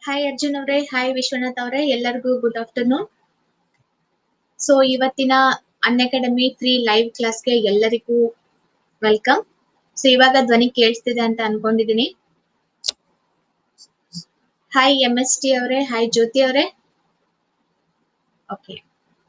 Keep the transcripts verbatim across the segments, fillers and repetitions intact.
Hi Arjun ಅವರೇ, hi Vishwanath ಅವರೇ, ಎಲ್ಲರಿಗೂ ಗುಡ್ ಆಫ್ಟರ್ನೂನ್. ಸೊ ಇವತ್ತಿನ ಅನ್ಅಕಾಡೆಮಿ ಫ್ರೀ ಲೈವ್ ಕ್ಲಾಸ್ಗೆ ಎಲ್ಲರಿಗೂ ವೆಲ್ಕಮ್. ಸೊ ಇವಾಗ ಧ್ವನಿ ಕೇಳಿಸ್ತಿದೆ ಅಂತ ಅನ್ಕೊಂಡಿದೀನಿ. ಹಾಯ್ ಎಂ ಎಸ್ ಟಿ ಅವರೇ, ಹಾಯ್ ಜ್ಯೋತಿ ಅವರೇ. ಓಕೆ,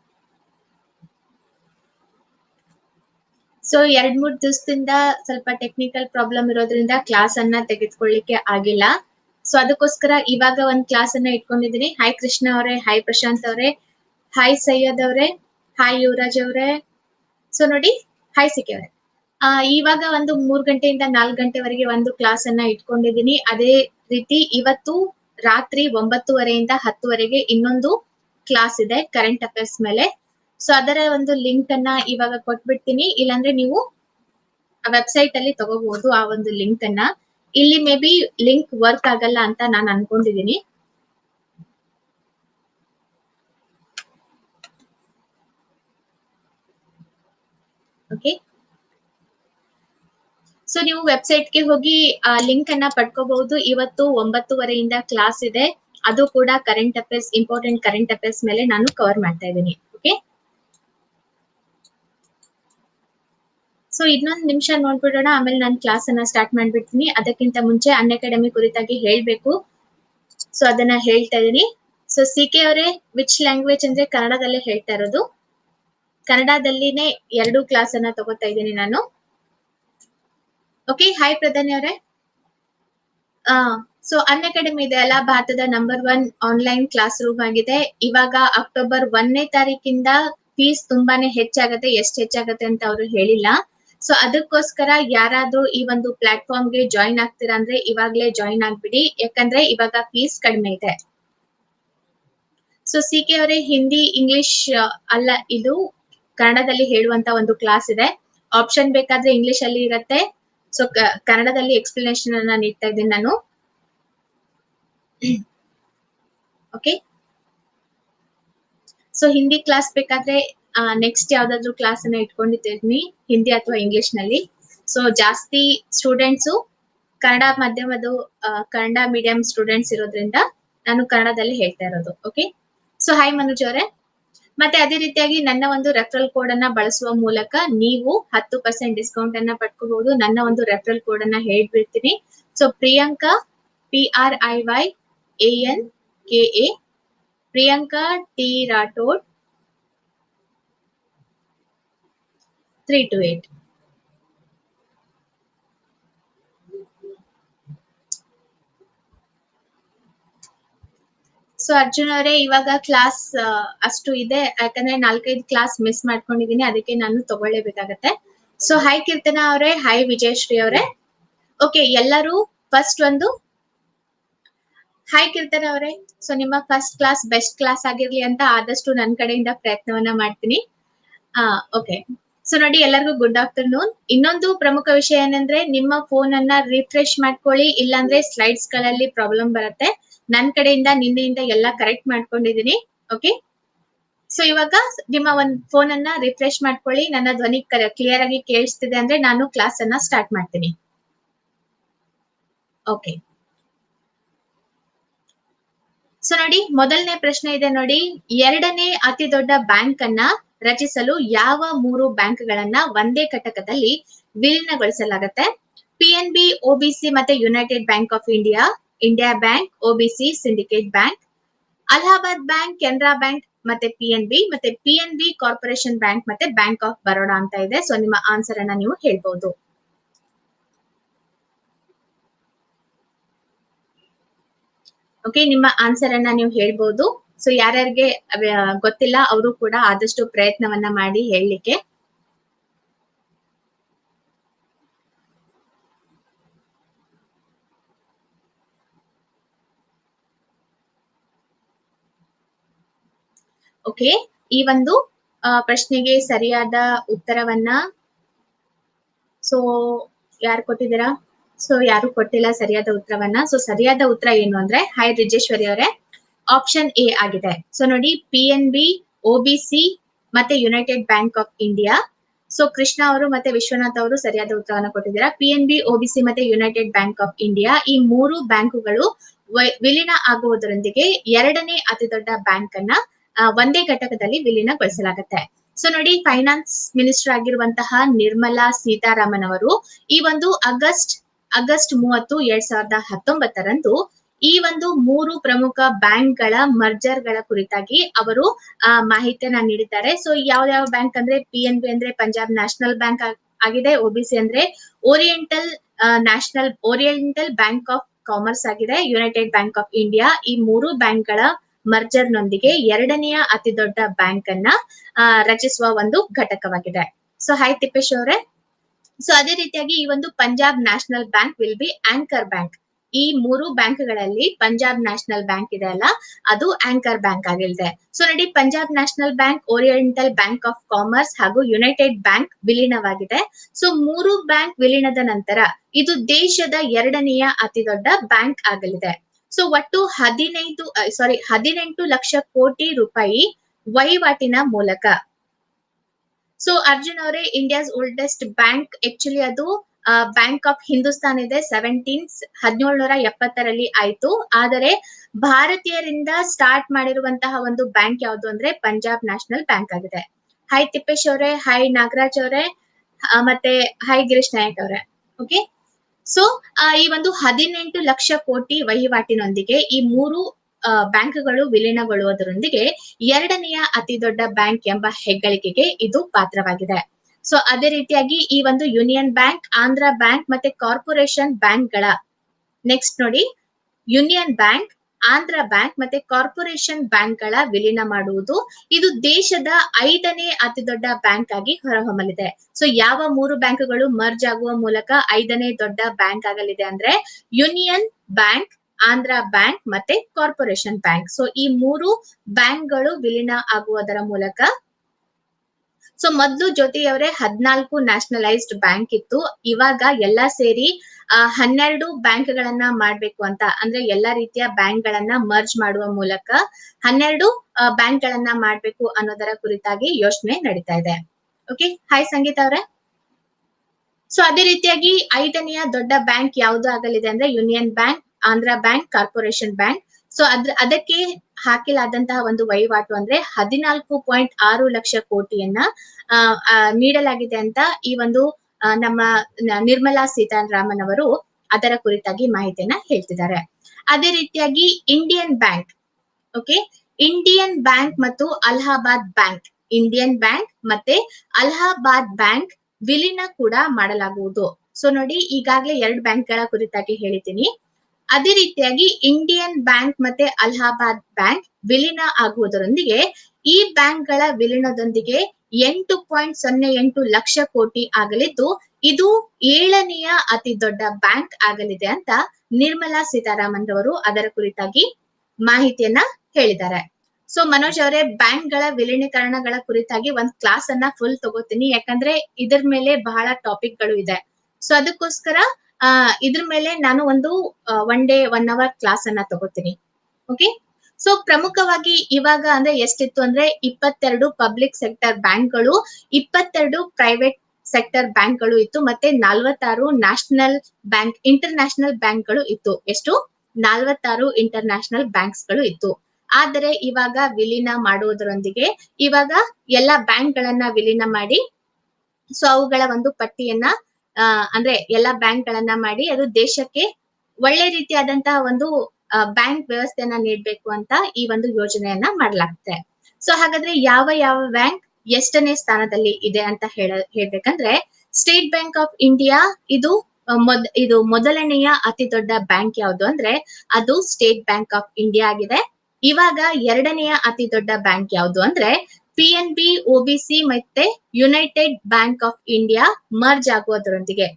ಸೊ ಎರಡ್ ಮೂರ್ ದಿವಸದಿಂದ ಸ್ವಲ್ಪ ಟೆಕ್ನಿಕಲ್ ಪ್ರಾಬ್ಲಮ್ ಇರೋದ್ರಿಂದ ಕ್ಲಾಸ್ ಅನ್ನ ತೆಗೆದುಕೊಳ್ಳಿಕ್ಕೆ ಆಗಿಲ್ಲ. ಸೊ ಅದಕ್ಕೋಸ್ಕರ ಇವಾಗ ಒಂದ್ ಕ್ಲಾಸ್ ಅನ್ನ ಇಟ್ಕೊಂಡಿದೀನಿ. ಹಾಯ್ ಕೃಷ್ಣ ಅವರೇ, ಹಾಯ್ ಪ್ರಶಾಂತ್ ಅವರೇ, ಹಾಯ್ ಸೈಯದ್ ಅವರೇ, ಹಾಯ್ ಯುವರಾಜ್ ಅವರೇ. ಸೊ ನೋಡಿ, ಹಾಯ್ ಸಿಕೆ ಅವರೇ. ಆ ಇವಾಗ ಒಂದು ಮೂರ್ ಗಂಟೆಯಿಂದ ನಾಲ್ಕು ಗಂಟೆವರೆಗೆ ಒಂದು ಕ್ಲಾಸ್ ಅನ್ನ ಇಟ್ಕೊಂಡಿದೀನಿ. ಅದೇ ರೀತಿ ಇವತ್ತು ರಾತ್ರಿ ಒಂಬತ್ತುವರೆಯಿಂದ ಹತ್ತುವರೆಗೆ ಇನ್ನೊಂದು ಕ್ಲಾಸ್ ಇದೆ ಕರೆಂಟ್ ಅಫೇರ್ಸ್ ಮೇಲೆ. ಸೊ ಅದರ ಒಂದು ಲಿಂಕ್ ಅನ್ನ ಇವಾಗ ಕೊಟ್ಬಿಡ್ತೀನಿ, ಇಲ್ಲಾಂದ್ರೆ ನೀವು ವೆಬ್ಸೈಟ್ ಅಲ್ಲಿ ತಗೋಬಹುದು ಆ ಒಂದು ಲಿಂಕ್ ಅನ್ನ. ಇಲ್ಲಿ ಮೇ ಬಿ ಲಿಂಕ್ ವರ್ಕ್ ಆಗಲ್ಲ ಅಂತ ನಾನು ಅನ್ಕೊಂಡಿದೀನಿ. ಓಕೆ, ಸೊ ನೀವು ವೆಬ್ಸೈಟ್ ಗೆ ಹೋಗಿ ಆ ಲಿಂಕ್ ಅನ್ನ ಪಡ್ಕೋಬಹುದು. ಇವತ್ತು ಒಂಬತ್ತುವರೆಯಿಂದ ಕ್ಲಾಸ್ ಇದೆ, ಅದು ಕೂಡ current affairs, important current affairs ಮೇಲೆ ನಾನು ಕವರ್ ಮಾಡ್ತಾ ಇದ್ದೀನಿ. ಓಕೆ, ಸೊ ಇನ್ನೊಂದು ನಿಮಿಷ ನೋಡ್ಬಿಡೋಣ, ಆಮೇಲೆ ನಾನು ಕ್ಲಾಸ್ ಅನ್ನ ಸ್ಟಾರ್ಟ್ ಮಾಡ್ಬಿಡ್ತೀನಿ. ಅದಕ್ಕಿಂತ ಮುಂಚೆ ಅನ್ಅಕಾಡೆಮಿ ಕುರಿತಾಗಿ ಹೇಳ್ಬೇಕು, ಸೊ ಅದನ್ನ ಹೇಳ್ತಾ ಇದೀನಿ. ಸೊ ಸಿ ಕೆ ಅವರೇ, ವಿಚ್ ಲ್ಯಾಂಗ್ವೇಜ್ ಅಂದ್ರೆ ಕನ್ನಡದಲ್ಲೇ ಹೇಳ್ತಾ ಇರೋದು. ಕನ್ನಡದಲ್ಲಿನೇ ಎರಡು ಕ್ಲಾಸ್ ಅನ್ನ ತಗೋತಾ ಇದ್ದೀನಿ ನಾನು. ಓಕೆ, ಹಾಯ್ ಪ್ರಧಾನಿ ಅವರೇ. ಆ ಸೊ ಅನ್ಅಕಾಡೆಮಿ ಇದೆ ಅಲ್ಲ, ಭಾರತದ number one online classroom ಆಗಿದೆ. ಇವಾಗ ಅಕ್ಟೋಬರ್ ಒಂದನೇ ತಾರೀಕಿಂದ ಫೀಸ್ ತುಂಬಾನೇ ಹೆಚ್ಚಾಗತ್ತೆ. ಎಷ್ಟು ಹೆಚ್ಚಾಗತ್ತೆ ಅಂತ ಅವರು ಹೇಳಿಲ್ಲ. ಸೊ ಅದಕ್ಕೋಸ್ಕರ ಯಾರಾದ್ರೂ ಈ ಒಂದು ಪ್ಲಾಟ್ಫಾರ್ಮ್ ಗೆ ಜಾಯಿನ್ ಆಗ್ತೀರಾ ಅಂದ್ರೆ ಇವಾಗ್ಲೇ ಜಾಯಿನ್ ಆಗ್ಬಿಡಿ, ಯಾಕಂದ್ರೆ ಇವಾಗ ಫೀಸ್ ಕಡಿಮೆ ಇದೆ. ಸೊ ಸಿ ಕೆ ಅವರೇ, ಹಿಂದಿ ಇಂಗ್ಲಿಷ್ ಅಲ್ಲ, ಇದು ಕನ್ನಡದಲ್ಲಿ ಹೇಳುವಂತ ಒಂದು ಕ್ಲಾಸ್ ಇದೆ. ಆಪ್ಷನ್ ಬೇಕಾದ್ರೆ ಇಂಗ್ಲಿಷ್ ಅಲ್ಲಿ ಇರತ್ತೆ. ಸೊ ಕನ್ನಡದಲ್ಲಿ ಎಕ್ಸ್ಪ್ಲನೇಷನ್ ಅನ್ನ ನೀಡ್ತಾ ಇದ್ದೀನಿ ನಾನು. ಓಕೆ, ಸೊ ಹಿಂದಿ ಕ್ಲಾಸ್ ಬೇಕಾದ್ರೆ ನೆಕ್ಸ್ಟ್ ಯಾವ್ದಾದ್ರು ಕ್ಲಾಸ್ ಅನ್ನ ಇಟ್ಕೊಂಡಿದ್ದೀನಿ, ಹಿಂದಿ ಅಥವಾ ಇಂಗ್ಲಿಷ್ ನಲ್ಲಿ. ಸೊ ಜಾಸ್ತಿ ಸ್ಟೂಡೆಂಟ್ಸ್ ಕನ್ನಡ ಮಾಧ್ಯಮದ ಕನ್ನಡ ಮೀಡಿಯಂ ಸ್ಟೂಡೆಂಟ್ಸ್ ಇರೋದ್ರಿಂದ ನಾನು ಕನ್ನಡದಲ್ಲಿ ಹೇಳ್ತಾ ಇರೋದು. ಓಕೆ, ಸೊ ಹಾಯ್ ಮನೋಜ್ ಅವರೇ. ಮತ್ತೆ ಅದೇ ರೀತಿಯಾಗಿ ನನ್ನ ಒಂದು ರೆಫರಲ್ ಕೋಡ್ ಅನ್ನ ಬಳಸುವ ಮೂಲಕ ನೀವು ಹತ್ತು ಪರ್ಸೆಂಟ್ ಡಿಸ್ಕೌಂಟ್ ಅನ್ನ ಪಡ್ಕೋಬಹುದು. ನನ್ನ ಒಂದು ರೆಫರಲ್ ಕೋಡ್ ಅನ್ನ ಹೇಳ್ಬಿಡ್ತೀನಿ. So Priyanka, P R I Y A N K A, Priyanka T Rathod three two eight. So Arjun ಅವರೇ, ಇವಾಗ ಕ್ಲಾಸ್ ಅಷ್ಟು ಇದೆ, ಯಾಕಂದ್ರೆ ನಾಲ್ಕೈದು ಕ್ಲಾಸ್ ಮಿಸ್ ಮಾಡ್ಕೊಂಡಿದೀನಿ, ಅದಕ್ಕೆ ನಾನು ತಗೊಳ್ಳೇಬೇಕಾಗತ್ತೆ. ಸೊ ಹಾಯ್ ಕೀರ್ತನಾ ಅವರೇ, ಹಾಯ್ ವಿಜಯಶ್ರೀ ಅವರೇ. ಓಕೆ, ಎಲ್ಲರೂ ಫಸ್ಟ್ ಒಂದು ಹಾಯ್ ಕೀರ್ತನಾ ಅವರೇ. ಸೊ ನಿಮ್ಮ ಫಸ್ಟ್ ಕ್ಲಾಸ್ ಬೆಸ್ಟ್ ಕ್ಲಾಸ್ ಆಗಿರ್ಲಿ ಅಂತ ಆದಷ್ಟು ನನ್ನ ಕಡೆಯಿಂದ ಪ್ರಯತ್ನವನ್ನ ಮಾಡ್ತೀನಿ. ಆ ಓಕೆ, ಸೊ ನೋಡಿ, ಎಲ್ಲರಿಗೂ ಗುಡ್ ಆಫ್ಟರ್ನೂನ್. ಇನ್ನೊಂದು ಪ್ರಮುಖ ವಿಷಯ ಏನಂದ್ರೆ, ನಿಮ್ಮ ಫೋನ್ ಅನ್ನ ರಿಫ್ರೆಶ್ ಮಾಡ್ಕೊಳ್ಳಿ, ಇಲ್ಲಾಂದ್ರೆ ಸ್ಲೈಡ್ಸ್ ಗಳಲ್ಲಿ ಪ್ರಾಬ್ಲಮ್ ಬರುತ್ತೆ. ನನ್ನ ಕಡೆಯಿಂದ ನಿನ್ನೆಯಿಂದ ಎಲ್ಲ ಕರೆಕ್ಟ್ ಮಾಡ್ಕೊಂಡಿದೀನಿ. ಓಕೆ, ಸೊ ಇವಾಗ ನಿಮ್ಮ ಒಂದ್ ಫೋನ್ ಅನ್ನ ರಿಫ್ರೆಶ್ ಮಾಡ್ಕೊಳ್ಳಿ. ನನ್ನ ಧ್ವನಿ ಕ್ಲಿಯರ್ ಆಗಿ ಕೇಳಿಸ್ತಿದೆ ಅಂದ್ರೆ ನಾನು ಕ್ಲಾಸ್ ಅನ್ನ ಸ್ಟಾರ್ಟ್ ಮಾಡ್ತೀನಿ. ಓಕೆ, ಸೊ ನೋಡಿ, ಮೊದಲನೇ ಪ್ರಶ್ನೆ ಇದೆ ನೋಡಿ, ಎರಡನೇ ಅತಿ ದೊಡ್ಡ ಬ್ಯಾಂಕ್ ಅನ್ನ ರಚಿಸಲು ಯಾವ ಮೂರು ಬ್ಯಾಂಕ್ ಗಳನ್ನ ಒಂದೇ ಘಟಕದಲ್ಲಿ ವಿಲೀನಗೊಳಿಸಲಾಗುತ್ತೆ? ಪಿ ಎನ್ ಬಿ, ಒಬಿಸಿ ಮತ್ತೆ united bank of India, India bank, OBC, syndicate bank, Allahabad bank, Canara bank ಮತ್ತೆ ಪಿ ಎನ್ ಬಿ, ಮತ್ತೆ P N B corporation bank ಮತ್ತೆ ಬ್ಯಾಂಕ್ ಆಫ್ ಬರೋಡಾ ಅಂತ ಇದೆ. ಸೊ ನಿಮ್ಮ ಆನ್ಸರ್ ಅನ್ನ ನೀವು ಹೇಳ್ಬಹುದು. ಓಕೆ, ನಿಮ್ಮ ಆನ್ಸರ್ ಅನ್ನ ನೀವು ಹೇಳ್ಬಹುದು. ಸೊ ಯಾರ್ಯಾರಿಗೆ ಗೊತ್ತಿಲ್ಲ ಅವರು ಕೂಡ ಆದಷ್ಟು ಪ್ರಯತ್ನವನ್ನ ಮಾಡಿ ಹೇಳಲಿಕ್ಕೆ. ಓಕೆ, ಈ ಒಂದು ಪ್ರಶ್ನೆಗೆ ಸರಿಯಾದ ಉತ್ತರವನ್ನ ಸೊ ಯಾರು ಕೊಟ್ಟಿದ್ದೀರಾ? ಸೊ ಯಾರು ಕೊಟ್ಟಿಲ್ಲ ಸರಿಯಾದ ಉತ್ತರವನ್ನ. ಸೊ ಸರಿಯಾದ ಉತ್ತರ ಏನು ಅಂದ್ರೆ, ಹಾಯ್ ರಿಜೇಶ್ವರಿ ಅವರೇ, ಆಪ್ಷನ್ ಎ ಆಗಿದೆ. ಸೊ ನೋಡಿ, ಪಿ ಎನ್ ಬಿ, ಒಬಿಸಿ ಮತ್ತೆ united bank of India so Krishna ಅವರು ಮತ್ತೆ ವಿಶ್ವನಾಥ್ ಅವರು ಸರಿಯಾದ ಉತ್ತರವನ್ನು ಕೊಟ್ಟಿದ್ದೀರಾ. ಪಿ ಎನ್ ಬಿ, ಒಬಿಸಿ ಮತ್ತೆ ಯುನೈಟೆಡ್ ಬ್ಯಾಂಕ್ ಆಫ್ ಇಂಡಿಯಾ ಈ ಮೂರು ಬ್ಯಾಂಕುಗಳು ವಿಲೀನ ಆಗುವುದರೊಂದಿಗೆ ಎರಡನೇ ಅತಿ ದೊಡ್ಡ ಬ್ಯಾಂಕ್ ಅನ್ನ ಒಂದೇ ಘಟಕದಲ್ಲಿ ವಿಲೀನಗೊಳಿಸಲಾಗುತ್ತೆ. ಸೊ ನೋಡಿ, ಫೈನಾನ್ಸ್ ಮಿನಿಸ್ಟರ್ ಆಗಿರುವಂತಹ ನಿರ್ಮಲಾ ಸೀತಾರಾಮನ್ ಅವರು ಈ ಒಂದು ಆಗಸ್ಟ್ ಆಗಸ್ಟ್ ಮೂವತ್ತು ಎರಡ್ ಸಾವಿರದ ಹತ್ತೊಂಬತ್ತರಂದು ಈ ಒಂದು ಮೂರು ಪ್ರಮುಖ ಬ್ಯಾಂಕ್ ಗಳ ಮರ್ಜರ್ ಗಳ ಕುರಿತಾಗಿ ಅವರು ಆ ಮಾಹಿತಿಯನ್ನ ನೀಡಿದ್ದಾರೆ. ಸೊ ಯಾವ ಯಾವ ಬ್ಯಾಂಕ್ ಅಂದ್ರೆ ಪಿ ಎನ್ ಬಿ ಅಂದ್ರೆ ಪಂಜಾಬ್ ನ್ಯಾಷನಲ್ ಬ್ಯಾಂಕ್ ಆಗಿದೆ, ಒಬಿಸಿ ಅಂದ್ರೆ oriental national oriental bank of commerce ಆಗಿದೆ, ಯುನೈಟೆಡ್ ಬ್ಯಾಂಕ್ ಆಫ್ ಇಂಡಿಯಾ ಈ ಮೂರು ಬ್ಯಾಂಕ್ ಗಳ ಮರ್ಜರ್ ನೊಂದಿಗೆ ಎರಡನೆಯ ಅತಿ ದೊಡ್ಡ ಬ್ಯಾಂಕ್ ಅನ್ನ ರಚಿಸುವ ಒಂದು ಘಟಕವಾಗಿದೆ. ಸೊ ಹಾಯ್ ತಿಪ್ಪೇಶ್ ಅವರೇ. ಸೊ ಅದೇ ರೀತಿಯಾಗಿ ಈ ಒಂದು Punjab national bank will be anchor bank. ಈ ಮೂರು ಬ್ಯಾಂಕ್ಗಳಲ್ಲಿ ಪಂಜಾಬ್ ನ್ಯಾಷನಲ್ ಬ್ಯಾಂಕ್ ಇದೆ ಅಲ್ಲ, ಅದು ಆಂಕರ್ ಬ್ಯಾಂಕ್ ಆಗಲಿದೆ. ಸೊ ನೋಡಿ, Punjab national bank, oriental bank of commerce ಹಾಗೂ ಯುನೈಟೆಡ್ ಬ್ಯಾಂಕ್ ವಿಲೀನವಾಗಿದೆ. ಸೊ ಮೂರು ಬ್ಯಾಂಕ್ ವಿಲೀನದ ನಂತರ ಇದು ದೇಶದ ಎರಡನೆಯ ಅತಿ ದೊಡ್ಡ ಬ್ಯಾಂಕ್ ಆಗಲಿದೆ. ಸೊ ಒಟ್ಟು ಹದಿನೈದು ಸಾರಿ ಹದಿನೆಂಟು ಲಕ್ಷ ಕೋಟಿ ರೂಪಾಯಿ ವಹಿವಾಟಿನ ಮೂಲಕ. ಸೊ ಅರ್ಜುನ್ ಅವರೇ, ಇಂಡಿಯಾಸ್ ಓಲ್ಡೆಸ್ಟ್ ಬ್ಯಾಂಕ್ ಆಕ್ಚುಲಿ ಅದು ಬ್ಯಾಂಕ್ ಆಫ್ ಹಿಂದೂಸ್ತಾನ್ ಇದೆ. ಸೆವೆಂಟೀನ್ ಹದಿನೇಳನೂರ ಎಪ್ಪತ್ತರಲ್ಲಿ ಆಯ್ತು. ಆದರೆ ಭಾರತೀಯರಿಂದ ಸ್ಟಾರ್ಟ್ ಮಾಡಿರುವಂತಹ ಒಂದು ಬ್ಯಾಂಕ್ ಯಾವುದು ಅಂದ್ರೆ ಪಂಜಾಬ್ ನ್ಯಾಷನಲ್ ಬ್ಯಾಂಕ್ ಆಗಿದೆ. ಹಾಯ್ ತಿಪ್ಪೇಶ್ ಅವರೇ, ಹಾಯ್ ನಾಗರಾಜ್ ಅವರೇ, ಮತ್ತೆ ಹಾಯ್ ಗಿರೀಶ್ ನಾಯಕ್ ಅವರೇ. ಓಕೆ, ಸೊ ಈ ಒಂದು ಹದಿನೆಂಟು ಲಕ್ಷ ಕೋಟಿ ವಹಿವಾಟಿನೊಂದಿಗೆ ಈ ಮೂರು ಬ್ಯಾಂಕ್ಗಳು ವಿಲೀನಗೊಳ್ಳುವುದರೊಂದಿಗೆ ಎರಡನೆಯ ಅತಿ ದೊಡ್ಡ ಬ್ಯಾಂಕ್ ಎಂಬ ಹೆಗ್ಗಳಿಕೆಗೆ ಇದು ಪಾತ್ರವಾಗಿದೆ. ಸೊ ಅದೇ ರೀತಿಯಾಗಿ ಈ ಒಂದು ಯೂನಿಯನ್ ಬ್ಯಾಂಕ್, ಆಂಧ್ರ ಬ್ಯಾಂಕ್ ಮತ್ತೆ ಕಾರ್ಪೊರೇಷನ್ ಬ್ಯಾಂಕ್ ಗಳ ನೆಕ್ಸ್ಟ್ ನೋಡಿ, ಯೂನಿಯನ್ ಬ್ಯಾಂಕ್, ಆಂಧ್ರ ಬ್ಯಾಂಕ್ ಮತ್ತೆ ಕಾರ್ಪೊರೇಷನ್ ಬ್ಯಾಂಕ್ ಗಳ ವಿಲೀನ ಮಾಡುವುದು ಇದು ದೇಶದ ಐದನೇ ಅತಿ ದೊಡ್ಡ ಬ್ಯಾಂಕ್ ಆಗಿ ಹೊರಹೊಮ್ಮಲಿದೆ. ಸೊ ಯಾವ ಮೂರು ಬ್ಯಾಂಕ್ಗಳು ಮರ್ಜ್ ಆಗುವ ಮೂಲಕ ಐದನೇ ದೊಡ್ಡ ಬ್ಯಾಂಕ್ ಆಗಲಿದೆ ಅಂದ್ರೆ ಯೂನಿಯನ್ ಬ್ಯಾಂಕ್, ಆಂಧ್ರ ಬ್ಯಾಂಕ್ ಮತ್ತೆ ಕಾರ್ಪೊರೇಷನ್ ಬ್ಯಾಂಕ್. ಸೊ ಈ ಮೂರು ಬ್ಯಾಂಕ್ಗಳು ವಿಲೀನ ಆಗುವುದರ ಮೂಲಕ. ಸೊ ಮೊದಲು ಜ್ಯೋತಿ ಅವರೇ ಹದಿನಾಲ್ಕು ನ್ಯಾಷನಲೈಸ್ಡ್ ಬ್ಯಾಂಕ್ ಇತ್ತು. ಇವಾಗ ಎಲ್ಲಾ ಸೇರಿ ಆ ಹನ್ನೆರಡು ಬ್ಯಾಂಕ್ ಗಳನ್ನ ಮಾಡ್ಬೇಕು ಅಂತ, ಅಂದ್ರೆ ಎಲ್ಲಾ ರೀತಿಯ ಬ್ಯಾಂಕ್ ಗಳನ್ನ ಮರ್ಜ್ ಮಾಡುವ ಮೂಲಕ ಹನ್ನೆರಡು ಬ್ಯಾಂಕ್ ಗಳನ್ನ ಮಾಡ್ಬೇಕು ಅನ್ನೋದರ ಕುರಿತಾಗಿ ಯೋಚನೆ ನಡೀತಾ ಇದೆ. ಓಕೆ, ಹಾಯ್ ಸಂಗೀತ ಅವರೇ. ಸೊ ಅದೇ ರೀತಿಯಾಗಿ ಐದನೆಯ ದೊಡ್ಡ ಬ್ಯಾಂಕ್ ಯಾವುದು ಆಗಲಿದೆ ಅಂದ್ರೆ union bank, Andhra bank, corporation bank. So ಅದ್ರ ಅದಕ್ಕೆ ಹಾಕಿಲಾದಂತಹ ಒಂದು ವಹಿವಾಟು ಅಂದ್ರೆ ಹದಿನಾಲ್ಕು ಪಾಯಿಂಟ್ ಆರು ಲಕ್ಷ ಕೋಟಿಯನ್ನ ನೀಡಲಾಗಿದೆ ಅಂತ ಈ ಒಂದು ನಮ್ಮ ನಿರ್ಮಲಾ ಸೀತಾರಾಮನ್ ಅವರು ಅದರ ಕುರಿತಾಗಿ ಮಾಹಿತಿಯನ್ನ ಹೇಳ್ತಿದ್ದಾರೆ. ಅದೇ ರೀತಿಯಾಗಿ Indian bank, okay, Indian bank ಮತ್ತು ಅಲಹಾಬಾದ್ ಬ್ಯಾಂಕ್, ಇಂಡಿಯನ್ ಬ್ಯಾಂಕ್ ಮತ್ತೆ ಅಲಹಾಬಾದ್ ಬ್ಯಾಂಕ್ ವಿಲೀನ ಕೂಡ ಮಾಡಲಾಗುವುದು. ಸೊ ನೋಡಿ, ಈಗಾಗಲೇ ಎರಡು ಬ್ಯಾಂಕ್ ಗಳ ಕುರಿತಾಗಿ ಹೇಳಿದ್ದೀನಿ. ಅದೇ ರೀತಿಯಾಗಿ ಇಂಡಿಯನ್ ಬ್ಯಾಂಕ್ ಮತ್ತೆ ಅಲಹಾಬಾದ್ ಬ್ಯಾಂಕ್ ವಿಲೀನ ಆಗುವುದರೊಂದಿಗೆ ಈ ಬ್ಯಾಂಕ್ ಗಳ ವಿಲೀನದೊಂದಿಗೆ ಎಂಟು ಪಾಯಿಂಟ್ ಸೊನ್ನೆ ಎಂಟು ಲಕ್ಷ ಕೋಟಿ ಆಗಲಿದ್ದು ಇದು ಏಳನೆಯ ಅತಿ ದೊಡ್ಡ ಬ್ಯಾಂಕ್ ಆಗಲಿದೆ ಅಂತ ನಿರ್ಮಲಾ ಸೀತಾರಾಮನ್ ರವರು ಅದರ ಕುರಿತಾಗಿ ಮಾಹಿತಿಯನ್ನ ಹೇಳಿದ್ದಾರೆ. ಸೊ ಮನೋಜ್ ಅವರೇ, ಬ್ಯಾಂಕ್ ಗಳ ವಿಲೀನೀಕರಣಗಳ ಕುರಿತಾಗಿ ಒಂದ್ ಕ್ಲಾಸ್ ಅನ್ನ ಫುಲ್ ತಗೋತೀನಿ, ಯಾಕಂದ್ರೆ ಇದ್ರ ಮೇಲೆ ಬಹಳ ಟಾಪಿಕ್ ಗಳು ಇದೆ. ಸೊ ಅದಕ್ಕೋಸ್ಕರ ಆ ಇದ್ರ ಮೇಲೆ ನಾನು ಒಂದು one day one hour class ಅನ್ನ ತಗೋತೀನಿ. ಓಕೆ, ಸೊ ಪ್ರಮುಖವಾಗಿ ಇವಾಗ ಅಂದ್ರೆ ಎಷ್ಟಿತ್ತು ಅಂದ್ರೆ ಇಪ್ಪತ್ತೆರಡು ಪಬ್ಲಿಕ್ ಸೆಕ್ಟರ್ ಬ್ಯಾಂಕ್ಗಳು, ಇಪ್ಪತ್ತೆರಡು ಪ್ರೈವೇಟ್ ಸೆಕ್ಟರ್ ಬ್ಯಾಂಕ್ಗಳು ಇತ್ತು, ಮತ್ತೆ ನಲ್ವತ್ತಾರು ನ್ಯಾಷನಲ್ ಬ್ಯಾಂಕ್ ಇಂಟರ್ ನ್ಯಾಷನಲ್ ಬ್ಯಾಂಕ್ಗಳು ಇತ್ತು. ಎಷ್ಟು? ನಲ್ವತ್ತಾರು ಇಂಟರ್ ನ್ಯಾಷನಲ್ ಬ್ಯಾಂಕ್ಸ್ ಗಳು ಇತ್ತು. ಆದರೆ ಇವಾಗ ವಿಲೀನ ಮಾಡುವುದರೊಂದಿಗೆ ಇವಾಗ ಎಲ್ಲಾ ಬ್ಯಾಂಕ್ ಗಳನ್ನ ವಿಲೀನ ಮಾಡಿ, ಸೊ ಅವುಗಳ ಒಂದು ಪಟ್ಟಿಯನ್ನ ಅಹ್ ಅಂದ್ರೆ ಎಲ್ಲಾ ಬ್ಯಾಂಕ್ ಗಳನ್ನ ಮಾಡಿ ಅದು ದೇಶಕ್ಕೆ ಒಳ್ಳೆ ರೀತಿಯಾದಂತಹ ಒಂದು ಬ್ಯಾಂಕ್ ವ್ಯವಸ್ಥೆಯನ್ನ ನೀಡಬೇಕು ಅಂತ ಈ ಒಂದು ಯೋಜನೆಯನ್ನ ಮಾಡಲಾಗುತ್ತೆ. ಸೊ ಹಾಗಾದ್ರೆ ಯಾವ ಯಾವ ಬ್ಯಾಂಕ್ ಎಷ್ಟನೇ ಸ್ಥಾನದಲ್ಲಿ ಇದೆ ಅಂತ ಹೇಳ ಹೇಳ್ಬೇಕಂದ್ರೆ ಸ್ಟೇಟ್ ಬ್ಯಾಂಕ್ ಆಫ್ ಇಂಡಿಯಾ ಇದು ಮೊದ್ ಇದು ಮೊದಲನೆಯ ಅತಿ ದೊಡ್ಡ ಬ್ಯಾಂಕ್ ಯಾವುದು ಅಂದ್ರೆ ಅದು ಸ್ಟೇಟ್ ಬ್ಯಾಂಕ್ ಆಫ್ ಇಂಡಿಯಾ ಆಗಿದೆ. ಇವಾಗ ಎರಡನೆಯ ಅತಿ ದೊಡ್ಡ ಬ್ಯಾಂಕ್ ಯಾವುದು ಅಂದ್ರೆ ಪಿ ಎನ್ ಬಿ, ಒಬಿಸಿ ಮತ್ತೆ united bank of India merge ಆಗುವುದರೊಂದಿಗೆ.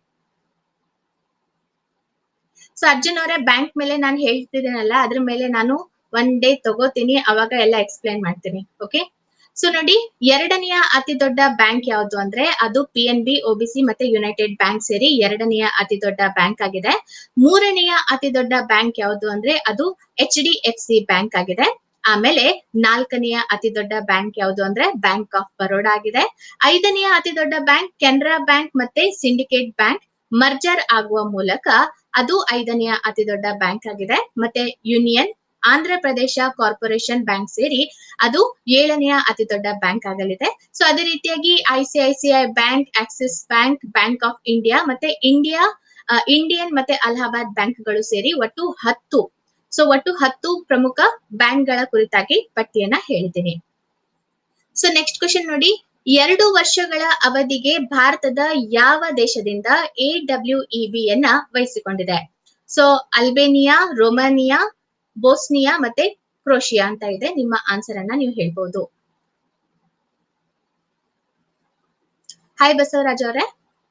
ಸೊ ಅರ್ಜುನ್ ಅವರೇ, ಬ್ಯಾಂಕ್ ಮೇಲೆ ನಾನು ಹೇಳ್ತಿದ್ದೀನಲ್ಲ ಅದ್ರ ಮೇಲೆ ನಾನು ಒನ್ ಡೇ ತಗೋತೀನಿ, ಅವಾಗ ಎಲ್ಲ ಎಕ್ಸ್ಪ್ಲೈನ್ ಮಾಡ್ತೀನಿ. ಓಕೆ, ಸೊ ನೋಡಿ, ಎರಡನೆಯ ಅತಿ ದೊಡ್ಡ ಬ್ಯಾಂಕ್ ಯಾವುದು ಅಂದ್ರೆ ಅದು ಪಿ ಎನ್ ಬಿ, ಒಬಿಸಿ ಮತ್ತೆ ಯುನೈಟೆಡ್ ಬ್ಯಾಂಕ್ ಸೇರಿ ಎರಡನೆಯ ಅತಿ ದೊಡ್ಡ ಬ್ಯಾಂಕ್ ಆಗಿದೆ. ಮೂರನೆಯ ಅತಿ ದೊಡ್ಡ ಬ್ಯಾಂಕ್ ಯಾವುದು ಅಂದ್ರೆ ಅದು H D F C bank ಆಗಿದೆ. ಆಮೇಲೆ ನಾಲ್ಕನೆಯ ಅತಿ ದೊಡ್ಡ ಬ್ಯಾಂಕ್ ಯಾವುದು ಅಂದ್ರೆ ಬ್ಯಾಂಕ್ ಆಫ್ ಬರೋಡಾ ಆಗಿದೆ. ಐದನೆಯ ಅತಿ ದೊಡ್ಡ ಬ್ಯಾಂಕ್ ಕೆನರಾ ಬ್ಯಾಂಕ್ ಮತ್ತೆ ಸಿಂಡಿಕೇಟ್ ಬ್ಯಾಂಕ್ ಮರ್ಜರ್ ಆಗುವ ಮೂಲಕ ಅದು ಐದನೆಯ ಅತಿ ದೊಡ್ಡ ಬ್ಯಾಂಕ್ ಆಗಿದೆ. ಮತ್ತೆ union Andhra Pradesh corporation bank ಸೇರಿ ಅದು ಏಳನೆಯ ಅತಿ ದೊಡ್ಡ ಬ್ಯಾಂಕ್ ಆಗಲಿದೆ. ಸೊ ಅದೇ ರೀತಿಯಾಗಿ I C I C I bank, axis bank, bank of India ಮತ್ತೆ ಇಂಡಿಯಾ ಇಂಡಿಯನ್ ಮತ್ತೆ ಅಲಹಾಬಾದ್ ಬ್ಯಾಂಕ್ಗಳು ಸೇರಿ ಒಟ್ಟು ಹತ್ತು. ಸೊ ಒಟ್ಟು ಹತ್ತು ಪ್ರಮುಖ ಬ್ಯಾಂಕ್ಗಳ ಕುರಿತಾಗಿ ಪಟ್ಟಿಯನ್ನ ಹೇಳಿದ್ದೀನಿ. ಸೊ ನೆಕ್ಸ್ಟ್ ಕ್ವೆಶನ್ ನೋಡಿ, ಎರಡು ವರ್ಷಗಳ ಅವಧಿಗೆ ಭಾರತದ ಯಾವ ದೇಶದಿಂದ ಎ ಡಬ್ಲ್ಯೂ ಇ ಬಿ ಯನ್ನ ವಹಿಸಿಕೊಂಡಿದೆ? ಸೊ ಅಲ್ಬೇನಿಯಾ, ರೊಮಾನಿಯಾ, ಬೋಸ್ನಿಯಾ ಮತ್ತೆ ಕ್ರೋಷಿಯಾ ಅಂತ ಇದೆ. ನಿಮ್ಮ ಆನ್ಸರ್ ಅನ್ನ ನೀವು ಹೇಳ್ಬಹುದು. ಹಾಯ್ ಬಸವರಾಜ್ ಅವರೇ.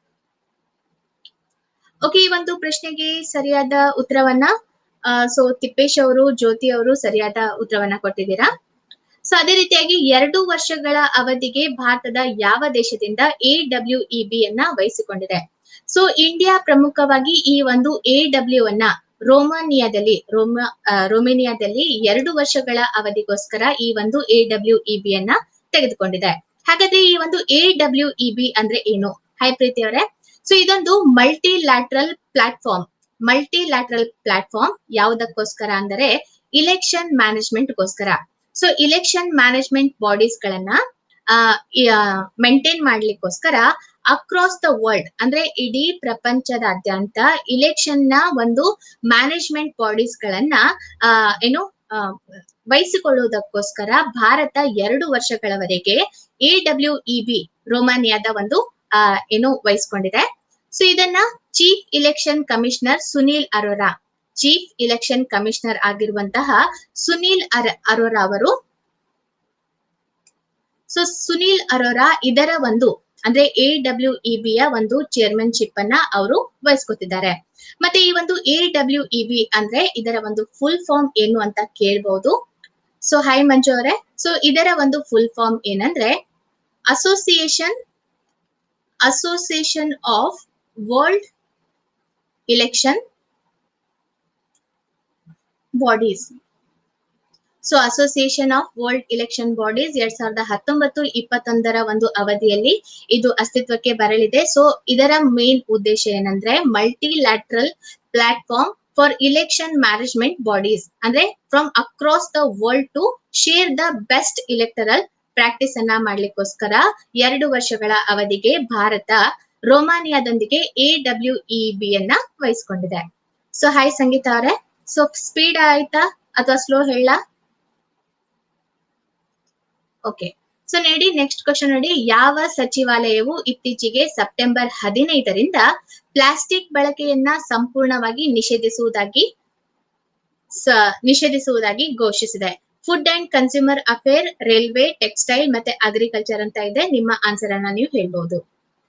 ಓಕೆ, ಈ ಒಂದು ಪ್ರಶ್ನೆಗೆ ಸರಿಯಾದ ಉತ್ತರವನ್ನ ಸೊ ತಿಪ್ಪೇಶ್ ಅವರು, ಜ್ಯೋತಿ ಅವರು ಸರಿಯಾದ ಉತ್ತರವನ್ನ ಕೊಟ್ಟಿದ್ದೀರಾ. ಸೊ ಅದೇ ರೀತಿಯಾಗಿ ಎರಡು ವರ್ಷಗಳ ಅವಧಿಗೆ ಭಾರತದ ಯಾವ ದೇಶದಿಂದ ಎ ಡಬ್ಲ್ಯೂ ಇ ಬಿ ಯನ್ನ ವಹಿಸಿಕೊಂಡಿದೆ? ಸೊ ಇಂಡಿಯಾ ಪ್ರಮುಖವಾಗಿ ಈ ಒಂದು ಎ ಡಬ್ಲ್ಯೂ ಅನ್ನ ರೋಮಾನಿಯಾದಲ್ಲಿ ರೋಮಾ ರೊಮೇನಿಯಾದಲ್ಲಿ ಎರಡು ವರ್ಷಗಳ ಅವಧಿಗೋಸ್ಕರ ಈ ಒಂದು ಎ ಡಬ್ಲ್ಯೂ ಇ ಬಿ ಯನ್ನ ತೆಗೆದುಕೊಂಡಿದೆ. ಹಾಗಾದ್ರೆ ಈ ಒಂದು ಎ ಡಬ್ಲ್ಯೂ ಇ ಬಿ ಅಂದ್ರೆ ಏನು? ಹೈ ಪ್ರೀತಿ ಅವರೇ. ಸೊ ಇದೊಂದು multilateral platform. Multilateral platform ಯಾವುದಕ್ಕೋಸ್ಕರ ಅಂದರೆ ಇಲೆಕ್ಷನ್ ಮ್ಯಾನೇಜ್ಮೆಂಟ್ ಗೋಸ್ಕರ. ಸೊ ಇಲೆಕ್ಷನ್ ಮ್ಯಾನೇಜ್ಮೆಂಟ್ ಬಾಡೀಸ್ ಗಳನ್ನ ಮೇಂಟೈನ್ ಮಾಡ್ಲಿಕ್ಕೋಸ್ಕರ ಅಕ್ರಾಸ್ ದ ವರ್ಲ್ಡ್ ಅಂದ್ರೆ ಇಡೀ ಪ್ರಪಂಚದಾದ್ಯಂತ ಇಲೆಕ್ಷನ್ ನ ಒಂದು ಮ್ಯಾನೇಜ್ಮೆಂಟ್ ಬಾಡೀಸ್ ಗಳನ್ನ ಆ ಏನು ವಹಿಸಿಕೊಳ್ಳುವುದಕ್ಕೋಸ್ಕರ ಭಾರತ ಎರಡು ವರ್ಷಗಳವರೆಗೆ ಎ ಡಬ್ಲ್ಯೂ ಇ ಬಿ ರೊಮಾನಿಯಾದ ಒಂದು ಆ ಏನು ವಹಿಸ್ಕೊಂಡಿದೆ. ಸೊ ಇದನ್ನ chief election commissioner Sunil Arora chief election commissioner ಆಗಿರುವಂತಹ ಸುನೀಲ್ ಅರೋರಾ ಅವರು ಸೊ ಸುನೀಲ್ ಅರೋರಾ ಇದರ ಒಂದು ಅಂದ್ರೆ ಎ ಡಬ್ಲ್ಯೂ ಇ ಬಿ ಯ ಒಂದು ಚೇರ್ಮನ್ಶಿಪ್ ಅನ್ನ ಅವರು ವಹಿಸ್ಕೊತಿದ್ದಾರೆ. ಮತ್ತೆ ಈ ಒಂದು ಎ ಡಬ್ಲ್ಯೂ ಇ ಬಿ ಅಂದ್ರೆ ಇದರ ಒಂದು ಫುಲ್ ಫಾರ್ಮ್ ಏನು ಅಂತ ಕೇಳ್ಬಹುದು. ಸೊ ಹೈ ಮಂಜು ಅವರೇ. ಸೊ ಇದರ ಒಂದು ಫುಲ್ ಫಾರ್ಮ್ ಏನಂದ್ರೆ association association of world election bodies. So association of world election bodies ಎರಡ್ ಸಾವಿರದ ಹತ್ತೊಂಬತ್ತು ಇಪ್ಪತ್ತೊಂದರ ಒಂದು ಅವಧಿಯಲ್ಲಿ ಇದು ಅಸ್ತಿತ್ವಕ್ಕೆ ಬರಲಿದೆ. ಸೊ ಇದರ ಮೇನ್ ಉದ್ದೇಶ ಏನಂದ್ರೆ multilateral platform for election management bodies ಅಂದ್ರೆ from across the world to share the best electoral practice ಅನ್ನ ಮಾಡ್ಲಿಕ್ಕೋಸ್ಕರ ಎರಡು ವರ್ಷಗಳ ಅವಧಿಗೆ ಭಾರತ ರೊಮಾನಿಯಾದೊಂದಿಗೆ ಎ ಡಬ್ಲ್ಯೂ ಇ ಬಿ ಯನ್ನ ವಹಿಸ್ಕೊಂಡಿದೆ. ಸೊ ಹಾಯ್ ಸಂಗೀತ ಅವರೇ. ಸೊ ಸ್ಪೀಡ್ ಆಯ್ತಾ ಅಥವಾ ಸ್ಲೋ ಹೇಳ? ಓಕೆ. ಸೊ ನೋಡಿ ನೆಕ್ಸ್ಟ್ ಕ್ವಶನ್ ನೋಡಿ, ಯಾವ ಸಚಿವಾಲಯವು ಇತ್ತೀಚೆಗೆ ಸೆಪ್ಟೆಂಬರ್ ಹದಿನೈದರಿಂದ ಪ್ಲಾಸ್ಟಿಕ್ ಬಳಕೆಯನ್ನ ಸಂಪೂರ್ಣವಾಗಿ ನಿಷೇಧಿಸುವುದಾಗಿ ನಿಷೇಧಿಸುವುದಾಗಿ ಘೋಷಿಸಿದೆ? Food and consumer affair, railway, textile ಮತ್ತೆ ಅಗ್ರಿಕಲ್ಚರ್ ಅಂತ ಇದೆ. ನಿಮ್ಮ ಆನ್ಸರ್ ಅನ್ನ ನೀವು ಹೇಳ್ಬಹುದು.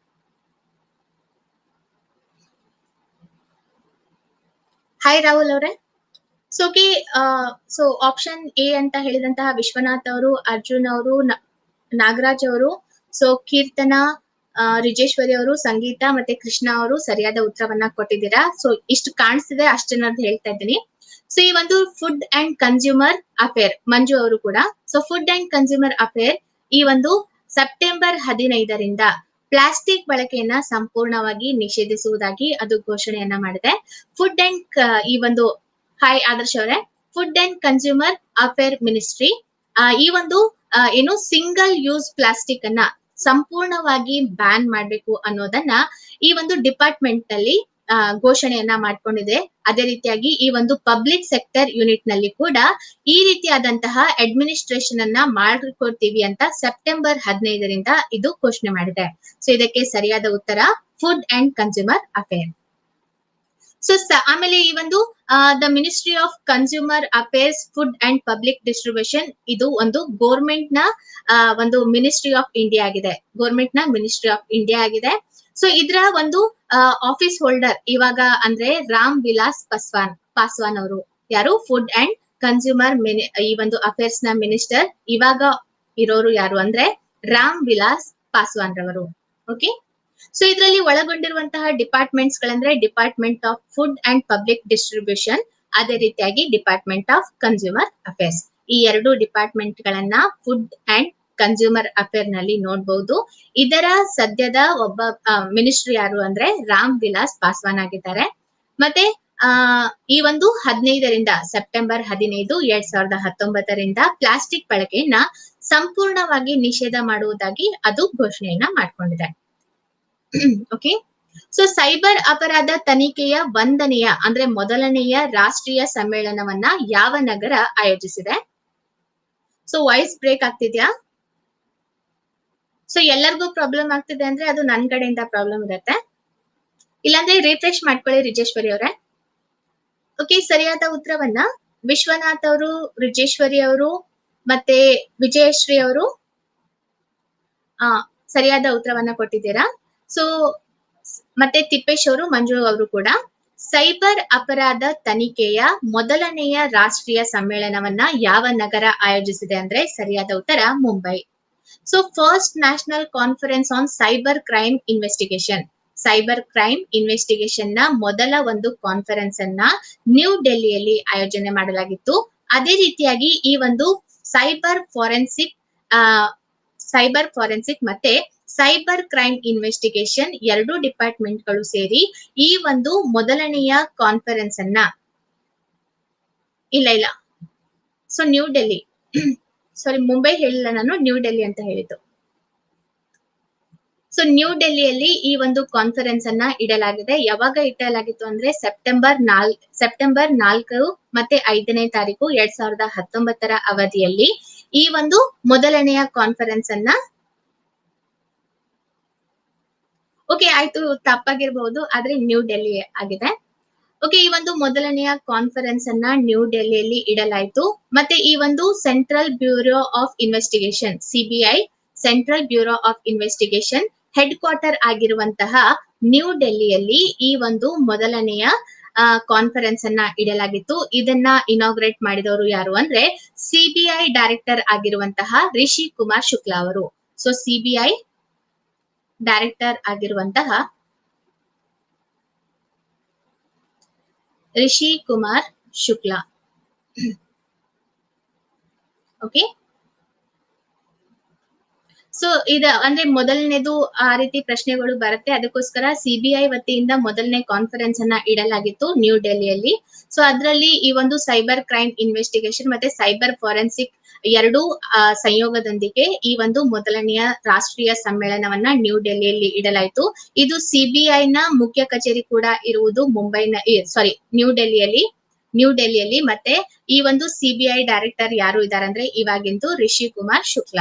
ಹಾಯ್ ರಾಹುಲ್ ಅವರೇ. So okay, so option A ಅಂತ ಹೇಳಿದಂತಹ ವಿಶ್ವನಾಥ್ ಅವರು, ಅರ್ಜುನ್ ಅವರು, ನಾಗರಾಜ್ ಅವರು, ಸೊ ಕೀರ್ತನಾ, ರಿಜೇಶ್ವರಿ ಅವರು, ಸಂಗೀತ ಮತ್ತೆ ಕೃಷ್ಣ ಅವರು ಸರಿಯಾದ ಉತ್ತರವನ್ನ ಕೊಟ್ಟಿದ್ದೀರಾ. ಸೊ ಇಷ್ಟು ಕಾಣಿಸ್ತಿದೆ ಅಷ್ಟನ್ನದು ಹೇಳ್ತಾ ಇದ್ದೀನಿ. ಸೊ ಈ ಒಂದು food and consumer affair Manju ಅವರು ಕೂಡ. So food and consumer affair ಈ ಒಂದು ಸೆಪ್ಟೆಂಬರ್ ಹದಿನೈದರಿಂದ ಪ್ಲಾಸ್ಟಿಕ್ ಬಳಕೆಯನ್ನ ಸಂಪೂರ್ಣವಾಗಿ ನಿಷೇಧಿಸುವುದಾಗಿ ಅದು ಘೋಷಣೆಯನ್ನ ಮಾಡಿದೆ. ಫುಡ್ ಅಂಡ್ ಈ ಒಂದು ಹಾಯ್ ಆದರ್ಶ್ ಅವರೇ. Food and consumer affair ministry ಈ ಒಂದು ಏನು ಸಿಂಗಲ್ ಯೂಸ್ ಪ್ಲಾಸ್ಟಿಕ್ ಅನ್ನ ಸಂಪೂರ್ಣವಾಗಿ ಬ್ಯಾನ್ ಮಾಡ್ಬೇಕು ಅನ್ನೋದನ್ನ ಈ ಒಂದು ಡಿಪಾರ್ಟ್ಮೆಂಟ್ ಅಲ್ಲಿ ಘೋಷಣೆಯನ್ನ ಮಾಡ್ಕೊಂಡಿದೆ. ಅದೇ ರೀತಿಯಾಗಿ ಈ ಒಂದು ಪಬ್ಲಿಕ್ ಸೆಕ್ಟರ್ ಯೂನಿಟ್ ನಲ್ಲಿ ಕೂಡ ಈ ರೀತಿಯಾದಂತಹ ಅಡ್ಮಿನಿಸ್ಟ್ರೇಷನ್ ಅನ್ನ ಮಾಡಿಕೊಡ್ತೀವಿ ಅಂತ ಸೆಪ್ಟೆಂಬರ್ ಹದಿನೈದರಿಂದ ಇದು ಘೋಷಣೆ ಮಾಡಿದೆ. ಸೊ ಇದಕ್ಕೆ ಸರಿಯಾದ ಉತ್ತರ food and consumer affair. So ಆಮೇಲೆ ಈ ಒಂದು the ministry of consumer affairs, food and public distribution ಇದು ಒಂದು ಗೋರ್ಮೆಂಟ್ ನ ಒಂದು ಮಿನಿಸ್ಟ್ರಿ ಆಫ್ ಇಂಡಿಯಾ ಆಗಿದೆ. ಗೋರ್ಮೆಂಟ್ ನ ಮಿನಿಸ್ಟ್ರಿ ಆಫ್ ಇಂಡಿಯಾ ಆಗಿದೆ. ಸೊ ಇದರ ಒಂದು ಆಫೀಸ್ ಹೋಲ್ಡರ್ ಇವಾಗ ಅಂದ್ರೆ ರಾಮ್ ವಿಲಾಸ್ ಪಾಸ್ವಾನ್ ಪಾಸ್ವಾನ್ ಅವರು ಯಾರು ಫುಡ್ ಅಂಡ್ ಕನ್ಸ್ಯೂಮರ್ ಈ ಒಂದು ಅಫೇರ್ಸ್ ನ ಮಿನಿಸ್ಟರ್ ಇವಾಗ ಇರೋರು ಯಾರು ಅಂದ್ರೆ ರಾಮ್ ವಿಲಾಸ್ ಪಾಸ್ವಾನ್ ರವರು. ಓಕೆ. ಸೊ ಇದರಲ್ಲಿ ಒಳಗೊಂಡಿರುವಂತಹ ಡಿಪಾರ್ಟ್ಮೆಂಟ್ಸ್ ಗಳಂದ್ರೆ department of food and public distribution, ಅದೇ ರೀತಿಯಾಗಿ ಡಿಪಾರ್ಟ್ಮೆಂಟ್ ಆಫ್ ಕನ್ಸ್ಯೂಮರ್ ಅಫೇರ್ಸ್. ಈ ಎರಡು ಡಿಪಾರ್ಟ್ಮೆಂಟ್ ಗಳನ್ನ ಫುಡ್ ಅಂಡ್ ಕನ್ಸ್ಯೂಮರ್ ಅಫೇರ್ ನಲ್ಲಿ ನೋಡಬಹುದು. ಇದರ ಸದ್ಯದ ಒಬ್ಬ ಮಿನಿಸ್ಟರ್ ಯಾರು ಅಂದ್ರೆ ರಾಮ್ ವಿಲಾಸ್ ಪಾಸ್ವಾನ್ ಆಗಿದ್ದಾರೆ. ಮತ್ತೆ ಆ ಈ ಒಂದು ಹದಿನೈದರಿಂದ ಸೆಪ್ಟೆಂಬರ್ ಹದಿನೈದು ಎರಡ್ ಸಾವಿರದ ಹತ್ತೊಂಬತ್ತರಿಂದ ಪ್ಲಾಸ್ಟಿಕ್ ಬಳಕೆಯನ್ನ ಸಂಪೂರ್ಣವಾಗಿ ನಿಷೇಧ ಮಾಡುವುದಾಗಿ ಅದು ಘೋಷಣೆಯನ್ನ ಮಾಡ್ಕೊಂಡಿದೆ. ಓಕೆ, ಸೊ ಸೈಬರ್ ಅಪರಾಧ ತನಿಖೆಯ ಒಂದನೆಯ ಅಂದ್ರೆ ಮೊದಲನೆಯ ರಾಷ್ಟ್ರೀಯ ಸಮ್ಮೇಳನವನ್ನ ಯಾವ ನಗರ ಆಯೋಜಿಸಿದೆ? ಸೊ ವಾಯ್ಸ್ ಬ್ರೇಕ್ ಆಗ್ತಿದ್ಯಾ? ಸೊ ಎಲ್ಲರಿಗೂ ಪ್ರಾಬ್ಲಮ್ ಆಗ್ತಿದೆ ಅಂದ್ರೆ ಅದು ನನ್ ಕಡೆಯಿಂದ ಪ್ರಾಬ್ಲಮ್ ಇರತ್ತೆ, ಇಲ್ಲಾಂದ್ರೆ ರಿಫ್ರೆಶ್ ಮಾಡ್ಕೊಳ್ಳಿ ರಿಜೇಶ್ವರಿ ಅವರೇ. ಓಕೆ, ಸರಿಯಾದ ಉತ್ತರವನ್ನ ವಿಶ್ವನಾಥ್ ಅವರು, ರಿಜೇಶ್ವರಿ ಅವರು ಮತ್ತೆ ವಿಜಯಶ್ರೀ ಅವರು ಆ ಸರಿಯಾದ ಉತ್ತರವನ್ನ ಕೊಟ್ಟಿದ್ದೀರಾ. ಸೊ ಮತ್ತೆ ತಿಪ್ಪೇಶ್ ಅವರು, ಮಂಜು ಅವರು ಕೂಡ ಸೈಬರ್ ಅಪರಾಧ ತನಿಖೆಯ ಮೊದಲನೆಯ ರಾಷ್ಟ್ರೀಯ ಸಮ್ಮೇಳನವನ್ನ ಯಾವ ನಗರ ಆಯೋಜಿಸಿದೆ ಅಂದ್ರೆ ಸರಿಯಾದ ಉತ್ತರ Mumbai. So first national conference on cyber crime investigation, cyber crime investigation ನ ಮೊದಲ ಒಂದು ಕಾನ್ಫರೆನ್ಸ್ ಅನ್ನ ನ್ಯೂ ಡೆಲ್ಲಿಯಲ್ಲಿ ಆಯೋಜನೆ ಮಾಡಲಾಗಿತ್ತು. ಅದೇ ರೀತಿಯಾಗಿ ಈ ಒಂದು ಸೈಬರ್ ಫಾರೆನ್ಸಿಕ್ ಆ ಸೈಬರ್ ಫಾರೆನ್ಸಿಕ್ ಮತ್ತೆ ಸೈಬರ್ ಕ್ರೈಮ್ ಇನ್ವೆಸ್ಟಿಗೇಷನ್ ಎರಡು ಡಿಪಾರ್ಟ್ಮೆಂಟ್ ಗಳು ಸೇರಿ ಈ ಒಂದು ಮೊದಲನೆಯ ಕಾನ್ಫರೆನ್ಸ್ ಅನ್ನ ಇಲ್ಲ ಇಲ್ಲ so new Delhi sorry Mumbai ಹೇಳಿಲ್ಲ ನಾನು, ನ್ಯೂ ಡೆಲ್ಲಿ ಅಂತ ಹೇಳಿದ್ದು. ಸೊ ನ್ಯೂ ಡೆಲ್ಲಿಯಲ್ಲಿ ಈ ಒಂದು ಕಾನ್ಫರೆನ್ಸ್ ಅನ್ನ ಇಡಲಾಗಿದೆ. ಯಾವಾಗ ಇಡಲಾಗಿತ್ತು ಅಂದ್ರೆ ಸೆಪ್ಟೆಂಬರ್ ನಾಲ್ ಸೆಪ್ಟೆಂಬರ್ ನಾಲ್ಕು ಮತ್ತೆ ಐದನೇ ತಾರೀಕು ಎರಡ್ ಸಾವಿರದ ಹತ್ತೊಂಬತ್ತರ ಅವಧಿಯಲ್ಲಿ ಈ ಒಂದು ಮೊದಲನೆಯ ಕಾನ್ಫರೆನ್ಸ್ ಅನ್ನ ಓಕೆ ಆಯ್ತು, ತಪ್ಪಾಗಿರ್ಬಹುದು, ಆದ್ರೆ ನ್ಯೂ ಡೆಲ್ಲಿ ಆಗಿದೆ. ಓಕೆ, ಈ ಒಂದು ಮೊದಲನೆಯ ಕಾನ್ಫರೆನ್ಸ್ ಅನ್ನ ನ್ಯೂ ಡೆಲ್ಲಿಯಲ್ಲಿ ಇಡಲಾಯಿತು. ಮತ್ತೆ ಈ ಒಂದು central bureau of investigation CBI central bureau of investigation headquarter ಆಗಿರುವಂತಹ ನ್ಯೂ ಡೆಲ್ಲಿಯಲ್ಲಿ ಈ ಒಂದು ಮೊದಲನೆಯ ಕಾನ್ಫರೆನ್ಸ್ ಅನ್ನ ಇಡಲಾಗಿತ್ತು. ಇದನ್ನ ಇನಾಗ್ರೇಟ್ ಮಾಡಿದವರು ಯಾರು ಅಂದ್ರೆ ಸಿಬಿಐ ಡೈರೆಕ್ಟರ್ ಆಗಿರುವಂತಹ ರಿಷಿ ಕುಮಾರ್ ಶುಕ್ಲಾ ಅವರು. ಸೊ ಸಿಬಿಐ ಡೈರೆಕ್ಟರ್ ಆಗಿರುವಂತಹ ರಿಷಿ ಕುಮಾರ್ ಶುಕ್ಲಾ. ಓಕೆ, ಸೊ ಇದ ಅಂದ್ರೆ ಮೊದಲನೇದು ಆ ರೀತಿ ಪ್ರಶ್ನೆಗಳು ಬರುತ್ತೆ, ಅದಕ್ಕೋಸ್ಕರ ಸಿಬಿಐ ವತಿಯಿಂದ ಮೊದಲನೇ ಕಾನ್ಫರೆನ್ಸ್ ಅನ್ನ ಇಡಲಾಗಿತ್ತು ನ್ಯೂ ಡೆಲ್ಲಿಯಲ್ಲಿ. ಸೊ ಅದರಲ್ಲಿ ಈ ಒಂದು ಸೈಬರ್ ಕ್ರೈಮ್ ಇನ್ವೆಸ್ಟಿಗೇಷನ್ ಮತ್ತೆ ಸೈಬರ್ ಫಾರೆನ್ಸಿಕ್ ಎರಡು ಸಂಯೋಗದೊಂದಿಗೆ ಈ ಒಂದು ಮೊದಲನೆಯ ರಾಷ್ಟ್ರೀಯ ಸಮ್ಮೇಳನವನ್ನ ನ್ಯೂ ಡೆಲ್ಲಿಯಲ್ಲಿ ಇಡಲಾಯಿತು. ಇದು ಸಿಬಿಐ ನ ಮುಖ್ಯ ಕಚೇರಿ ಕೂಡ ಇರುವುದು ಮುಂಬೈನ ಸಾರಿ ನ್ಯೂ ಡೆಲ್ಲಿಯಲ್ಲಿ ನ್ಯೂ ಡೆಲ್ಲಿಯಲ್ಲಿ ಮತ್ತೆ ಈ ಒಂದು ಸಿಬಿಐ ಡೈರೆಕ್ಟರ್ ಯಾರು ಇದ್ದಾರೆ ಅಂದ್ರೆ ಇವಾಗಿಂದು Rishi Kumar Shukla.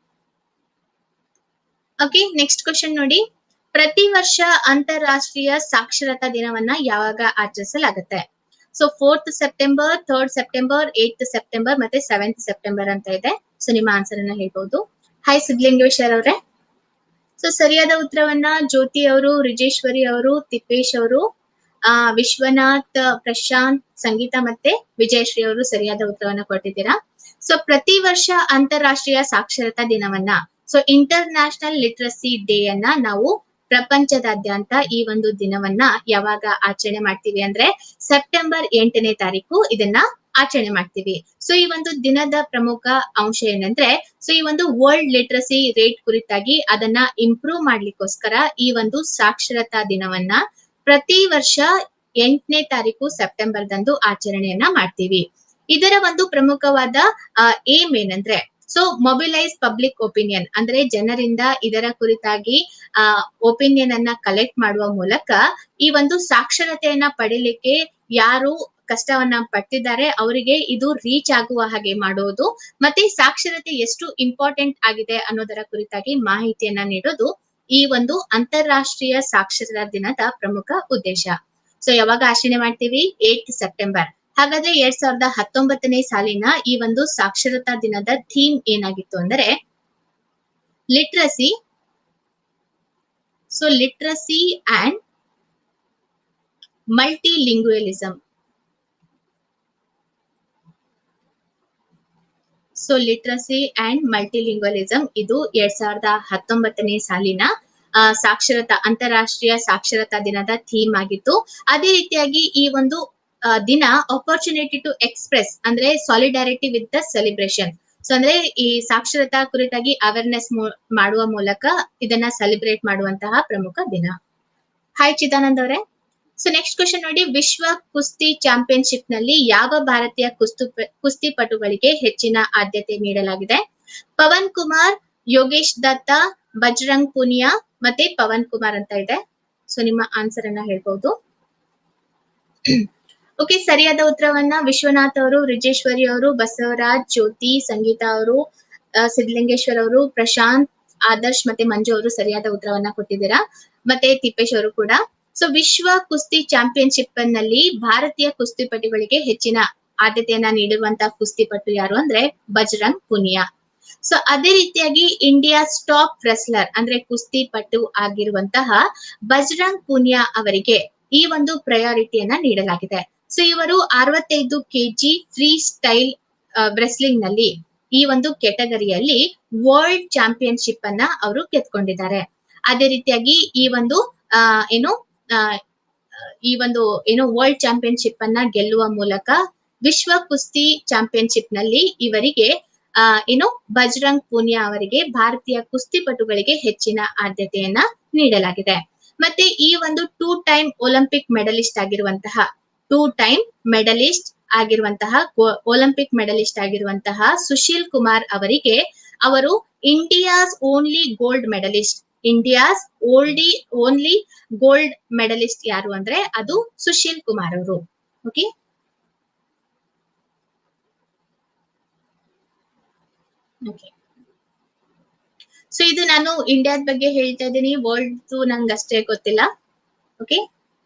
Okay, next question ನೋಡಿ. ಪ್ರತಿ ವರ್ಷ ಅಂತಾರಾಷ್ಟ್ರೀಯ ಸಾಕ್ಷರತಾ ದಿನವನ್ನ ಯಾವಾಗ ಆಚರಿಸಲಾಗುತ್ತೆ? So fourth September, third September, eighth September ಮತ್ತೆ ಸೆವೆಂತ್ ಸೆಪ್ಟೆಂಬರ್ ಅಂತ ಇದೆ. ಸೊ ನಿಮ್ಮ ಆನ್ಸರ್ ಅನ್ನ ಹೇಳ್ಬಹುದು. ಹಾಯ್ ಸಿದ್ಲಿಂಗೇಶ್ವರ್ ಅವರೇ. ಸೊ ಸರಿಯಾದ ಉತ್ತರವನ್ನ ಜ್ಯೋತಿ ಅವರು, ರಿಜೇಶ್ವರಿ ಅವರು, ತಿಪ್ಪೇಶ್ ಅವರು, ಆ ವಿಶ್ವನಾಥ್, ಪ್ರಶಾಂತ್, ಸಂಗೀತ ಮತ್ತೆ ವಿಜಯಶ್ರೀ ಅವರು ಸರಿಯಾದ ಉತ್ತರವನ್ನ ಕೊಟ್ಟಿದ್ದೀರಾ. ಸೊ ಪ್ರತಿ ವರ್ಷ ಅಂತಾರಾಷ್ಟ್ರೀಯ ಸಾಕ್ಷರತಾ ದಿನವನ್ನ so international literacy day ಅನ್ನ ನಾವು ಪ್ರಪಂಚದಾದ್ಯಂತ ಈ ಒಂದು ದಿನವನ್ನ ಯಾವಾಗ ಆಚರಣೆ ಮಾಡ್ತೀವಿ ಅಂದ್ರೆ ಸೆಪ್ಟೆಂಬರ್ ಎಂಟನೇ ತಾರೀಕು ಇದನ್ನ ಆಚರಣೆ ಮಾಡ್ತೀವಿ. ಸೊ ಈ ಒಂದು ದಿನದ ಪ್ರಮುಖ ಅಂಶ ಏನಂದ್ರೆ ಸೊ ಈ ಒಂದು ವರ್ಲ್ಡ್ ಲಿಟ್ರಸಿ ರೇಟ್ ಕುರಿತಾಗಿ ಅದನ್ನ ಇಂಪ್ರೂವ್ ಮಾಡ್ಲಿಕ್ಕೋಸ್ಕರ ಈ ಒಂದು ಸಾಕ್ಷರತಾ ದಿನವನ್ನ ಪ್ರತಿ ವರ್ಷ ಎಂಟನೇ ತಾರೀಕು ಸೆಪ್ಟೆಂಬರ್ದಂದು ಆಚರಣೆಯನ್ನ ಮಾಡ್ತೀವಿ. ಇದರ ಒಂದು ಪ್ರಮುಖವಾದ ಏಮ್ ಏನಂದ್ರೆ ಸೊ ಮೊಬಿಲೈಸ್ ಪಬ್ಲಿಕ್ ಒಪಿನಿಯನ್ ಅಂದ್ರೆ ಜನರಿಂದ ಇದರ ಕುರಿತಾಗಿ ಆ ಒಪಿನಿಯನ್ ಅನ್ನ ಕಲೆಕ್ಟ್ ಮಾಡುವ ಮೂಲಕ ಈ ಒಂದು ಸಾಕ್ಷರತೆಯನ್ನ ಪಡಿಲಿಕ್ಕೆ ಯಾರು ಕಷ್ಟವನ್ನ ಪಟ್ಟಿದ್ದಾರೆ ಅವರಿಗೆ ಇದು ರೀಚ್ ಆಗುವ ಹಾಗೆ ಮಾಡುವುದು ಮತ್ತೆ ಸಾಕ್ಷರತೆ ಎಷ್ಟು ಇಂಪಾರ್ಟೆಂಟ್ ಆಗಿದೆ ಅನ್ನೋದರ ಕುರಿತಾಗಿ ಮಾಹಿತಿಯನ್ನ ನೀಡೋದು ಈ ಒಂದು ಅಂತಾರಾಷ್ಟ್ರೀಯ ಸಾಕ್ಷರತಾ ದಿನದ ಪ್ರಮುಖ ಉದ್ದೇಶ. ಸೊ ಯಾವಾಗ ಆಚರಣೆ ಮಾಡ್ತೀವಿ? Eighth September. ಹಾಗಾದ್ರೆ ಎರಡ್ ಸಾವಿರದ ಹತ್ತೊಂಬತ್ತನೇ ಸಾಲಿನ ಈ ಒಂದು ಸಾಕ್ಷರತಾ ದಿನದ ಥೀಮ್ ಏನಾಗಿತ್ತು ಅಂದರೆ literacy so literacy and multilingualism. So literacy and multilingualism ಇದು ಎರಡ್ ಸಾವಿರದ ಹತ್ತೊಂಬತ್ತನೇ ಸಾಲಿನ ಸಾಕ್ಷರತಾ ಅಂತಾರಾಷ್ಟ್ರೀಯ ಸಾಕ್ಷರತಾ ದಿನದ ಥೀಮ್ ಆಗಿತ್ತು. ಅದೇ ರೀತಿಯಾಗಿ ಈ ಒಂದು ದಿನ ಆಪರ್ಚುನಿಟಿ ಟು ಎಕ್ಸ್ಪ್ರೆಸ್ ಅಂದ್ರೆ solidarity with the celebration. So ಅಂದ್ರೆ ಈ ಸಾಕ್ಷರತಾ ಕುರಿತಾಗಿ ಅವೇರ್ನೆಸ್ ಮಾಡುವ ಮೂಲಕ ಇದನ್ನ ಸೆಲಿಬ್ರೇಟ್ ಮಾಡುವಂತಹ ಪ್ರಮುಖ ದಿನ. ಹಾಯ್ ಚಿದಾನಂದ್ ಅವರೇ. ಸೊ ನೆಕ್ಸ್ಟ್ ಕ್ವಶನ್ ನೋಡಿ, ವಿಶ್ವ ಕುಸ್ತಿ ಚಾಂಪಿಯನ್ಶಿಪ್ ನಲ್ಲಿ ಯಾವ ಭಾರತೀಯ ಕುಸ್ತು ಕುಸ್ತಿಪಟುಗಳಿಗೆ ಹೆಚ್ಚಿನ ಆದ್ಯತೆ ನೀಡಲಾಗಿದೆ? ಪವನ್ ಕುಮಾರ್, ಯೋಗೇಶ್ ದತ್ತಾ, ಬಜರಂಗ್ ಪೂನಿಯಾ ಮತ್ತೆ ಪವನ್ ಕುಮಾರ್ ಅಂತ ಇದೆ. ಸೊ ನಿಮ್ಮ ಆನ್ಸರ್ ಅನ್ನ ಹೇಳ್ಬಹುದು. ಓಕೆ, ಸರಿಯಾದ ಉತ್ತರವನ್ನ ವಿಶ್ವನಾಥ್ ಅವರು, ರಿಜೇಶ್ವರಿ ಅವರು, ಬಸವರಾಜ್, ಜ್ಯೋತಿ, ಸಂಗೀತಾ ಅವರು, ಸಿದ್ಧಲಿಂಗೇಶ್ವರ್ ಅವರು, ಪ್ರಶಾಂತ್, ಆದರ್ಶ್ ಮತ್ತೆ ಮಂಜು ಅವರು ಸರಿಯಾದ ಉತ್ತರವನ್ನ ಕೊಟ್ಟಿದ್ದೀರಾ. ಮತ್ತೆ ತಿಪ್ಪೇಶ್ ಅವರು ಕೂಡ. ಸೊ ವಿಶ್ವ ಕುಸ್ತಿ ಚಾಂಪಿಯನ್ಶಿಪ್ ನಲ್ಲಿ ಭಾರತೀಯ ಕುಸ್ತಿಪಟುಗಳಿಗೆ ಹೆಚ್ಚಿನ ಆದ್ಯತೆಯನ್ನ ನೀಡಿರುವಂತಹ ಕುಸ್ತಿಪಟು ಯಾರು ಅಂದ್ರೆ ಬಜರಂಗ್ ಪುನಿಯಾ. ಸೊ ಅದೇ ರೀತಿಯಾಗಿ ಇಂಡಿಯಾ ಟಾಪ್ ರೆಸ್ಲರ್ ಅಂದ್ರೆ ಕುಸ್ತಿಪಟು ಆಗಿರುವಂತಹ ಬಜರಂಗ್ ಪುನಿಯಾ ಅವರಿಗೆ ಈ ಒಂದು ಪ್ರಯಾರಿಟಿಯನ್ನ ನೀಡಲಾಗಿದೆ. ಸೊ ಇವರು ಅರವತ್ತೈದು ಕೆಜಿ ಫ್ರೀ ಸ್ಟೈಲ್ ರೆಸ್ಲಿಂಗ್ ನಲ್ಲಿ ಈ ಒಂದು ಕೆಟಗರಿಯಲ್ಲಿ ವರ್ಲ್ಡ್ ಚಾಂಪಿಯನ್ಶಿಪ್ ಅನ್ನ ಅವರು ಗೆದ್ಕೊಂಡಿದ್ದಾರೆ. ಅದೇ ರೀತಿಯಾಗಿ ಈ ಒಂದು ಆ ಏನು ಆ ಈ ಒಂದು ಏನು ವರ್ಲ್ಡ್ ಚಾಂಪಿಯನ್ಶಿಪ್ ಅನ್ನ ಗೆಲ್ಲುವ ಮೂಲಕ ವಿಶ್ವ ಕುಸ್ತಿ ಚಾಂಪಿಯನ್ಶಿಪ್ ನಲ್ಲಿ ಇವರಿಗೆ ಆ ಏನು ಬಜರಂಗ್ ಪೂನಿಯಾ ಅವರಿಗೆ ಭಾರತೀಯ ಕುಸ್ತಿಪಟುಗಳಿಗೆ ಹೆಚ್ಚಿನ ಆದ್ಯತೆಯನ್ನ ನೀಡಲಾಗಿದೆ. ಮತ್ತೆ ಈ ಒಂದು ಟೂ ಟೈಮ್ ಒಲಿಂಪಿಕ್ ಮೆಡಲಿಸ್ಟ್ ಆಗಿರುವಂತಹ ಟೂ ಟೈಮ್ ಮೆಡಲಿಸ್ಟ್ ಆಗಿರುವಂತಹ ಒಲಿಂಪಿಕ್ ಮೆಡಲಿಸ್ಟ್ ಆಗಿರುವಂತಹ ಸುಶೀಲ್ ಕುಮಾರ್ ಅವರಿಗೆ ಅವರು India's only gold medallist India's old only gold medallist ಯಾರು ಅಂದ್ರೆ ಅದು ಸುಶೀಲ್ ಕುಮಾರ್ ಅವರು. Okay, okay. ಸೊ ಇದು ನಾನು ಇಂಡಿಯಾದ ಬಗ್ಗೆ ಹೇಳ್ತಾ ಇದ್ದೀನಿ, ವರ್ಲ್ಡ್ ನಂಗೆ ಅಷ್ಟೇ ಗೊತ್ತಿಲ್ಲ. ಓಕೆ,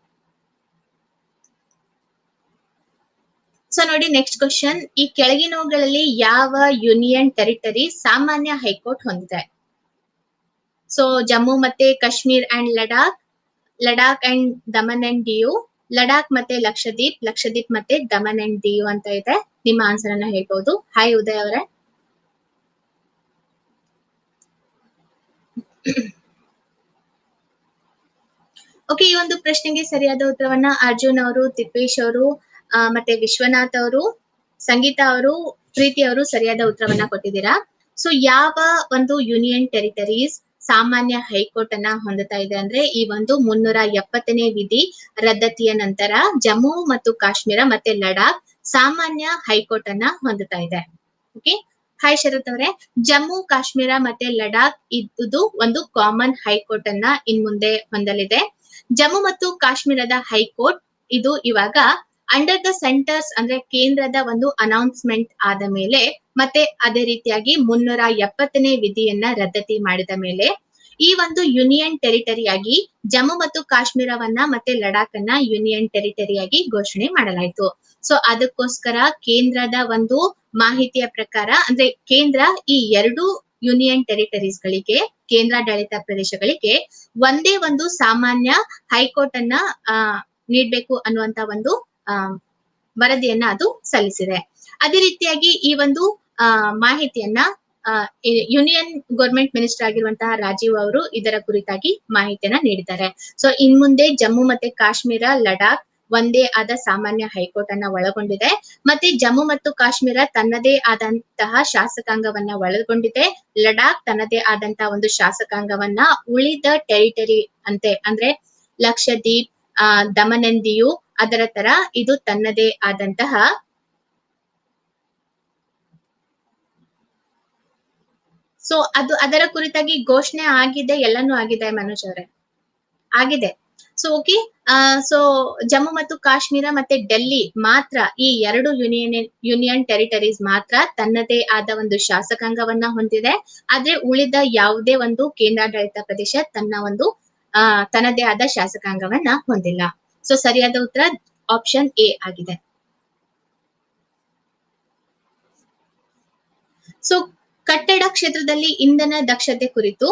ಸೊ ನೋಡಿ ನೆಕ್ಸ್ಟ್ ಕ್ವಶನ್, ಈ ಕೆಳಗಿನವುಗಳಲ್ಲಿ ಯಾವ ಯೂನಿಯನ್ ಟೆರಿಟರಿ ಸಾಮಾನ್ಯ ಹೈಕೋರ್ಟ್ ಹೊಂದಿದೆ? ಸೊ ಜಮ್ಮು ಮತ್ತೆ Kashmir and Ladakh, Ladakh and Daman and Diu, Ladakh ಮತ್ತೆ ಲಕ್ಷದ್ವೀಪ್, ಲಕ್ಷದ್ವೀಪ್ ಮತ್ತೆ ದಮನ್ ಅಂಡ್ ದಿಯು ಅಂತ ಇದೆ. ನಿಮ್ಮ ಆನ್ಸರ್ ಅನ್ನ ಹೇಳ್ಬಹುದು. ಹಾಯ್ ಉದಯ್ ಅವರೇ. ಓಕೆ, ಈ ಒಂದು ಪ್ರಶ್ನೆಗೆ ಸರಿಯಾದ ಉತ್ತರವನ್ನ ಅರ್ಜುನ್ ಅವರು, ತಿಪ್ಪೇಶ್ ಅವರು ಮತ್ತೆ ವಿಶ್ವನಾಥ್ ಅವರು, ಸಂಗೀತಾ ಅವರು, ಪ್ರೀತಿ ಅವರು ಸರಿಯಾದ ಉತ್ತರವನ್ನ ಕೊಟ್ಟಿದ್ದೀರಾ. ಸೊ ಯಾವ ಒಂದು ಯೂನಿಯನ್ ಟೆರಿಟರೀಸ್ ಸಾಮಾನ್ಯ ಹೈಕೋರ್ಟ್ ಅನ್ನ ಹೊಂದುತ್ತಾ ಇದೆ ಅಂದ್ರೆ ಈ ಒಂದು ಮುನ್ನೂರ ಎಪ್ಪತ್ತನೇ ವಿಧಿ ರದ್ದತಿಯ ನಂತರ ಜಮ್ಮು ಮತ್ತು ಕಾಶ್ಮೀರ ಮತ್ತೆ ಲಡಾಖ್ ಸಾಮಾನ್ಯ ಹೈಕೋರ್ಟ್ ಅನ್ನ ಹೊಂದುತ್ತಾ ಇದೆ. ಓಕೆ, ಹಾಯ್ ಶರತ್ ಅವರೇ. ಜಮ್ಮು ಕಾಶ್ಮೀರ ಮತ್ತೆ ಲಡಾಖ್ ಇದು ಒಂದು ಕಾಮನ್ ಹೈಕೋರ್ಟ್ ಅನ್ನ ಇನ್ ಮುಂದೆ ಹೊಂದಲಿದೆ. ಜಮ್ಮು ಮತ್ತು ಕಾಶ್ಮೀರದ ಹೈಕೋರ್ಟ್ ಇದು ಇವಾಗ ಅಂಡರ್ ದ ಸೆಂಟರ್ಸ್ ಅಂದ್ರೆ ಕೇಂದ್ರದ ಒಂದು ಅನೌನ್ಸ್ಮೆಂಟ್ ಆದ ಮೇಲೆ ಮತ್ತೆ ಅದೇ ರೀತಿಯಾಗಿ ಮುನ್ನೂರ ಎಪ್ಪತ್ತನೇ ವಿಧಿಯನ್ನ ರದ್ದತಿ ಮಾಡಿದ ಮೇಲೆ ಈ ಒಂದು ಯೂನಿಯನ್ ಟೆರಿಟರಿಯಾಗಿ ಜಮ್ಮು ಮತ್ತು ಕಾಶ್ಮೀರವನ್ನ ಮತ್ತೆ ಲಡಾಖ್ ಅನ್ನ ಯೂನಿಯನ್ ಟೆರಿಟರಿಯಾಗಿ ಘೋಷಣೆ ಮಾಡಲಾಯಿತು. ಸೊ ಅದಕ್ಕೋಸ್ಕರ ಕೇಂದ್ರದ ಒಂದು ಮಾಹಿತಿಯ ಪ್ರಕಾರ ಅಂದ್ರೆ ಕೇಂದ್ರ ಈ ಎರಡು ಯೂನಿಯನ್ ಟೆರಿಟರೀಸ್ ಗಳಿಗೆ ಕೇಂದ್ರಾಡಳಿತ ಪ್ರದೇಶಗಳಿಗೆ ಒಂದೇ ಒಂದು ಸಾಮಾನ್ಯ ಹೈಕೋರ್ಟ್ ಅನ್ನ ಆ ನೀಡ್ಬೇಕು ಅನ್ನುವಂತ ಒಂದು ಆ ವರದಿಯನ್ನ ಅದು ಸಲ್ಲಿಸಿದೆ. ಅದೇ ರೀತಿಯಾಗಿ ಈ ಒಂದು ಆ ಮಾಹಿತಿಯನ್ನ ಯೂನಿಯನ್ ಗವರ್ಮೆಂಟ್ ಮಿನಿಸ್ಟರ್ ಆಗಿರುವಂತಹ ರಾಜೀವ್ ಅವರು ಇದರ ಕುರಿತಾಗಿ ಮಾಹಿತಿಯನ್ನ ನೀಡಿದ್ದಾರೆ. ಸೊ ಇನ್ ಮುಂದೆ ಜಮ್ಮು ಮತ್ತೆ ಕಾಶ್ಮೀರ ಲಡಾಖ್ ಒಂದೇ ಆದ ಸಾಮಾನ್ಯ ಹೈಕೋರ್ಟ್ ಅನ್ನ ಒಳಗೊಂಡಿದೆ. ಮತ್ತೆ ಜಮ್ಮು ಮತ್ತು ಕಾಶ್ಮೀರ ತನ್ನದೇ ಆದಂತಹ ಶಾಸಕಾಂಗವನ್ನ ಒಳಗೊಂಡಿದೆ. ಲಡಾಖ್ ತನ್ನದೇ ಆದಂತಹ ಒಂದು ಶಾಸಕಾಂಗವನ್ನ ಉಳಿದ ಟೆರಿಟರಿ ಅಂತೆ ಅಂದ್ರೆ ಲಕ್ಷದ್ವೀಪ್, ಆ ದಮನ್ ಅಂಡ್ ದಿಯು ಅದರ ತರ ಇದು ತನ್ನದೇ ಆದಂತಹ ಸೊ ಅದು ಅದರ ಕುರಿತಾಗಿ ಘೋಷಣೆ ಆಗಿದೆ, ಎಲ್ಲಾನು ಆಗಿದೆ ಮನೋಜ್ ಅವರೇ, ಆಗಿದೆ. ಸೊ ಓಕೆ, ಸೊ ಜಮ್ಮು ಮತ್ತು ಕಾಶ್ಮೀರ ಮತ್ತೆ ಡೆಲ್ಲಿ ಮಾತ್ರ ಈ ಎರಡು ಯೂನಿಯನ್ ಯೂನಿಯನ್ ಟೆರಿಟರೀಸ್ ಮಾತ್ರ ತನ್ನದೇ ಆದ ಒಂದು ಶಾಸಕಾಂಗವನ್ನ ಹೊಂದಿದೆ. ಆದ್ರೆ ಉಳಿದ ಯಾವುದೇ ಒಂದು ಕೇಂದ್ರಾಡಳಿತ ಪ್ರದೇಶ ತನ್ನ ಒಂದು ಆ ತನ್ನದೇ ಆದ ಶಾಸಕಾಂಗವನ್ನ ಹೊಂದಿಲ್ಲ. ಸೊ ಸರಿಯಾದ ಉತ್ತರ ಆಪ್ಷನ್ ಎ ಆಗಿದೆ. ಸೊ ಕಟ್ಟಡ ಕ್ಷೇತ್ರದಲ್ಲಿ ಇಂಧನ ದಕ್ಷತೆ ಕುರಿತು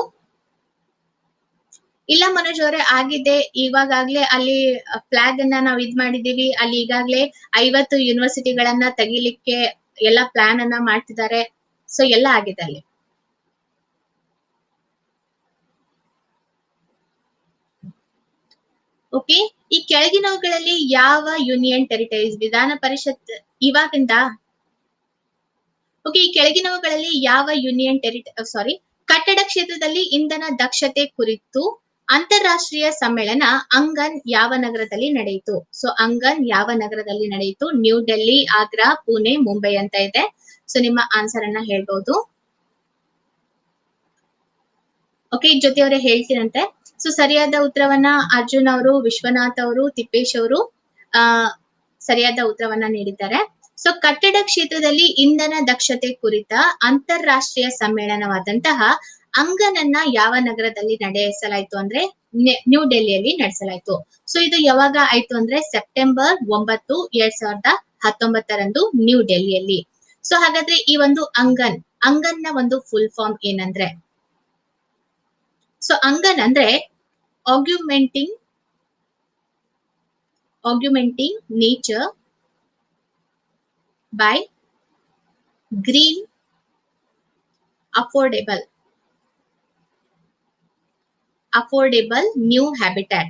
ಇಲ್ಲ ಮನೋಜ್ ಅವರೇ, ಆಗಿದೆ. ಇವಾಗಾಗ್ಲೇ ಅಲ್ಲಿ ಫ್ಲಾಗ್ ಅನ್ನ ನಾವು ಇದ್ ಮಾಡಿದೀವಿ. ಅಲ್ಲಿ ಈಗಾಗ್ಲೇ ಐವತ್ತು ಯೂನಿವರ್ಸಿಟಿಗಳನ್ನ ತೆಗಿಲಿಕ್ಕೆ ಎಲ್ಲ ಪ್ಲಾನ್ ಅನ್ನ ಮಾಡ್ತಿದ್ದಾರೆ. ಸೊ ಎಲ್ಲ ಆಗಿದೆ ಅಲ್ಲಿ. ಓಕೆ, ಈ ಕೆಳಗಿನವುಗಳಲ್ಲಿ ಯಾವ ಯೂನಿಯನ್ ಟೆರಿಟರೀಸ್ ವಿಧಾನ ಪರಿಷತ್ ಇವಾಗಿಂದ ಓಕೆ ಈ ಕೆಳಗಿನವುಗಳಲ್ಲಿ ಯಾವ ಯೂನಿಯನ್ ಟೆರಿಟ ಸಾರಿ ಕಟ್ಟಡ ಕ್ಷೇತ್ರದಲ್ಲಿ ಇಂಧನ ದಕ್ಷತೆ ಕುರಿತು ಅಂತಾರಾಷ್ಟ್ರೀಯ ಸಮ್ಮೇಳನ ಅಂಗನ್ ಯಾವ ನಗರದಲ್ಲಿ ನಡೆಯಿತು? ಸೊ ಅಂಗನ್ ಯಾವ ನಗರದಲ್ಲಿ ನಡೆಯಿತು? ನ್ಯೂ ಡೆಲ್ಲಿ, ಆಗ್ರಾ, ಪುಣೆ, ಮುಂಬೈ ಅಂತ ಇದೆ. ಸೊ ನಿಮ್ಮ ಆನ್ಸರ್ ಅನ್ನ ಹೇಳ್ಬಹುದು. ಓಕೆ, ಜೊತೆಯವರೇ ಹೇಳ್ತೀರಂತೆ. ಸೊ ಸರಿಯಾದ ಉತ್ತರವನ್ನ ಅರ್ಜುನ್ ಅವರು, ವಿಶ್ವನಾಥ್ ಅವರು, ತಿಪ್ಪೇಶ್ ಅವರು ಆ ಸರಿಯಾದ ಉತ್ತರವನ್ನ ನೀಡಿದ್ದಾರೆ. ಸೊ ಕಟ್ಟಡ ಕ್ಷೇತ್ರದಲ್ಲಿ ಇಂಧನ ದಕ್ಷತೆ ಕುರಿತ ಅಂತಾರಾಷ್ಟ್ರೀಯ ಸಮ್ಮೇಳನವಾದಂತಹ ಅಂಗನನ್ನ ಯಾವ ನಗರದಲ್ಲಿ ನಡೆಸಲಾಯಿತು ಅಂದ್ರೆ ನ್ಯೂ ಡೆಲ್ಲಿಯಲ್ಲಿ ನಡೆಸಲಾಯಿತು. ಸೊ ಇದು ಯಾವಾಗ ಆಯ್ತು ಅಂದ್ರೆ ಸೆಪ್ಟೆಂಬರ್ ಒಂಬತ್ತು ಎರಡ್ ಸಾವಿರದ ಹತ್ತೊಂಬತ್ತರಂದು ನ್ಯೂ ಡೆಲ್ಲಿಯಲ್ಲಿ. ಸೊ ಹಾಗಾದ್ರೆ ಈ ಒಂದು ಅಂಗನ್ ಅಂಗನ್ ನ ಒಂದು ಫುಲ್ ಫಾರ್ಮ್ ಏನಂದ್ರೆ, ಸೊ ಅಂಗನ್ ಅಂದ್ರೆ augmenting augmenting nature by green affordable affordable new habitat.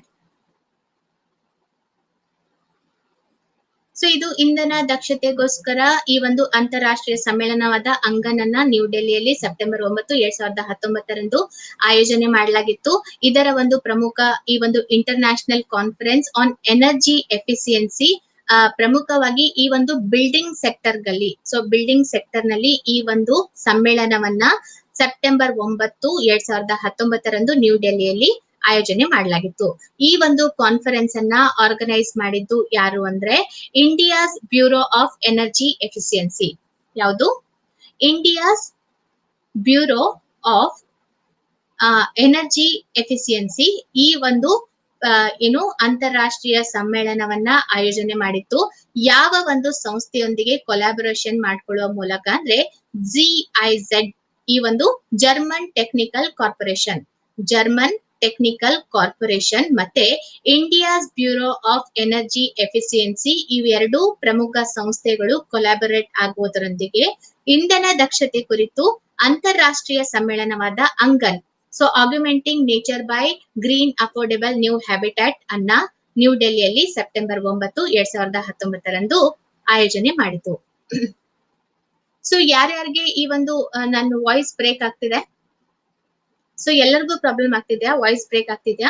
So ಇದು ಇಂಧನ ದಕ್ಷತೆಗೋಸ್ಕರ ಈ ಒಂದು ಅಂತಾರಾಷ್ಟ್ರೀಯ ಸಮ್ಮೇಳನವಾದ ಅಂಗನ್ ಅನ್ನ ನ್ಯೂ ಡೆಲ್ಲಿಯಲ್ಲಿ ಸೆಪ್ಟೆಂಬರ್ ಒಂಬತ್ತು ಎರಡ್ ಸಾವಿರದ ಹತ್ತೊಂಬತ್ತರಂದು ಆಯೋಜನೆ ಮಾಡಲಾಗಿತ್ತು. ಇದರ ಒಂದು ಪ್ರಮುಖ ಈ ಒಂದು international conference on energy efficiency ಆ ಪ್ರಮುಖವಾಗಿ ಈ ಒಂದು ಬಿಲ್ಡಿಂಗ್ ಸೆಕ್ಟರ್ ಗಳಲ್ಲಿ ಸೊ ಬಿಲ್ಡಿಂಗ್ ಸೆಕ್ಟರ್ ನಲ್ಲಿ ಈ ಒಂದು ಸಮ್ಮೇಳನವನ್ನ ಸೆಪ್ಟೆಂಬರ್ ಒಂಬತ್ತು ಎರಡ್ ಸಾವಿರದ ಹತ್ತೊಂಬತ್ತರಂದು ನ್ಯೂ ಡೆಲ್ಲಿಯಲ್ಲಿ ಆಯೋಜನೆ ಮಾಡಲಾಗಿತ್ತು. ಈ ಒಂದು ಕಾನ್ಫರೆನ್ಸ್ ಅನ್ನ ಆರ್ಗನೈಸ್ ಮಾಡಿದ್ದು ಯಾರು ಅಂದ್ರೆ India's bureau of energy efficiency. ಯಾವುದು? India's bureau of energy efficiency ಈ ಒಂದು ಏನು ಅಂತಾರಾಷ್ಟ್ರೀಯ ಸಮ್ಮೇಳನವನ್ನ ಆಯೋಜನೆ ಮಾಡಿತ್ತು. ಯಾವ ಒಂದು ಸಂಸ್ಥೆಯೊಂದಿಗೆ ಕೊಲಾಬರೇಷನ್ ಮಾಡ್ಕೊಳ್ಳುವ ಮೂಲಕ ಅಂದ್ರೆ ಜಿ ಐ ಝೆಡ್ ಈ ಒಂದು German technical corporation German technical corporation ಮತ್ತೆ India's bureau of energy efficiency ಇವೆರಡೂ ಪ್ರಮುಖ ಸಂಸ್ಥೆಗಳು ಕೊಲಾಬರೇಟ್ ಆಗುವುದರೊಂದಿಗೆ ಇಂಧನ ದಕ್ಷತೆ ಕುರಿತು ಅಂತಾರಾಷ್ಟ್ರೀಯ ಸಮ್ಮೇಳನವಾದ Angan so augmenting nature by green affordable new habitat ಅನ್ನ ನ್ಯೂ ಡೆಲ್ಲಿಯಲ್ಲಿ ಸೆಪ್ಟೆಂಬರ್ ಒಂಬತ್ತು ಎರಡ್ ಸಾವಿರದ ಹತ್ತೊಂಬತ್ತರಂದು ಆಯೋಜನೆ ಮಾಡಿತು. ಸೊ ಯಾರ್ಯಾರಿಗೆ ಈ ಒಂದು ನನ್ನ ವಾಯ್ಸ್ ಬ್ರೇಕ್ ಆಗ್ತಿದೆ? ಸೊ ಎಲ್ಲರಿಗೂ ಪ್ರಾಬ್ಲಮ್ ಆಗ್ತಿದ್ಯಾ? ವಾಯ್ಸ್ ಬ್ರೇಕ್ ಆಗ್ತಿದ್ಯಾ?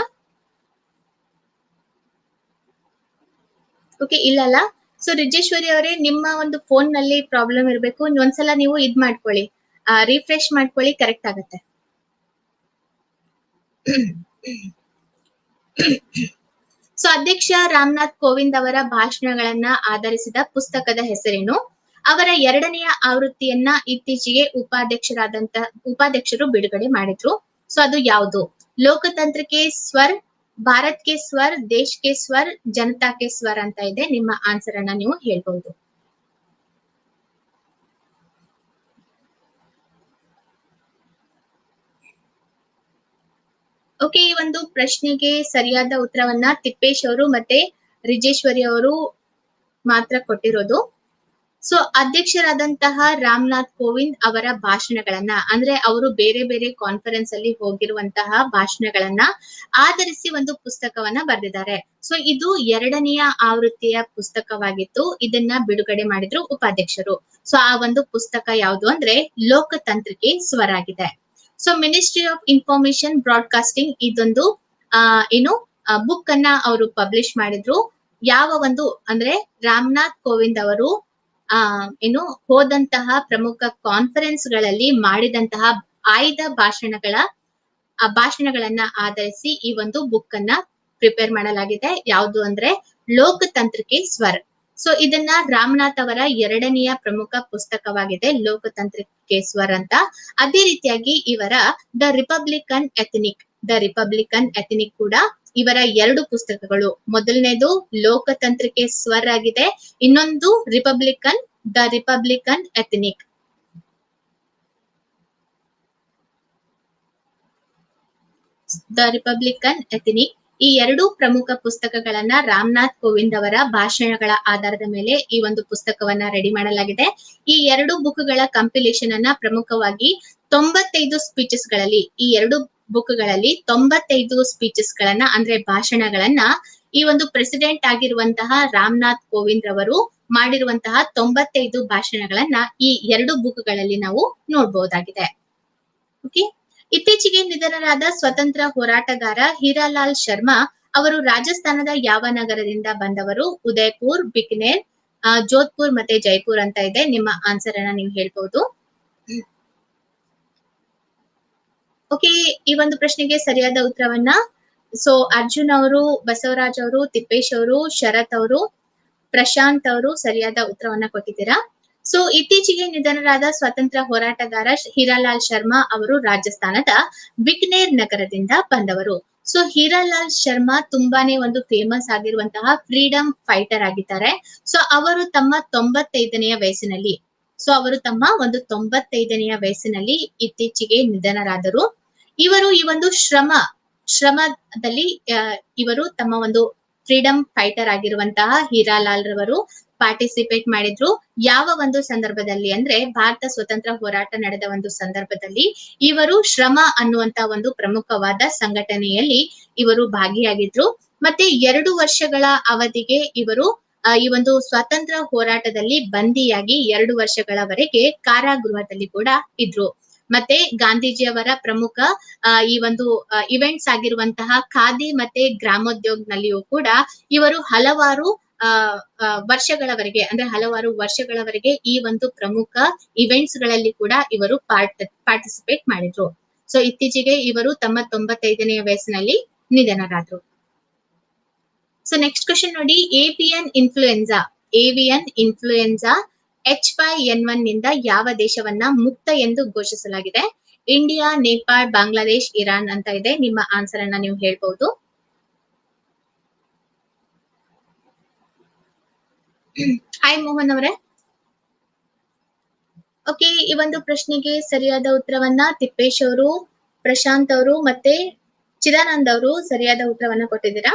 ಓಕೆ, ಇಲ್ಲಲ್ಲ. ಸೊ ರಿಜೇಶ್ವರಿ ಅವರೇ, ನಿಮ್ಮ ಒಂದು ಫೋನ್ ನಲ್ಲಿ ಪ್ರಾಬ್ಲಮ್ ಇರಬೇಕು. ಒಂದ್ಸಲ ನೀವು ಇದ್ ಮಾಡ್ಕೊಳ್ಳಿ, ರಿಫ್ರೆಶ್ ಮಾಡ್ಕೊಳ್ಳಿ, ಕರೆಕ್ಟ್ ಆಗುತ್ತೆ. ಸೊ ಅಧ್ಯಕ್ಷ ರಾಮನಾಥ್ ಕೋವಿಂದ್ ಅವರ ಭಾಷಣಗಳನ್ನ ಆಧರಿಸಿದ ಪುಸ್ತಕದ ಹೆಸರೇನು? ಅವರ ಎರಡನೆಯ ಆವೃತ್ತಿಯನ್ನ ಇತ್ತೀಚೆಗೆ ಉಪಾಧ್ಯಕ್ಷರಾದಂತ ಉಪಾಧ್ಯಕ್ಷರು ಬಿಡುಗಡೆ ಮಾಡಿದ್ರು. ಸೊ ಅದು ಯಾವುದು? ಲೋಕತಂತ್ರ ಕೆ ಸ್ವರ್, ಭಾರತ್ ಕೆ ಸ್ವರ್, ದೇಶ್ ಕೆ ಸ್ವರ್, ಜನತಾ ಕೆ ಸ್ವರ್ ಅಂತ ಇದೆ. ನಿಮ್ಮ ಆನ್ಸರ್ ಅನ್ನ ನೀವು ಹೇಳ್ಬಹುದು. ಓಕೆ, ಈ ಒಂದು ಪ್ರಶ್ನೆಗೆ ಸರಿಯಾದ ಉತ್ತರವನ್ನ ತಿಪ್ಪೇಶ್ ಅವರು ಮತ್ತೆ ರಿಜೇಶ್ವರಿ ಅವರು ಮಾತ್ರ ಕೊಟ್ಟಿರೋದು. ಸೊ ಅಧ್ಯಕ್ಷರಾದಂತಹ ರಾಮನಾಥ್ ಕೋವಿಂದ್ ಅವರ ಭಾಷಣಗಳನ್ನ ಅಂದ್ರೆ ಅವರು ಬೇರೆ ಬೇರೆ ಕಾನ್ಫರೆನ್ಸ್ ಅಲ್ಲಿ ಹೋಗಿರುವಂತಹ ಭಾಷಣಗಳನ್ನ ಆಧರಿಸಿ ಒಂದು ಪುಸ್ತಕವನ್ನ ಬರೆದಿದ್ದಾರೆ. ಸೊ ಇದು ಎರಡನೆಯ ಆವೃತ್ತಿಯ ಪುಸ್ತಕವಾಗಿತ್ತು. ಇದನ್ನ ಬಿಡುಗಡೆ ಮಾಡಿದ್ರು ಉಪಾಧ್ಯಕ್ಷರು. ಸೊ ಆ ಒಂದು ಪುಸ್ತಕ ಯಾವುದು ಅಂದ್ರೆ ಲೋಕತಂತ್ರಕ್ಕೆ ಸ್ವರ ಆಗಿದೆ. So ministry of information broadcasting ಇದೊಂದು ಆ ಏನು ಬುಕ್ ಅನ್ನ ಅವರು ಪಬ್ಲಿಷ್ ಮಾಡಿದ್ರು. ಯಾವ ಒಂದು ಅಂದ್ರೆ ರಾಮನಾಥ್ ಕೋವಿಂದ್ ಅವರು ಆ ಏನು ಹೋದಂತಹ ಪ್ರಮುಖ ಕಾನ್ಫರೆನ್ಸ್ ಗಳಲ್ಲಿ ಮಾಡಿದಂತಹ ಆಯ್ದ ಭಾಷಣಗಳ ಆ ಭಾಷಣಗಳನ್ನ ಆಧರಿಸಿ ಈ ಒಂದು ಬುಕ್ ಅನ್ನ ಪ್ರಿಪೇರ್ ಮಾಡಲಾಗಿದೆ. ಯಾವುದು ಅಂದ್ರೆ ಲೋಕತಂತ್ರಕ್ಕೆ ಸ್ವರ್. ಸೊ ಇದನ್ನ ರಾಮನಾಥ್ ಅವರ ಎರಡನೆಯ ಪ್ರಮುಖ ಪುಸ್ತಕವಾಗಿದೆ ಲೋಕತಂತ್ರಕ್ಕೆ ಸ್ವರ್ ಅಂತ. ಅದೇ ರೀತಿಯಾಗಿ ಇವರ the republican ethic the republican ethic ಕೂಡ ಇವರ ಎರಡು ಪುಸ್ತಕಗಳು. ಮೊದಲನೇದು ಲೋಕತಂತ್ರಕ್ಕೆ ಸ್ವರ್ ಆಗಿದೆ, ಇನ್ನೊಂದು republican the republican ethic. The republican ethic ಈ ಎರಡು ಪ್ರಮುಖ ಪುಸ್ತಕಗಳನ್ನ ರಾಮನಾಥ್ ಕೋವಿಂದ್ ಅವರ ಭಾಷಣಗಳ ಆಧಾರದ ಮೇಲೆ ಈ ಒಂದು ಪುಸ್ತಕವನ್ನ ರೆಡಿ ಮಾಡಲಾಗಿದೆ. ಈ ಎರಡು ಬುಕ್ಗಳ ಕಂಪಿಲೇಷನ್ ಅನ್ನ ಪ್ರಮುಖವಾಗಿ ತೊಂಬತ್ತೈದು ಸ್ಪೀಚಸ್ ಗಳಲ್ಲಿ ಈ ಎರಡು ಬುಕ್ಗಳಲ್ಲಿ ತೊಂಬತ್ತೈದು ಸ್ಪೀಚಸ್ ಗಳನ್ನ ಅಂದ್ರೆ ಭಾಷಣಗಳನ್ನ ಈ ಒಂದು ಪ್ರೆಸಿಡೆಂಟ್ ಆಗಿರುವಂತಹ ರಾಮನಾಥ್ ಕೋವಿಂದ್ ರವರು ಮಾಡಿರುವಂತಹ ತೊಂಬತ್ತೈದು ಭಾಷಣಗಳನ್ನ ಈ ಎರಡು ಬುಕ್ಗಳಲ್ಲಿ ನಾವು ನೋಡಬಹುದಾಗಿದೆ. ಓಕೆ, ಇತ್ತೀಚೆಗೆ ನಿಧನರಾದ ಸ್ವತಂತ್ರ ಹೋರಾಟಗಾರ ಹೀರಾಲಾಲ್ ಶರ್ಮಾ ಅವರು ರಾಜಸ್ಥಾನದ ಯಾವ ನಗರದಿಂದ ಬಂದವರು? ಉದಯ್ಪುರ್, ಬಿಕನೇರ್, ಜೋಧ್ಪುರ್ ಮತ್ತೆ ಜೈಪುರ್ ಅಂತ ಇದೆ. ನಿಮ್ಮ ಆನ್ಸರ್ ಅನ್ನ ನೀವು ಹೇಳ್ಬಹುದು. ಓಕೆ, ಈ ಒಂದು ಪ್ರಶ್ನೆಗೆ ಸರಿಯಾದ ಉತ್ತರವನ್ನ ಸೊ ಅರ್ಜುನ್ ಅವರು, ಬಸವರಾಜ್ ಅವರು, ತಿಪ್ಪೇಶ್ ಅವರು, ಶರತ್ ಅವರು, ಪ್ರಶಾಂತ್ ಅವರು ಸರಿಯಾದ ಉತ್ತರವನ್ನ ಕೊಟ್ಟಿದ್ದೀರಾ. ಸೊ ಇತ್ತೀಚೆಗೆ ನಿಧನರಾದ ಸ್ವಾತಂತ್ರ್ಯ ಹೋರಾಟಗಾರ ಹೀರಾಲಾಲ್ ಶರ್ಮಾ ಅವರು ರಾಜಸ್ಥಾನದ ಬಿಕನೇರ್ ನಗರದಿಂದ ಬಂದವರು. ಸೊ ಹೀರಾಲಾಲ್ ಶರ್ಮಾ ತುಂಬಾನೇ ಒಂದು ಫೇಮಸ್ ಆಗಿರುವಂತಹ ಫ್ರೀಡಂ ಫೈಟರ್ ಆಗಿದ್ದಾರೆ. ಸೊ ಅವರು ತಮ್ಮ ತೊಂಬತ್ತೈದನೆಯ ವಯಸ್ಸಿನಲ್ಲಿ ಸೊ ಅವರು ತಮ್ಮ ಒಂದು ತೊಂಬತ್ತೈದನೆಯ ವಯಸ್ಸಿನಲ್ಲಿ ಇತ್ತೀಚೆಗೆ ನಿಧನರಾದರು. ಇವರು ಈ ಒಂದು ಶ್ರಮ ಶ್ರಮದಲ್ಲಿ ಇವರು ತಮ್ಮ ಒಂದು ಫ್ರೀಡಂ ಫೈಟರ್ ಆಗಿರುವಂತಹ ಹೀರಾಲಾಲ್ ರವರು ಪಾರ್ಟಿಸಿಪೇಟ್ ಮಾಡಿದ್ರು. ಯಾವ ಒಂದು ಸಂದರ್ಭದಲ್ಲಿ ಅಂದ್ರೆ ಭಾರತ ಸ್ವತಂತ್ರ ಹೋರಾಟ ನಡೆದ ಒಂದು ಸಂದರ್ಭದಲ್ಲಿ ಇವರು ಶ್ರಮ ಅನ್ನುವಂತ ಒಂದು ಪ್ರಮುಖವಾದ ಸಂಘಟನೆಯಲ್ಲಿ ಇವರು ಭಾಗಿಯಾಗಿದ್ರು. ಮತ್ತೆ ಎರಡು ವರ್ಷಗಳ ಅವಧಿಗೆ ಇವರು ಈ ಒಂದು ಸ್ವಾತಂತ್ರ್ಯ ಹೋರಾಟದಲ್ಲಿ ಬಂದಿಯಾಗಿ ಎರಡು ವರ್ಷಗಳವರೆಗೆ ಕಾರಾಗೃಹದಲ್ಲಿ ಕೂಡ ಇದ್ರು. ಮತ್ತೆ ಗಾಂಧೀಜಿಯವರ ಪ್ರಮುಖ ಈ ಒಂದು ಇವೆಂಟ್ಸ್ ಆಗಿರುವಂತಹ ಖಾದಿ ಮತ್ತೆ ಗ್ರಾಮೋದ್ಯೋಗ್ ನಲ್ಲಿಯೂ ಕೂಡ ಇವರು ಹಲವಾರು ಅಹ್ ವರ್ಷಗಳವರೆಗೆ ಅಂದ್ರೆ ಹಲವಾರು ವರ್ಷಗಳವರೆಗೆ ಈ ಒಂದು ಪ್ರಮುಖ ಇವೆಂಟ್ಸ್ ಗಳಲ್ಲಿ ಕೂಡ ಇವರು ಪಾರ್ಟ್ ಪಾರ್ಟಿಸಿಪೇಟ್ ಮಾಡಿದ್ರು. ಸೊ ಇತ್ತೀಚೆಗೆ ಇವರು ತಮ್ಮ ತೊಂಬತ್ತೈದನೆಯ ವಯಸ್ಸಿನಲ್ಲಿ ನಿಧನರಾದ್ರು. ಸೊ ನೆಕ್ಸ್ಟ್ ಕ್ವೆಶ್ಚನ್ ನೋಡಿ, avian influenza avian influenza H five N one ನಿಂದ ಯಾವ ದೇಶವನ್ನ ಮುಕ್ತ ಎಂದು ಘೋಷಿಸಲಾಗಿದೆ? ಇಂಡಿಯಾ, ನೇಪಾಳ್, ಬಾಂಗ್ಲಾದೇಶ್, ಇರಾನ್ ಅಂತ ಇದೆ. ನಿಮ್ಮ ಆನ್ಸರ್ ಅನ್ನ ನೀವು ಹೇಳ್ಬಹುದು. ಹಾಯ್ ಮೋಹನ್ ಅವರೇ. ಓಕೆ, ಈ ಒಂದು ಪ್ರಶ್ನೆಗೆ ಸರಿಯಾದ ಉತ್ತರವನ್ನ ತಿಪ್ಪೇಶ್ ಅವರು, ಪ್ರಶಾಂತ್ ಅವರು ಮತ್ತೆ ಚಿದಾನಂದ್ ಅವರು ಸರಿಯಾದ ಉತ್ತರವನ್ನ ಕೊಟ್ಟಿದ್ದೀರಾ.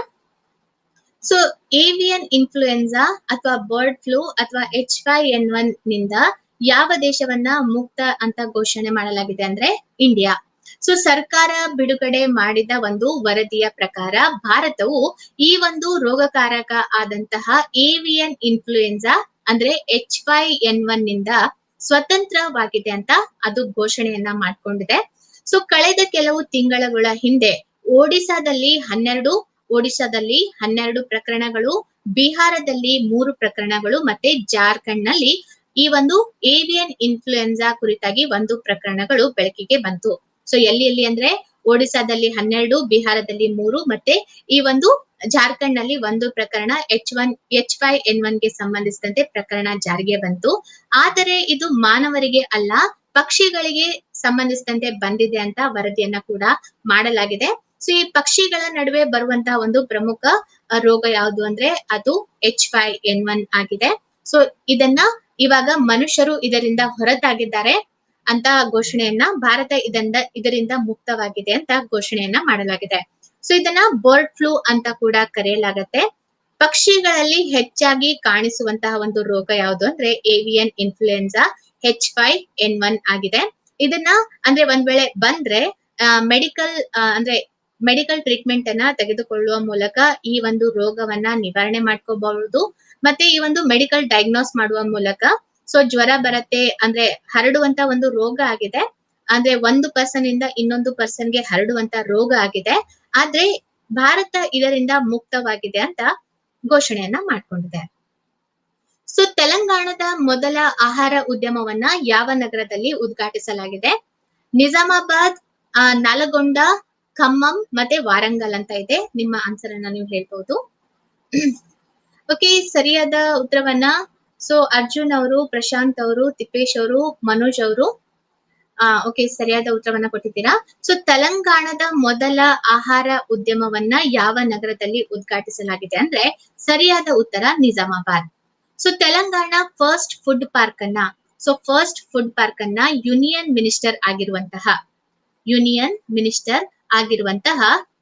ಸೊ ಏವಿಯನ್ ಇನ್ಫ್ಲೂಯೆನ್ಸಾ ಅಥವಾ ಬರ್ಡ್ ಫ್ಲೂ ಅಥವಾ ಎಚ್ ಫೈವ್ ಎನ್ ಒನ್ ನಿಂದ ಯಾವ ದೇಶವನ್ನ ಮುಕ್ತ ಅಂತ ಘೋಷಣೆ ಮಾಡಲಾಗಿದೆ ಅಂದ್ರೆ ಇಂಡಿಯಾ. ಸೊ ಸರ್ಕಾರ ಬಿಡುಗಡೆ ಮಾಡಿದ ಒಂದು ವರದಿಯ ಪ್ರಕಾರ ಭಾರತವು ಈ ಒಂದು ರೋಗಕಾರಕ ಆದಂತಹ ಏವಿಯನ್ ಇನ್ಫ್ಲೂಯೆನ್ಸಾ ಅಂದ್ರೆ ಎಚ್ ಫೈವ್ ಎನ್ ಒನ್ ನಿಂದ ಸ್ವತಂತ್ರವಾಗಿದೆ ಅಂತ ಅದು ಘೋಷಣೆಯನ್ನ ಮಾಡ್ಕೊಂಡಿದೆ. ಸೊ ಕಳೆದ ಕೆಲವು ತಿಂಗಳುಗಳ ಹಿಂದೆ ಒಡಿಸಾದಲ್ಲಿ ಹನ್ನೆರಡು ಒಡಿಸಾದಲ್ಲಿ ಹನ್ನೆರಡು ಪ್ರಕರಣಗಳು, ಬಿಹಾರದಲ್ಲಿ ಮೂರು ಪ್ರಕರಣಗಳು ಮತ್ತೆ ಜಾರ್ಖಂಡ್ ನಲ್ಲಿ ಈ ಒಂದು ಏವಿಯನ್ ಇನ್ಫ್ಲೂಯೆನ್ಸಾ ಕುರಿತಾಗಿ ಒಂದು ಪ್ರಕರಣಗಳು ಬೆಳಕಿಗೆ ಬಂತು. ಸೊ ಎಲ್ಲಿ ಎಲ್ಲಿ ಅಂದ್ರೆ ಒಡಿಸಾದಲ್ಲಿ ಹನ್ನೆರಡು, ಬಿಹಾರದಲ್ಲಿ ಮೂರು ಮತ್ತೆ ಈ ಒಂದು ಜಾರ್ಖಂಡ್ ನಲ್ಲಿ ಒಂದು ಪ್ರಕರಣ H one H five N one ಗೆ ಸಂಬಂಧಿಸಿದಂತೆ ಪ್ರಕರಣ ಜಾರಿಗೆ ಬಂತು. ಆದರೆ ಇದು ಮಾನವರಿಗೆ ಅಲ್ಲ, ಪಕ್ಷಿಗಳಿಗೆ ಸಂಬಂಧಿಸಿದಂತೆ ಬಂದಿದೆ ಅಂತ ವರದಿಯನ್ನ ಕೂಡ ಮಾಡಲಾಗಿದೆ. ಸೊ ಈ ಪಕ್ಷಿಗಳ ನಡುವೆ ಬರುವಂತಹ ಒಂದು ಪ್ರಮುಖ ರೋಗ ಯಾವುದು ಅಂದ್ರೆ ಅದು ಎಚ್ ಫೈವ್ ಎನ್ ಒನ್ ಆಗಿದೆ. ಸೊ ಇದನ್ನ ಇವಾಗ ಮನುಷ್ಯರು ಇದರಿಂದ ಹೊರತಾಗಿದ್ದಾರೆ ಅಂತ ಘೋಷಣೆಯನ್ನ ಭಾರತ ಇದರಿಂದ ಇದರಿಂದ ಮುಕ್ತವಾಗಿದೆ ಅಂತ ಘೋಷಣೆಯನ್ನ ಮಾಡಲಾಗಿದೆ. ಸೊ ಇದನ್ನ ಬರ್ಡ್ ಫ್ಲೂ ಅಂತ ಕೂಡ ಕರೆಯಲಾಗತ್ತೆ. ಪಕ್ಷಿಗಳಲ್ಲಿ ಹೆಚ್ಚಾಗಿ ಕಾಣಿಸುವಂತಹ ಒಂದು ರೋಗ ಯಾವುದು ಅಂದ್ರೆ avian influenza H five N one ಆಗಿದೆ. ಇದನ್ನ ಅಂದ್ರೆ ಒಂದ್ ವೇಳೆ ಬಂದ್ರೆ ಮೆಡಿಕಲ್ ಅಂದ್ರೆ ಮೆಡಿಕಲ್ ಟ್ರೀಟ್ಮೆಂಟ್ ಅನ್ನ ತೆಗೆದುಕೊಳ್ಳುವ ಮೂಲಕ ಈ ಒಂದು ರೋಗವನ್ನ ನಿವಾರಣೆ ಮಾಡ್ಕೋಬಹುದು. ಮತ್ತೆ ಈ ಒಂದು ಮೆಡಿಕಲ್ ಡಯಾಗ್ನೋಸ್ ಮಾಡುವ ಮೂಲಕ ಸೊ ಜ್ವರ ಬರತ್ತೆ ಅಂದ್ರೆ ಹರಡುವಂತ ಒಂದು ರೋಗ ಆಗಿದೆ. ಅಂದ್ರೆ ಒಂದು ಪರ್ಸನ್ ಇಂದ ಇನ್ನೊಂದು ಪರ್ಸನ್ಗೆ ಹರಡುವಂತ ರೋಗ ಆಗಿದೆ. ಆದ್ರೆ ಭಾರತ ಇದರಿಂದ ಮುಕ್ತವಾಗಿದೆ ಅಂತ ಘೋಷಣೆಯನ್ನ ಮಾಡ್ಕೊಂಡಿದೆ. ಸೊ ತೆಲಂಗಾಣದ ಮೊದಲ ಆಹಾರ ಉದ್ಯಮವನ್ನ ಯಾವ ನಗರದಲ್ಲಿ ಉದ್ಘಾಟಿಸಲಾಗಿದೆ? ನಿಜಾಮಾಬಾದ್, ನಲಗೊಂಡ, ಖಮ್ಮಂ ಮತ್ತೆ ವಾರಂಗಲ್ ಅಂತ ಇದೆ. ನಿಮ್ಮ ಆನ್ಸರ್ ಅನ್ನ ನೀವು ಹೇಳ್ಬಹುದು. ಓಕೆ, ಸರಿಯಾದ ಉತ್ತರವನ್ನ ಸೊ ಅರ್ಜುನ್ ಅವರು, ಪ್ರಶಾಂತ್ ಅವರು, ತಿಪ್ಪೇಶ್ ಅವರು, ಮನೋಜ್ ಅವರು ಆ ಓಕೆ ಸರಿಯಾದ ಉತ್ತರವನ್ನ ಕೊಟ್ಟಿದ್ದೀರಾ. ಸೊ ತೆಲಂಗಾಣದ ಮೊದಲ ಆಹಾರ ಉದ್ಯಮವನ್ನ ಯಾವ ನಗರದಲ್ಲಿ ಉದ್ಘಾಟಿಸಲಾಗಿದೆ ಅಂದ್ರೆ ಸರಿಯಾದ ಉತ್ತರ Nizamabad. So Telangana first food park ಅನ್ನ ಸೊ ಫಸ್ಟ್ ಫುಡ್ ಪಾರ್ಕ್ ಅನ್ನ ಯೂನಿಯನ್ ಮಿನಿಸ್ಟರ್ ಆಗಿರುವಂತಹ ಯೂನಿಯನ್ ಮಿನಿಸ್ಟರ್ ಆಗಿರುವಂತಹ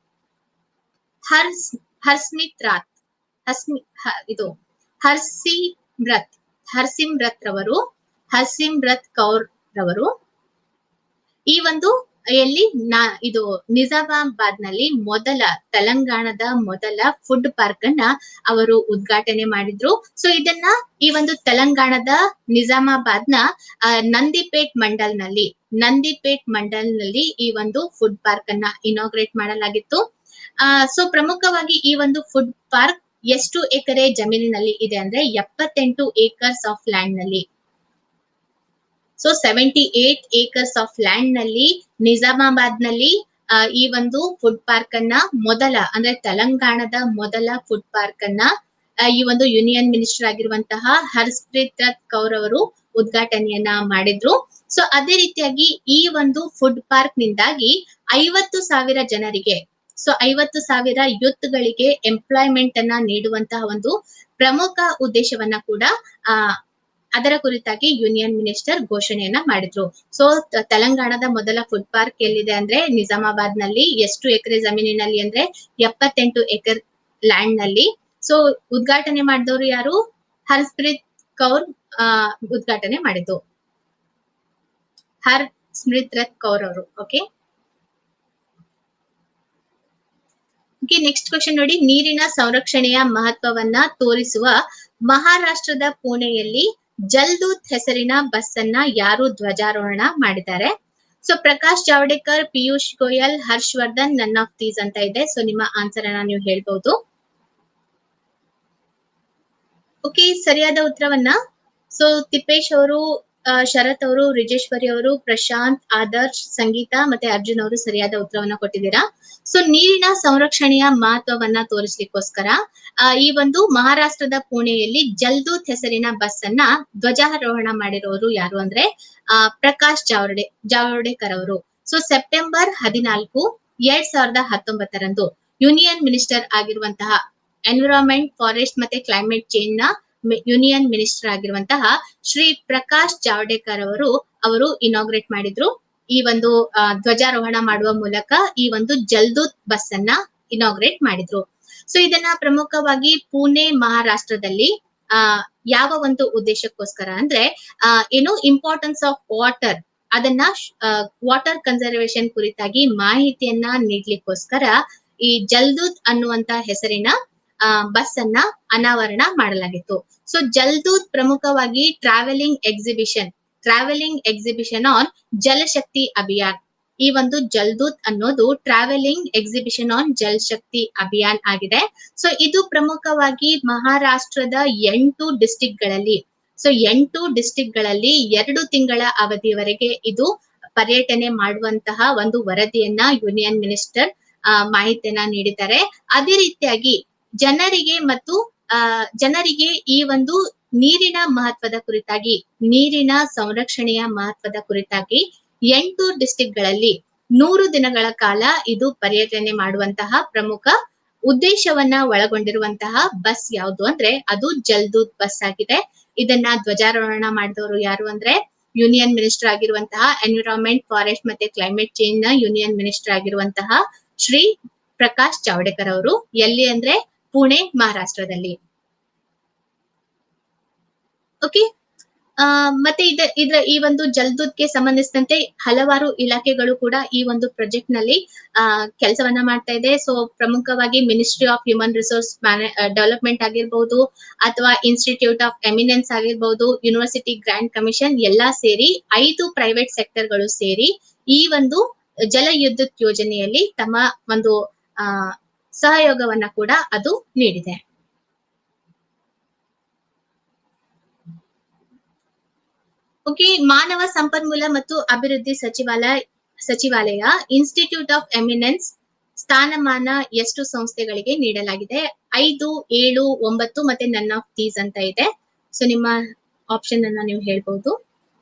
ಹರ್ಸ್ ಹರ್ಸ್ಮಿತ್ ರಾತ್ ಹಸ್ಮಿ ಇದು ಹರ್ಸಿಮ್ರತ್ ಹರ್ಸಿಮ್ರತ್ ರವರು ಹರ್ಸಿಮ್ರತ್ ಕೌರ್ ರವರು ಈ ಒಂದು ಎಲ್ಲಿ ನಾ ಇದು ನಿಜಾಮಾಬಾದ್ ನಲ್ಲಿ ಮೊದಲ ತೆಲಂಗಾಣದ ಮೊದಲ ಫುಡ್ ಪಾರ್ಕ್ ಅನ್ನ ಅವರು ಉದ್ಘಾಟನೆ ಮಾಡಿದ್ರು. ಸೊ ಇದನ್ನ ಈ ಒಂದು ತೆಲಂಗಾಣದ ನಿಜಾಮಾಬಾದ್ ನ ನಂದಿಪೇಟ್ ಮಂಡಲ್ ನಲ್ಲಿ ನಂದಿಪೇಟ್ ಮಂಡಲ್ ನಲ್ಲಿ ಈ ಒಂದು ಫುಡ್ ಪಾರ್ಕ್ ಅನ್ನ ಇನಾಗ್ರೇಟ್ ಮಾಡಲಾಗಿತ್ತು. ಆ ಸೊ ಪ್ರಮುಖವಾಗಿ ಈ ಒಂದು ಫುಡ್ ಪಾರ್ಕ್ ಎಷ್ಟು ಎಕರೆ ಜಮೀನಿನಲ್ಲಿ ಇದೆ ಅಂದ್ರೆ ಎಪ್ಪತ್ತೆಂಟು ಏಕರ್ಸ್ ಆಫ್ ಲ್ಯಾಂಡ್ ನಲ್ಲಿ. So seventy eight acres of land ನಲ್ಲಿ ನಿಜಾಮಾಬಾದ್ ನಲ್ಲಿ ಈ ಒಂದು ಫುಡ್ ಪಾರ್ಕ್ ಅನ್ನ ಮೊದಲ ಅಂದ್ರೆ ತೆಲಂಗಾಣದ ಮೊದಲ ಫುಡ್ ಪಾರ್ಕ್ ಅನ್ನ ಈ ಒಂದು ಯೂನಿಯನ್ ಮಿನಿಸ್ಟರ್ ಆಗಿರುವಂತಹ ಹರ್ಸ್ಪ್ರೀತ್ ಕೌರ್ ಅವರು ಉದ್ಘಾಟನೆಯನ್ನ ಮಾಡಿದ್ರು. ಸೊ ಅದೇ ರೀತಿಯಾಗಿ ಈ ಒಂದು ಫುಡ್ ಪಾರ್ಕ್ ನಿಂದಾಗಿ ಐವತ್ತು ಸಾವಿರ ಜನರಿಗೆ ಸೊ ಐವತ್ತು ಸಾವಿರ ಯೂತ್ ಗಳಿಗೆ ಎಂಪ್ಲಾಯ್ಮೆಂಟ್ ಅನ್ನ ನೀಡುವಂತಹ ಒಂದು ಪ್ರಮುಖ ಉದ್ದೇಶವನ್ನ ಕೂಡ ಆ ಅದರ ಕುರಿತಾಗಿ ಯೂನಿಯನ್ ಮಿನಿಸ್ಟರ್ ಘೋಷಣೆಯನ್ನ ಮಾಡಿದ್ರು. ಸೊ ತೆಲಂಗಾಣದ ಮೊದಲ ಫುಡ್ ಪಾರ್ಕ್ ಎಲ್ಲಿದೆ ಅಂದ್ರೆ ನಿಜಾಮಾಬಾದ್ ನಲ್ಲಿ. ಎಷ್ಟು ಎಕರೆ ಜಮೀನಿನಲ್ಲಿ ಅಂದ್ರೆ ಎಪ್ಪತ್ತೆಂಟು ಎಕರ್ ಲ್ಯಾಂಡ್ ನಲ್ಲಿ. ಸೊ ಉದ್ಘಾಟನೆ ಮಾಡಿದವರು ಯಾರು? ಹರ್ಸ್ಪ್ರೀತ್ ಕೌರ್ ಆ ಉದ್ಘಾಟನೆ ಮಾಡಿದ್ದು ಹರ್ ಸ್ಮೃತ್ ರಥ್ ಕೌರ್ ಅವರು. ಓಕೆ ನೆಕ್ಸ್ಟ್ ಕ್ವೆಶ್ಚನ್ ನೋಡಿ, ನೀರಿನ ಸಂರಕ್ಷಣೆಯ ಮಹತ್ವವನ್ನ ತೋರಿಸುವ ಮಹಾರಾಷ್ಟ್ರದ ಪುಣೆಯಲ್ಲಿ ಜಲ್ದೂತ್ ಹೆಸರಿನ ಬಸ್ ಅನ್ನ ಯಾರು ಧ್ವಜಾರೋಹಣ ಮಾಡಿದ್ದಾರೆ? So Prakash Javadekar, Piyush Goyal, Harshvardhan, none of these ಅಂತ ಇದೆ. ಸೊ ನಿಮ್ಮ ಆನ್ಸರ್ ಅನ್ನ ನೀವು ಹೇಳ್ಬಹುದು. ಓಕೆ ಸರಿಯಾದ ಉತ್ತರವನ್ನ ಸೊ ತಿಪ್ಪೇಶ್ ಅವರು, ಶರತ್ ಅವರು, ರಿಜೇಶ್ವರಿ ಅವರು, ಪ್ರಶಾಂತ್, ಆದರ್ಶ್, ಸಂಗೀತ ಮತ್ತೆ ಅರ್ಜುನ್ ಅವರು ಸರಿಯಾದ ಉತ್ತರವನ್ನ ಕೊಟ್ಟಿದ್ದೀರಾ. ಸೊ ನೀರಿನ ಸಂರಕ್ಷಣೆಯ ಮಹತ್ವವನ್ನ ತೋರಿಸ್ಲಿಕ್ಕೋಸ್ಕರ ಈ ಒಂದು ಮಹಾರಾಷ್ಟ್ರದ ಪುಣೆಯಲ್ಲಿ ಜಲ್ದೂತ್ ಹೆಸರಿನ ಬಸ್ ಅನ್ನ ಧ್ವಜಾರೋಹಣ ಮಾಡಿರೋರು ಯಾರು ಅಂದ್ರೆ ಆ ಪ್ರಕಾಶ್ ಜಾವಡೆ ಜಾವಡೇಕರ್ ಅವರು. ಸೊ ಸೆಪ್ಟೆಂಬರ್ ಹದಿನಾಲ್ಕು ಎರಡ್ ಸಾವಿರದ ಹತ್ತೊಂಬತ್ತರಂದು ಯೂನಿಯನ್ ಮಿನಿಸ್ಟರ್ ಆಗಿರುವಂತಹ ಎನ್ವಿರಾನ್ಮೆಂಟ್, ಫಾರೆಸ್ಟ್ ಮತ್ತೆ ಕ್ಲೈಮೇಟ್ ಚೇಂಜ್ ನ ಯೂನಿಯನ್ ಮಿನಿಸ್ಟರ್ ಆಗಿರುವಂತಹ ಶ್ರೀ ಪ್ರಕಾಶ್ ಜಾವಡೇಕರ್ ಅವರು ಅವರು ಇನಾಗ್ರೇಟ್ ಮಾಡಿದ್ರು. ಈ ಒಂದು ಧ್ವಜಾರೋಹಣ ಮಾಡುವ ಮೂಲಕ ಈ ಒಂದು ಜಲ್ದೂತ್ ಬಸ್ ಅನ್ನ ಇನಾಗ್ರೇಟ್ ಮಾಡಿದ್ರು. ಸೊ ಇದನ್ನ ಪ್ರಮುಖವಾಗಿ ಪುಣೆ ಮಹಾರಾಷ್ಟ್ರದಲ್ಲಿ ಆ ಯಾವ ಒಂದು ಉದ್ದೇಶಕ್ಕೋಸ್ಕರ ಅಂದ್ರೆ ಆ ಏನು ಇಂಪಾರ್ಟೆನ್ಸ್ ಆಫ್ ವಾಟರ್ ಅದನ್ನ ವಾಟರ್ ಕನ್ಸರ್ವೇಶನ್ ಕುರಿತಾಗಿ ಮಾಹಿತಿಯನ್ನ ನೀಡ್ಲಿಕ್ಕೋಸ್ಕರ ಈ ಜಲ್ದೂತ್ ಅನ್ನುವಂತ ಹೆಸರಿನ ಆ ಬಸ್ ಅನ್ನ ಅನಾವರಣ ಮಾಡಲಾಗಿತ್ತು. ಸೊ ಜಲ್ದೂತ್ ಪ್ರಮುಖವಾಗಿ travelling exhibition travelling exhibition on Jalshakti Abhiyan. ಈ ಒಂದು ಜಲ್ದೂತ್ ಅನ್ನೋದು travelling exhibition on Jal Shakti Abhiyan ಆಗಿದೆ. ಸೊ ಇದು ಪ್ರಮುಖವಾಗಿ ಮಹಾರಾಷ್ಟ್ರದ ಎಂಟು ಡಿಸ್ಟಿಕ್ ಗಳಲ್ಲಿ ಸೊ ಎಂಟು ಡಿಸ್ಟಿಕ್ ಗಳಲ್ಲಿ ಎರಡು ತಿಂಗಳ ಅವಧಿಯವರೆಗೆ ಇದು ಪರ್ಯಟನೆ ಮಾಡುವಂತಹ ಒಂದು ವರದಿಯನ್ನ ಯೂನಿಯನ್ ಮಿನಿಸ್ಟರ್ ಆ ಮಾಹಿತಿಯನ್ನ ನೀಡಿದ್ದಾರೆ. ಅದೇ ರೀತಿಯಾಗಿ ಜನರಿಗೆ ಮತ್ತು ಆ ಜನರಿಗೆ ಈ ಒಂದು ನೀರಿನ ಮಹತ್ವದ ಕುರಿತಾಗಿ ನೀರಿನ ಸಂರಕ್ಷಣೆಯ ಮಹತ್ವದ ಕುರಿತಾಗಿ ಎಂಟು ಡಿಸ್ಟಿಕ್ ಗಳಲ್ಲಿ ನೂರು ದಿನಗಳ ಕಾಲ ಇದು ಪರ್ಯಟನೆ ಮಾಡುವಂತಹ ಪ್ರಮುಖ ಉದ್ದೇಶವನ್ನ ಒಳಗೊಂಡಿರುವಂತಹ ಬಸ್ ಯಾವುದು ಅಂದ್ರೆ ಅದು ಜಲ್ದೂತ್ ಬಸ್ ಆಗಿದೆ. ಇದನ್ನ ಧ್ವಜಾರೋಹಣ ಮಾಡಿದವರು ಯಾರು ಅಂದ್ರೆ ಯೂನಿಯನ್ ಮಿನಿಸ್ಟರ್ ಆಗಿರುವಂತಹ ಎನ್ವಿರಾನ್ಮೆಂಟ್, ಫಾರೆಸ್ಟ್ ಮತ್ತೆ ಕ್ಲೈಮೇಟ್ ಚೇಂಜ್ ನ ಯೂನಿಯನ್ ಮಿನಿಸ್ಟರ್ ಆಗಿರುವಂತಹ ಶ್ರೀ ಪ್ರಕಾಶ್ ಜಾವಡೇಕರ್ ಅವರು. ಎಲ್ಲಿ ಅಂದ್ರೆ ಪುಣೆ ಮಹಾರಾಷ್ಟ್ರದಲ್ಲಿ. ಓಕೆ ಆ ಮತ್ತೆ ಇದ ಇದ್ರ ಈ ಒಂದು ಜಲ್ದೂತ್ಗೆ ಸಂಬಂಧಿಸಿದಂತೆ ಹಲವಾರು ಇಲಾಖೆಗಳು ಕೂಡ ಈ ಒಂದು ಪ್ರಾಜೆಕ್ಟ್ ನಲ್ಲಿ ಆ ಕೆಲಸವನ್ನ ಮಾಡ್ತಾ ಇದೆ. ಸೊ ಪ್ರಮುಖವಾಗಿ ministry of human resource development ಆಗಿರ್ಬಹುದು ಅಥವಾ ಇನ್ಸ್ಟಿಟ್ಯೂಟ್ ಆಫ್ ಎಮಿನೆನ್ಸ್ ಆಗಿರ್ಬಹುದು, ಯೂನಿವರ್ಸಿಟಿ ಗ್ರಾಂಟ್ ಕಮಿಷನ್ ಎಲ್ಲಾ ಸೇರಿ ಐದು ಪ್ರೈವೇಟ್ ಸೆಕ್ಟರ್ ಗಳು ಸೇರಿ ಈ ಒಂದು ಜಲ ವಿದ್ಯುತ್ ಯೋಜನೆಯಲ್ಲಿ ತಮ್ಮ ಒಂದು ಆ ಸಹಯೋಗವನ್ನ ಕೂಡ ಅದು ನೀಡಿದೆ. ಓಕೆ ಮಾನವ ಸಂಪನ್ಮೂಲ ಮತ್ತು ಅಭಿವೃದ್ಧಿ ಸಚಿವಾಲಯ ಸಚಿವಾಲಯ ಇನ್ಸ್ಟಿಟ್ಯೂಟ್ ಆಫ್ ಎಮಿನೆನ್ಸ್ ಸ್ಥಾನಮಾನ ಎಷ್ಟು ಸಂಸ್ಥೆಗಳಿಗೆ ನೀಡಲಾಗಿದೆ? ಐದು, ಏಳು, ಒಂಬತ್ತು ಮತ್ತೆ ನನ್ ಆಫ್ ದೀಸ್ ಅಂತ ಇದೆ. ಸೊ ನಿಮ್ಮ ಆಪ್ಷನ್ ಅನ್ನ ನೀವು ಹೇಳ್ಬಹುದು.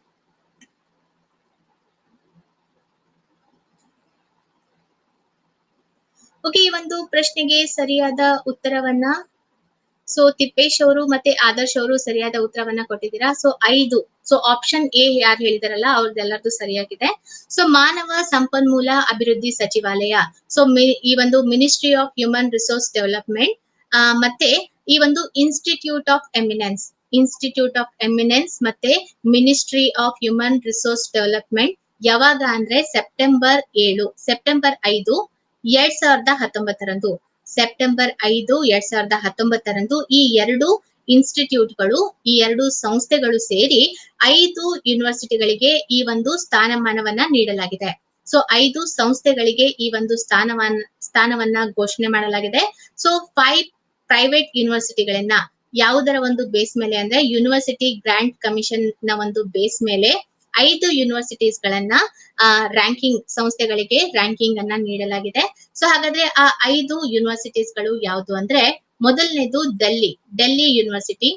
ಓಕೆ ಈ ಒಂದು ಪ್ರಶ್ನೆಗೆ ಸರಿಯಾದ ಉತ್ತರವನ್ನ ಸೊ ತಿಪ್ಪೇಶ್ ಅವರು ಮತ್ತೆ ಆದರ್ಶ್ ಅವರು ಸರಿಯಾದ ಉತ್ತರವನ್ನ ಕೊಟ್ಟಿದ್ದೀರಾ. ಸೊ ಐದು ಸೊ ಆಪ್ಷನ್ ಎ ಯಾರು ಹೇಳಿದಾರಲ್ಲ ಅವ್ರದ್ದೆಲ್ಲರದು ಸರಿಯಾಗಿದೆ. ಸೊ ಮಾನವ ಸಂಪನ್ಮೂಲ ಅಭಿವೃದ್ಧಿ ಸಚಿವಾಲಯ ಸೊ ಈ ಒಂದು ministry of human resource development ಆ ಮತ್ತೆ ಈ ಒಂದು institute of eminence institute of eminence ಮತ್ತೆ ministry of human resource development ಯಾವಾಗ ಅಂದ್ರೆ ಸೆಪ್ಟೆಂಬರ್ ಏಳು ಸೆಪ್ಟೆಂಬರ್ ಐದು ಎರಡ್ ಸಾವಿರದ ಹತ್ತೊಂಬತ್ತರಂದು ಸೆಪ್ಟೆಂಬರ್ ಐದು ಎರಡ್ ಸಾವಿರದ ಹತ್ತೊಂಬತ್ತರಂದು ಈ ಎರಡು ಇನ್ಸ್ಟಿಟ್ಯೂಟ್ಗಳು ಈ ಎರಡು ಸಂಸ್ಥೆಗಳು ಸೇರಿ ಐದು ಯೂನಿವರ್ಸಿಟಿಗಳಿಗೆ ಈ ಒಂದು ಸ್ಥಾನಮಾನವನ್ನ ನೀಡಲಾಗಿದೆ. ಸೊ ಐದು ಸಂಸ್ಥೆಗಳಿಗೆ ಈ ಒಂದು ಸ್ಥಾನಮಾನ ಸ್ಥಾನವನ್ನ ಘೋಷಣೆ ಮಾಡಲಾಗಿದೆ. ಸೊ ಫೈವ್ ಪ್ರೈವೇಟ್ ಯೂನಿವರ್ಸಿಟಿಗಳನ್ನ ಯಾವುದರ ಒಂದು ಬೇಸ್ ಮೇಲೆ ಅಂದ್ರೆ ಯೂನಿವರ್ಸಿಟಿ ಗ್ರಾಂಟ್ ಕಮಿಷನ್ ನ ಒಂದು ಬೇಸ್ ಮೇಲೆ ಐದು ಯೂನಿವರ್ಸಿಟೀಸ್ ಗಳನ್ನ ರ್ಯಾಂಕಿಂಗ್ ಸಂಸ್ಥೆಗಳಿಗೆ ರ್ಯಾಂಕಿಂಗ್ ಅನ್ನ ನೀಡಲಾಗಿದೆ. ಸೊ ಹಾಗಾದ್ರೆ ಆ ಐದು ಯೂನಿವರ್ಸಿಟೀಸ್ ಗಳು ಯಾವುದು ಅಂದ್ರೆ ಮೊದಲನೇದು Delhi Delhi university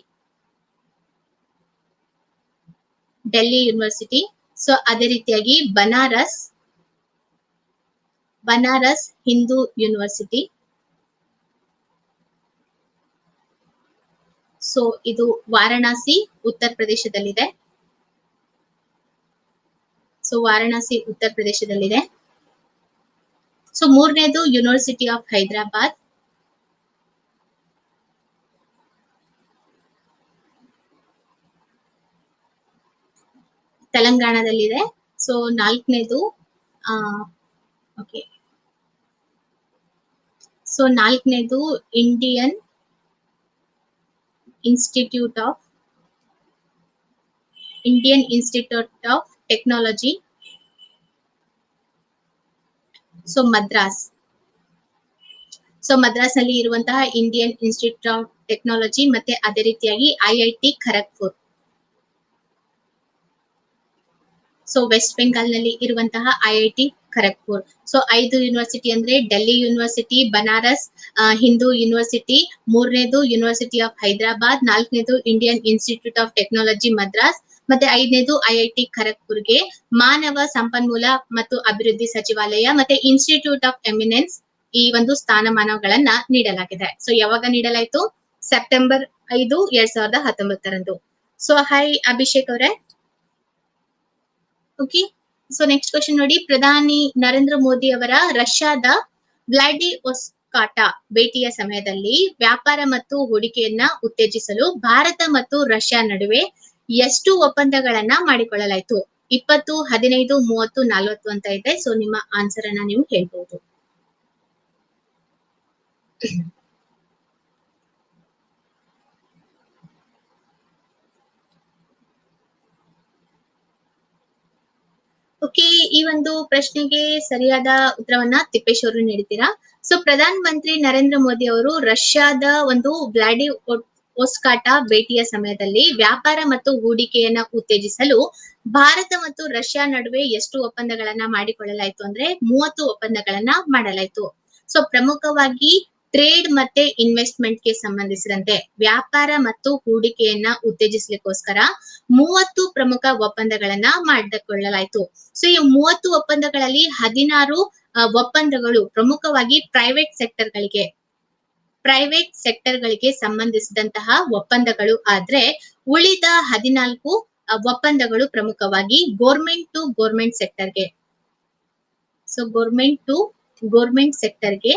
Delhi university so ಅದೇ ರೀತಿಯಾಗಿ ಬನಾರಸ್ ಬನಾರಸ್ ಹಿಂದೂ ಯೂನಿವರ್ಸಿಟಿ. ಸೊ ಇದು ವಾರಣಾಸಿ ಉತ್ತರ ಪ್ರದೇಶದಲ್ಲಿದೆ. ಸೊ ವಾರಣಾಸಿ ಉತ್ತರ ಪ್ರದೇಶದಲ್ಲಿದೆ. ಸೊ ಮೂರನೇದು ಯೂನಿವರ್ಸಿಟಿ ಆಫ್ ಹೈದರಾಬಾದ್. ತೆಲಂಗಾಣದಲ್ಲಿದೆ. ಸೊ ನಾಲ್ಕನೇದು ಆ ಓಕೆ ಸೊ ನಾಲ್ಕನೇದು Indian institute of Indian institute of technology. So Madras so Madras ನಲ್ಲಿ ಇರುವಂತಹ ಇಂಡಿಯನ್ ಇನ್ಸ್ಟಿಟ್ಯೂಟ್ ಆಫ್ ಟೆಕ್ನಾಲಜಿ ಮತ್ತೆ ಅದೇ ರೀತಿಯಾಗಿ I I T Kharagpur. So west Bengal ನಲ್ಲಿ ಇರುವಂತಹ I I T Kharagpur. So ಐದು ಯೂನಿವರ್ಸಿಟಿ ಅಂದ್ರೆ ಡೆಲ್ಲಿ ಯೂನಿವರ್ಸಿಟಿ, ಬನಾರಸ್ ಹಿಂದೂ ಯೂನಿವರ್ಸಿಟಿ, ಮೂರನೇದು ಯೂನಿವರ್ಸಿಟಿ ಆಫ್ ಹೈದರಾಬಾದ್, ನಾಲ್ಕನೇದು Indian institute of technology Madras ಮತ್ತೆ ಐದನೇದು ಐ ಐ ಟಿ ಖರಗ್ಪುರ್ಗೆ ಮಾನವ ಸಂಪನ್ಮೂಲ ಮತ್ತು ಅಭಿವೃದ್ಧಿ ಸಚಿವಾಲಯ ಮತ್ತೆ ಇನ್ಸ್ಟಿಟ್ಯೂಟ್ ಆಫ್ ಎಮಿನೆನ್ಸ್ ಈ ಒಂದು ಸ್ಥಾನಮಾನಗಳನ್ನ ನೀಡಲಾಗಿದೆ. ಸೊ ಯಾವಾಗ ನೀಡಲಾಯಿತು? ಸೆಪ್ಟೆಂಬರ್ ಐದು ಎರಡ್ ಸಾವಿರದ ಹತ್ತೊಂಬತ್ತರಂದು. ಸೊ ಹೈ ಅಭಿಷೇಕ್ ಅವರೇ. ಓಕೆ, ಸೊ ನೆಕ್ಸ್ಟ್ ಕ್ವಶನ್ ನೋಡಿ. ಪ್ರಧಾನಿ ನರೇಂದ್ರ ಮೋದಿ ಅವರ ರಷ್ಯಾದ ವ್ಲಾಡಿವೊಸ್ಟಾಕ್ ಭೇಟಿಯ ಸಮಯದಲ್ಲಿ ವ್ಯಾಪಾರ ಮತ್ತು ಹೂಡಿಕೆಯನ್ನ ಉತ್ತೇಜಿಸಲು ಭಾರತ ಮತ್ತು ರಷ್ಯಾ ನಡುವೆ ಎಷ್ಟು ಒಪ್ಪಂದಗಳನ್ನ ಮಾಡಿಕೊಳ್ಳಲಾಯಿತು? ಇಪ್ಪತ್ತು, ಹದಿನೈದು, ಮೂವತ್ತು, ನಲವತ್ತು ಅಂತ ಇದೆ. ಸೊ ನಿಮ್ಮ ಆನ್ಸರ್ ಅನ್ನ ನೀವು ಹೇಳ್ಬಹುದು. ಓಕೆ, ಈ ಒಂದು ಪ್ರಶ್ನೆಗೆ ಸರಿಯಾದ ಉತ್ತರವನ್ನ ತಿಪ್ಪೇಶ್ ಅವರು ನೀಡ್ತೀರಾ? ಸೊ ಪ್ರಧಾನ ಮಂತ್ರಿ ನರೇಂದ್ರ ಮೋದಿ ಅವರು ರಷ್ಯಾದ ಒಂದು ವ್ಲಾಡಿವೊಸ್ಟಾಕ್ ಭೇಟಿಯ ಸಮಯದಲ್ಲಿ ವ್ಯಾಪಾರ ಮತ್ತು ಹೂಡಿಕೆಯನ್ನ ಉತ್ತೇಜಿಸಲು ಭಾರತ ಮತ್ತು ರಷ್ಯಾ ನಡುವೆ ಎಷ್ಟು ಒಪ್ಪಂದಗಳನ್ನ ಮಾಡಿಕೊಳ್ಳಲಾಯಿತು ಅಂದ್ರೆ ಮೂವತ್ತು ಒಪ್ಪಂದಗಳನ್ನ ಮಾಡಲಾಯಿತು. ಸೊ ಪ್ರಮುಖವಾಗಿ ಟ್ರೇಡ್ ಮತ್ತೆ ಇನ್ವೆಸ್ಟ್ಮೆಂಟ್ ಗೆ ಸಂಬಂಧಿಸಿದಂತೆ ವ್ಯಾಪಾರ ಮತ್ತು ಹೂಡಿಕೆಯನ್ನ ಉತ್ತೇಜಿಸಲಿಕ್ಕೋಸ್ಕರ ಮೂವತ್ತು ಪ್ರಮುಖ ಒಪ್ಪಂದಗಳನ್ನ ಮಾಡಿಕೊಳ್ಳಲಾಯಿತು. ಸೊ ಈ ಮೂವತ್ತು ಒಪ್ಪಂದಗಳಲ್ಲಿ ಹದಿನಾರು ಒಪ್ಪಂದಗಳು ಪ್ರಮುಖವಾಗಿ ಪ್ರೈವೇಟ್ ಸೆಕ್ಟರ್ ಗಳಿಗೆ ಪ್ರೈವೇಟ್ ಸೆಕ್ಟರ್ ಗಳಿಗೆ ಸಂಬಂಧಿಸಿದಂತಹ ಒಪ್ಪಂದಗಳು ಆದ್ರೆ ಉಳಿದ ಹದಿನಾಲ್ಕು ಒಪ್ಪಂದಗಳು ಪ್ರಮುಖವಾಗಿ ಗೋರ್ಮೆಂಟ್ ಟು ಗೋರ್ಮೆಂಟ್ ಸೆಕ್ಟರ್ಗೆ ಸೊ ಗೋರ್ಮೆಂಟ್ ಟು ಗೋರ್ಮೆಂಟ್ ಸೆಕ್ಟರ್ಗೆ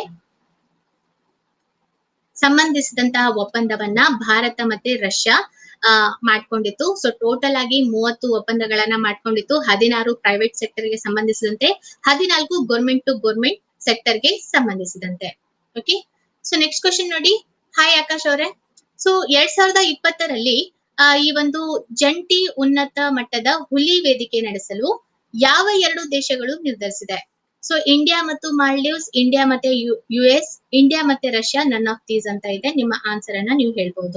ಸಂಬಂಧಿಸಿದಂತಹ ಒಪ್ಪಂದವನ್ನ ಭಾರತ ಮತ್ತೆ ರಷ್ಯಾ ಆ ಮಾಡ್ಕೊಂಡಿತ್ತು. ಸೊ ಟೋಟಲ್ ಆಗಿ ಮೂವತ್ತು ಒಪ್ಪಂದಗಳನ್ನ ಮಾಡ್ಕೊಂಡಿತ್ತು. ಹದಿನಾರು ಪ್ರೈವೇಟ್ ಸೆಕ್ಟರ್ ಗೆ ಸಂಬಂಧಿಸಿದಂತೆ, ಹದಿನಾಲ್ಕು ಗೋರ್ಮೆಂಟ್ ಟು ಗೋರ್ಮೆಂಟ್ ಸೆಕ್ಟರ್ ಗೆ ಸಂಬಂಧಿಸಿದಂತೆ. ಓಕೆ, ಸೊ ನೆಕ್ಸ್ಟ್ ಕ್ವಶನ್ ನೋಡಿ. ಹಾಯ್ ಆಕಾಶ್ ಅವರೇ. ಸೊ ಎರಡ್ ಸಾವಿರದ ಇಪ್ಪತ್ತರಲ್ಲಿ ಆ ಈ ಒಂದು ಜಂಟಿ ಉನ್ನತ ಮಟ್ಟದ ಹುಲಿ ವೇದಿಕೆ ನಡೆಸಲು ಯಾವ ಎರಡು ದೇಶಗಳು ನಿರ್ಧರಿಸಿದೆ? ಸೊ ಇಂಡಿಯಾ ಮತ್ತು ಮಾಲ್ಡೀವ್ಸ್, ಇಂಡಿಯಾ ಮತ್ತೆ ಯು ಎಸ್, ಇಂಡಿಯಾ ಮತ್ತೆ ರಷ್ಯಾ, ನನ್ ಆಫ್ ದೀಸ್ ಅಂತ ಇದೆ. ನಿಮ್ಮ ಆನ್ಸರ್ ಅನ್ನ ನೀವು ಹೇಳ್ಬಹುದು.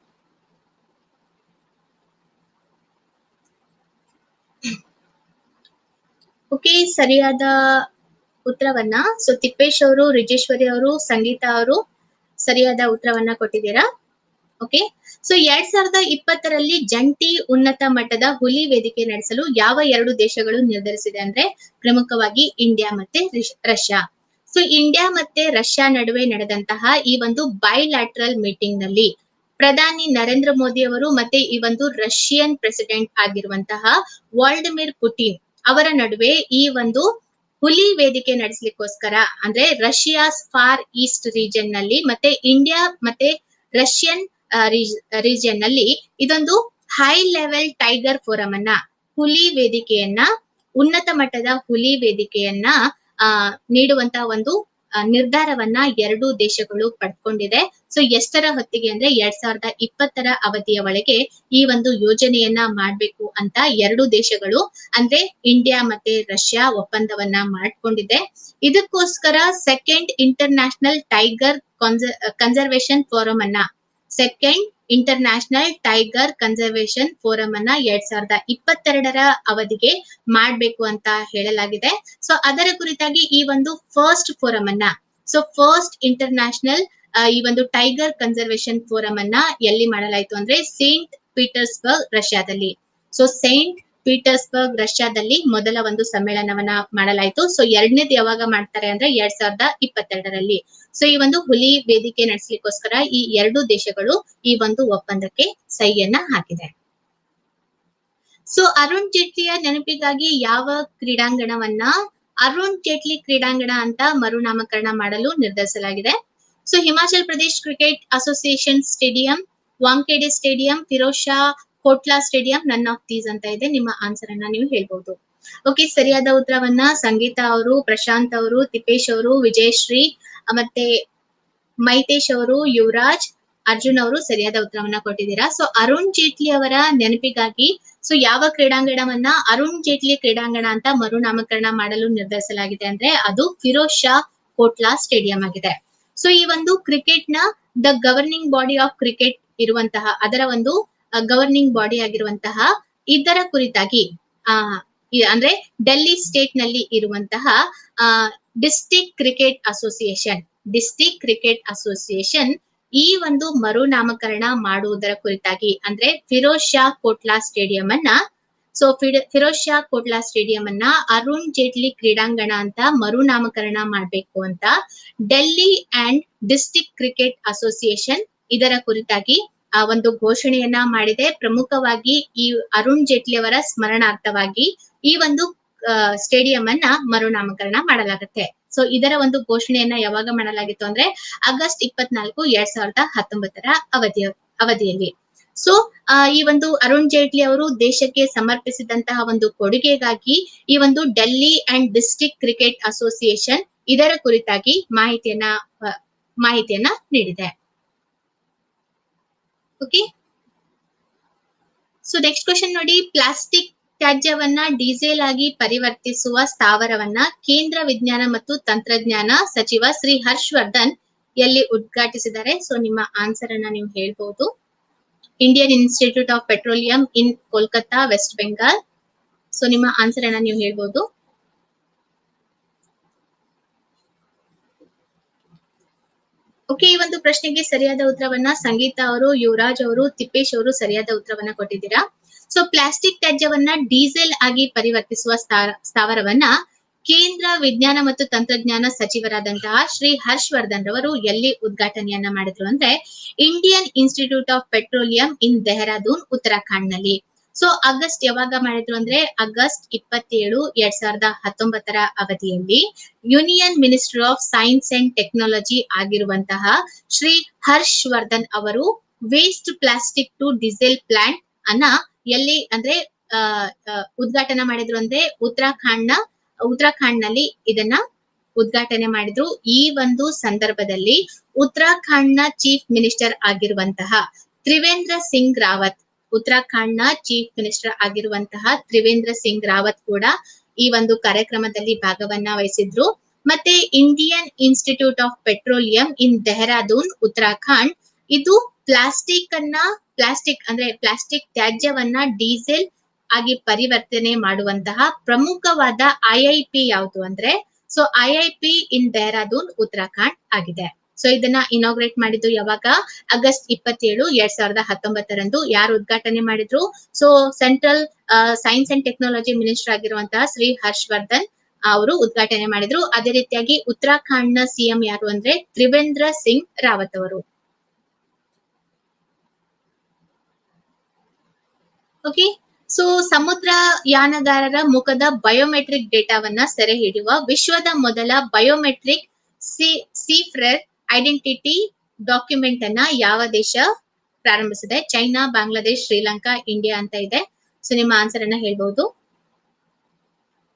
ಓಕೆ, ಸರಿಯಾದ ಉತ್ತರವನ್ನ ಸೊ ತಿಪ್ಪೇಶ್ ಅವರು, ರಿಜೇಶ್ವರಿ ಅವರು, ಸಂಗೀತಾ ಅವರು ಸರಿಯಾದ ಉತ್ತರವನ್ನ ಕೊಟ್ಟಿದ್ದೀರಾ. ಓಕೆ, ಸೊ ಎರಡ್ ಸಾವಿರದ ಇಪ್ಪತ್ತರಲ್ಲಿ ಜಂಟಿ ಉನ್ನತ ಮಟ್ಟದ ಹುಲಿ ವೇದಿಕೆ ನಡೆಸಲು ಯಾವ ಎರಡು ದೇಶಗಳು ನಿರ್ಧರಿಸಿದೆ ಅಂದ್ರೆ ಪ್ರಮುಖವಾಗಿ ಇಂಡಿಯಾ ಮತ್ತೆ ರಷ್ಯಾ. ಸೊ ಇಂಡಿಯಾ ಮತ್ತೆ ರಷ್ಯಾ ನಡುವೆ ನಡೆದಂತಹ ಈ ಒಂದು ಬೈಲ್ಯಾಟ್ರಲ್ ಮೀಟಿಂಗ್ ನಲ್ಲಿ ಪ್ರಧಾನಿ ನರೇಂದ್ರ ಮೋದಿ ಅವರು ಮತ್ತೆ ಈ ಒಂದು ರಷ್ಯನ್ ಪ್ರೆಸಿಡೆಂಟ್ ಆಗಿರುವಂತಹ ವ್ಲಾಡಿಮಿರ್ ಪುಟಿನ್ ಅವರ ನಡುವೆ ಈ ಒಂದು ಹುಲಿ ವೇದಿಕೆ ನಡೆಸಲಿಕ್ಕೋಸ್ಕರ ಅಂದ್ರೆ ರಷ್ಯಾಸ್ ಫಾರ್ ಈಸ್ಟ್ ರೀಜನ್ ನಲ್ಲಿ ಮತ್ತೆ ಇಂಡಿಯಾ ಮತ್ತೆ ರಷ್ಯನ್ ರೀಜಿಯನ್ ನಲ್ಲಿ ಇದೊಂದು ಹೈ ಲೆವೆಲ್ ಟೈಗರ್ ಫೋರಂ ಅನ್ನ ಹುಲಿ ವೇದಿಕೆಯನ್ನ ಉನ್ನತ ಮಟ್ಟದ ಹುಲಿ ವೇದಿಕೆಯನ್ನ ಆ ನೀಡುವಂತಹ ಒಂದು ನಿರ್ಧಾರವನ್ನ ಎರಡೂ ದೇಶಗಳು ಪಡ್ಕೊಂಡಿದೆ. ಸೊ ಎಷ್ಟರ ಹೊತ್ತಿಗೆ ಅಂದ್ರೆ ಎರಡ್ ಸಾವಿರದ ಇಪ್ಪತ್ತರ ಅವಧಿಯ ಒಳಗೆ ಈ ಒಂದು ಯೋಜನೆಯನ್ನ ಮಾಡ್ಬೇಕು ಅಂತ ಎರಡು ದೇಶಗಳು ಅಂದ್ರೆ ಇಂಡಿಯಾ ಮತ್ತೆ ರಷ್ಯಾ ಒಪ್ಪಂದವನ್ನ ಮಾಡ್ಕೊಂಡಿದೆ. ಇದಕ್ಕೋಸ್ಕರ second international tiger conservation forum ಅನ್ನ second international tiger conservation forum ಅನ್ನ ಎರಡ್ ಸಾವಿರದ ಇಪ್ಪತ್ತೆರಡರ ಅವಧಿಗೆ ಮಾಡ್ಬೇಕು ಅಂತ ಹೇಳಲಾಗಿದೆ. ಸೊ ಅದರ ಕುರಿತಾಗಿ ಈ ಒಂದು ಫಸ್ಟ್ ಫೋರಂ ಅನ್ನ ಸೊ ಫಸ್ಟ್ ಇಂಟರ್ ನ್ಯಾಷನಲ್ ಈ ಒಂದು ಟೈಗರ್ ಕನ್ಸರ್ವೇಷನ್ ಫೋರಂ ಅನ್ನ ಎಲ್ಲಿ ಮಾಡಲಾಯಿತು ಅಂದ್ರೆ ಸೇಂಟ್ ಪೀಟರ್ಸ್ಬರ್ಗ್ ರಷ್ಯಾದಲ್ಲಿ. ಸೊ ಸೇಂಟ್ ಪೀಟರ್ಸ್ಬರ್ಗ್ ರಷ್ಯಾದಲ್ಲಿ ಮೊದಲ ಒಂದು ಸಮ್ಮೇಳನವನ್ನ ಮಾಡಲಾಯಿತು. ಸೊ ಎರಡನೇದು ಯಾವಾಗ ಮಾಡ್ತಾರೆ ಅಂದ್ರೆ ಎರಡ್ ಸಾವಿರದ ಇಪ್ಪತ್ತೆರಡರಲ್ಲಿ. ಸೊ ಈ ಒಂದು ಹುಲಿ ವೇದಿಕೆ ನಡೆಸಲಿಕ್ಕೋಸ್ಕರ ಈ ಎರಡು ದೇಶಗಳು ಈ ಒಂದು ಒಪ್ಪಂದಕ್ಕೆ ಸಹಿಯನ್ನ ಹಾಕಿದೆ. ಸೊ ಅರುಣ್ ಜೇಟ್ಲಿಯ ನೆನಪಿಗಾಗಿ ಯಾವ ಕ್ರೀಡಾಂಗಣವನ್ನ ಅರುಣ್ ಜೇಟ್ಲಿ ಕ್ರೀಡಾಂಗಣ ಅಂತ ಮರುನಾಮಕರಣ ಮಾಡಲು ನಿರ್ಧರಿಸಲಾಗಿದೆ. So Himachal Pradesh cricket association stadium, Wankhede stadium, Feroz Shah Kotla stadium, none of these ಅಂತ ಇದೆ. ನಿಮ್ಮ ಆನ್ಸರ್ ಅನ್ನ ನೀವು ಹೇಳ್ಬಹುದು. ಓಕೆ, ಸರಿಯಾದ ಉತ್ತರವನ್ನ ಸಂಗೀತ ಅವರು, ಪ್ರಶಾಂತ್ ಅವರು, ತಿಪೇಶ್ ಅವರು, ವಿಜಯಶ್ರೀ ಮತ್ತೆ ಮೈತೇಶ್ ಅವರು, ಯುವರಾಜ್, ಅರ್ಜುನ್ ಅವರು ಸರಿಯಾದ ಉತ್ತರವನ್ನ ಕೊಟ್ಟಿದ್ದೀರಾ. ಸೊ ಅರುಣ್ ಜೇಟ್ಲಿ ಅವರ ನೆನಪಿಗಾಗಿ ಸೊ ಯಾವ ಕ್ರೀಡಾಂಗಣವನ್ನ ಅರುಣ್ ಜೇಟ್ಲಿ ಕ್ರೀಡಾಂಗಣ ಅಂತ ಮರುನಾಮಕರಣ ಮಾಡಲು ನಿರ್ಧರಿಸಲಾಗಿದೆ ಅಂದ್ರೆ ಅದು ಫಿರೋಜ್ ಶಾ ಕೋಟ್ಲಾ ಸ್ಟೇಡಿಯಂ ಆಗಿದೆ. ಸೊ ಈ ಒಂದು ಕ್ರಿಕೆಟ್ ನ the governing body of cricket ಇರುವಂತಹ ಅದರ ಒಂದು ಗವರ್ನಿಂಗ್ ಬಾಡಿ ಆಗಿರುವಂತಹ ಇದರ ಕುರಿತಾಗಿ ಆ ಅಂದ್ರೆ ಡೆಲ್ಲಿ ಸ್ಟೇಟ್ ನಲ್ಲಿ ಇರುವಂತಹ ಆ district cricket association district cricket association ಈ ಒಂದು ಮರುನಾಮಕರಣ ಮಾಡುವುದರ ಕುರಿತಾಗಿ ಅಂದ್ರೆ ಫಿರೋಜ್ ಶಾ ಕೋಟ್ಲಾ ಸ್ಟೇಡಿಯಂ ಅನ್ನ ಸೊ ಫಿರೋಜ್ ಶಾ ಕೋಟ್ಲಾ ಸ್ಟೇಡಿಯಂ ಅನ್ನ ಅರುಣ್ ಜೇಟ್ಲಿ ಕ್ರೀಡಾಂಗಣ ಅಂತ ಮರುನಾಮಕರಣ ಮಾಡ್ಬೇಕು ಅಂತ Delhi and district cricket association ಇದರ ಕುರಿತಾಗಿ ಆ ಒಂದು ಘೋಷಣೆಯನ್ನ ಮಾಡಿದೆ. ಪ್ರಮುಖವಾಗಿ ಈ ಅರುಣ್ ಜೇಟ್ಲಿ ಅವರ ಸ್ಮರಣಾರ್ಥವಾಗಿ ಈ ಒಂದು ಸ್ಟೇಡಿಯಂ ಅನ್ನ ಮರುನಾಮಕರಣ ಮಾಡಲಾಗುತ್ತೆ. ಸೊ ಇದರ ಒಂದು ಘೋಷಣೆಯನ್ನ ಯಾವಾಗ ಮಾಡಲಾಗಿತ್ತು ಅಂದ್ರೆ ಆಗಸ್ಟ್ ಇಪ್ಪತ್ನಾಲ್ಕು ಎರಡ್ ಸಾವಿರದ ಹತ್ತೊಂಬತ್ತರ ಅವಧಿಯ ಅವಧಿಯಲ್ಲಿ. ಸೊ ಈ ಒಂದು ಅರುಣ್ ಜೇಟ್ಲಿ ಅವರು ದೇಶಕ್ಕೆ ಸಮರ್ಪಿಸಿದಂತಹ ಒಂದು ಕೊಡುಗೆಗಾಗಿ ಈ ಒಂದು Delhi and district cricket association ಇದರ ಕುರಿತಾಗಿ ಮಾಹಿತಿಯನ್ನ ಮಾಹಿತಿಯನ್ನ ನೀಡಿದೆ. ಓಕೆ, ಸೊ ನೆಕ್ಸ್ಟ್ ಕ್ವೆಶ್ಚನ್ ನೋಡಿ. ಪ್ಲಾಸ್ಟಿಕ್ ತ್ಯಾಜ್ಯವನ್ನ ಡೀಸೆಲ್ ಆಗಿ ಪರಿವರ್ತಿಸುವ ಸ್ಥಾವರವನ್ನ ಕೇಂದ್ರ ವಿಜ್ಞಾನ ಮತ್ತು ತಂತ್ರಜ್ಞಾನ ಸಚಿವ ಶ್ರೀ ಹರ್ಷವರ್ಧನ್ ಎಲ್ಲಿ ಉದ್ಘಾಟಿಸಿದ್ದಾರೆ? ಸೊ ನಿಮ್ಮ ಆನ್ಸರ್ ಅನ್ನ ನೀವು ಹೇಳ್ಬಹುದು. Indian institute of petroleum in Kolkata, west Bengal. So ನಿಮ್ಮ ಆನ್ಸರ್ ಅನ್ನ ನೀವು ಹೇಳ್ಬಹುದು. ಓಕೆ, ಈ ಒಂದು ಪ್ರಶ್ನೆಗೆ ಸರಿಯಾದ ಉತ್ತರವನ್ನ ಸಂಗೀತ ಅವರು, ಯುವರಾಜ್ ಅವರು, ತಿಪ್ಪೇಶ್ ಅವರು ಸರಿಯಾದ ಉತ್ತರವನ್ನ ಕೊಟ್ಟಿದ್ದೀರಾ. ಸೊ ಪ್ಲಾಸ್ಟಿಕ್ ತ್ಯಾಜ್ಯವನ್ನ ಡೀಸೆಲ್ ಆಗಿ ಪರಿವರ್ತಿಸುವ ಸ್ಥಾವರವನ್ನ ಕೇಂದ್ರ ವಿಜ್ಞಾನ ಮತ್ತು ತಂತ್ರಜ್ಞಾನ ಸಚಿವರಾದಂತಹ ಶ್ರೀ ಹರ್ಷವರ್ಧನ್ ರವರು ಎಲ್ಲಿ ಉದ್ಘಾಟನೆಯನ್ನ ಮಾಡಿದ್ರು ಅಂದ್ರೆ Indian institute of petroleum in Dehradun, Uttarakhand ನಲ್ಲಿ. ಸೊ ಆಗಸ್ಟ್ ಯಾವಾಗ ಮಾಡಿದ್ರು ಅಂದ್ರೆ ಆಗಸ್ಟ್ ಇಪ್ಪತ್ತೇಳು ಎರಡ್ ಸಾವಿರದ ಹತ್ತೊಂಬತ್ತರ ಅವಧಿಯಲ್ಲಿ union minister of science and technology ಆಗಿರುವಂತಹ ಶ್ರೀ ಹರ್ಷವರ್ಧನ್ ಅವರು waste plastic to diesel plant ಅನ್ನ ಎಲ್ಲಿ ಅಂದ್ರೆ ಅಹ್ ಉದ್ಘಾಟನೆ ಮಾಡಿದ್ರು ಅಂದ್ರೆ ಉತ್ತರಾಖಂಡ್ ನ ಉತ್ತರಾಖಂಡ್ ನಲ್ಲಿ ಇದನ್ನ ಉದ್ಘಾಟನೆ ಮಾಡಿದ್ರು. ಈ ಒಂದು ಸಂದರ್ಭದಲ್ಲಿ ಉತ್ತರಾಖಂಡ್ ನ ಚೀಫ್ ಮಿನಿಸ್ಟರ್ ಆಗಿರುವಂತಹ ತ್ರಿವೇಂದ್ರ ಸಿಂಗ್ ರಾವತ್ ಉತ್ತರಾಖಂಡ್ ನ ಚೀಫ್ ಮಿನಿಸ್ಟರ್ ಆಗಿರುವಂತಹ ತ್ರಿವೇಂದ್ರ ಸಿಂಗ್ ರಾವತ್ ಕೂಡ ಈ ಒಂದು ಕಾರ್ಯಕ್ರಮದಲ್ಲಿ ಭಾಗವನ್ನ ವಹಿಸಿದ್ರು. ಮತ್ತೆ Indian institute of petroleum in Dehradun, Uttarakhand ಇದು ಪ್ಲಾಸ್ಟಿಕ್ ಅನ್ನ ಪ್ಲಾಸ್ಟಿಕ್ ಅಂದ್ರೆ ಪ್ಲಾಸ್ಟಿಕ್ ತ್ಯಾಜ್ಯವನ್ನ ಡೀಸೆಲ್ ಆಗಿ ಪರಿವರ್ತನೆ ಮಾಡುವಂತಹ ಪ್ರಮುಖವಾದ ಐಐಪಿ ಯಾವುದು ಅಂದ್ರೆ so IIP in Dehradun, Uttarakhand ಆಗಿದೆ. ಸೊ ಇದನ್ನ ಇನಾಗ್ರೇಟ್ ಮಾಡಿದ್ದು ಯಾವಾಗ? ಆಗಸ್ಟ್ ಇಪ್ಪತ್ತೇಳು ಎರಡ್ ಸಾವಿರದ ಹತ್ತೊಂಬತ್ತರಂದು. ಯಾರು ಉದ್ಘಾಟನೆ ಮಾಡಿದ್ರು? So central science and technology minister ಆಗಿರುವಂತಹ ಶ್ರೀ ಹರ್ಷವರ್ಧನ್ ಅವರು ಉದ್ಘಾಟನೆ ಮಾಡಿದ್ರು. ಅದೇ ರೀತಿಯಾಗಿ ಉತ್ತರಾಖಂಡ್ ನ ಸಿಎಂ ಯಾರು ಅಂದ್ರೆ ತ್ರಿವೇಂದ್ರ ಸಿಂಗ್ ರಾವತ್ ಅವರು. ಓಕೆ, ಸೊ ಸಮುದ್ರ ಯಾನಗಾರರ ಮುಖದ ಬಯೋಮೆಟ್ರಿಕ್ ಡೇಟಾವನ್ನ ಸೆರೆ ಹಿಡಿಯುವ ವಿಶ್ವದ ಮೊದಲ ಬಯೋಮೆಟ್ರಿಕ್ ಸಿ ಸೀಫ್ರೆರ್ ಐಡೆಂಟಿಟಿ ಡಾಕ್ಯುಮೆಂಟ್ ಅನ್ನ ಯಾವ ದೇಶ ಪ್ರಾರಂಭಿಸಿದೆ? ಚೈನಾ, ಬಾಂಗ್ಲಾದೇಶ್, ಶ್ರೀಲಂಕಾ, ಇಂಡಿಯಾ ಅಂತ ಇದೆ. ಸೊ ನಿಮ್ಮ ಆನ್ಸರ್ ಅನ್ನ ಹೇಳ್ಬಹುದು.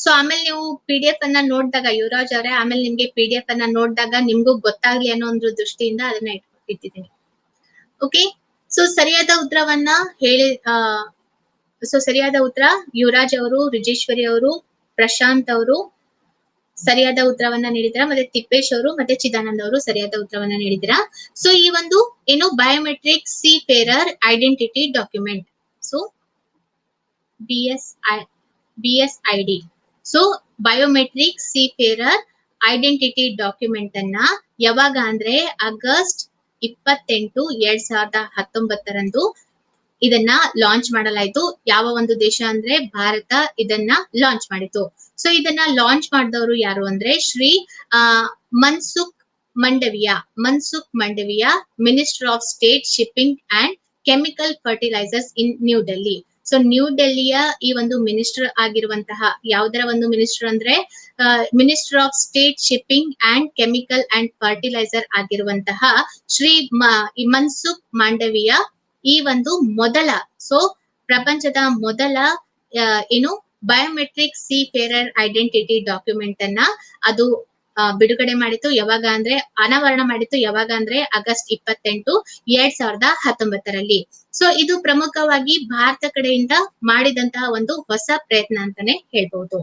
ಸೊ ಆಮೇಲೆ ನೀವು ಪಿ ಡಿ ಎಫ್ ಅನ್ನ ನೋಡಿದಾಗ ಯುವರಾಜ್ ಅವರೇ ಆಮೇಲೆ ನಿಮ್ಗೆ ಪಿ ಡಿ ಎಫ್ ಅನ್ನ ನೋಡಿದಾಗ ನಿಮ್ಗೂ ಗೊತ್ತಾಗ್ಲಿ ಅನ್ನೋ ಒಂದು ದೃಷ್ಟಿಯಿಂದ ಅದನ್ನ ಇಟ್ಟಿದ್ದೀನಿ. ಓಕೆ, ಸೊ ಸರಿಯಾದ ಉತ್ತರವನ್ನ ಹೇಳಿ ಸೊ ಸರಿಯಾದ ಉತ್ತರ ಯುವರಾಜ್ ಅವರು, ರಿಜೇಶ್ವರಿ ಅವರು, ಪ್ರಶಾಂತ್ ಅವರು ಸರಿಯಾದ ಉತ್ತರವನ್ನ ನೀಡಿದ್ರ, ಮತ್ತೆ ತಿಪ್ಪೇಶ್ ಅವರು ಮತ್ತೆ ಚಿದಾನಂದ್ ಅವರು ಸರಿಯಾದ ಉತ್ತರವನ್ನ ನೀಡಿದಿರಾ. ಸೊ ಈ ಒಂದು ಏನು biometric seafarer identity document, so B S I B S I D, so biometric seafarer identity document ಅನ್ನ ಯಾವಾಗ ಅಂದ್ರೆ ಆಗಸ್ಟ್ ಇಪ್ಪತ್ತೆಂಟು ಎರಡ್ ಸಾವಿರದ ಹತ್ತೊಂಬತ್ತರಂದು ಇದನ್ನ ಲಾಂಚ್ ಮಾಡಲಾಯಿತು. ಯಾವ ಒಂದು ದೇಶ ಅಂದ್ರೆ ಭಾರತ ಇದನ್ನ ಲಾಂಚ್ ಮಾಡಿತು. ಸೊ ಇದನ್ನ ಲಾಂಚ್ ಮಾಡಿದವರು ಯಾರು ಅಂದ್ರೆ ಶ್ರೀ ಆ Mansukh Mandaviya Mansukh Mandaviya minister of state shipping and chemical fertilisers in new Delhi. So new ಡೆಲ್ಲಿಯ ಈ ಒಂದು ಮಿನಿಸ್ಟರ್ ಆಗಿರುವಂತಹ ಯಾವ್ದರ ಒಂದು ಮಿನಿಸ್ಟರ್ ಅಂದ್ರೆ minister of state shipping and chemical and fertiliser ಆಗಿರುವಂತಹ ಶ್ರೀ ಮನ್ಸುಖ್ ಮಾಂಡವಿಯಾ ಈ ಒಂದು ಮೊದಲ ಸೊ ಪ್ರಪಂಚದ ಮೊದಲ ಏನು biometric seafarer identity document ಅನ್ನ ಅದು ಬಿಡುಗಡೆ ಮಾಡಿತ್ತು. ಯಾವಾಗ ಅಂದ್ರೆ ಅನಾವರಣ ಮಾಡಿತ್ತು ಯಾವಾಗ ಅಂದ್ರೆ ಆಗಸ್ಟ್ ಇಪ್ಪತ್ತೆಂಟು ಎರಡ್ ಸಾವಿರದ ಹತ್ತೊಂಬತ್ತರಲ್ಲಿ. ಸೊ ಇದು ಪ್ರಮುಖವಾಗಿ ಭಾರತ ಕಡೆಯಿಂದ ಮಾಡಿದಂತಹ ಒಂದು ಹೊಸ ಪ್ರಯತ್ನ ಅಂತಾನೆ ಹೇಳ್ಬಹುದು.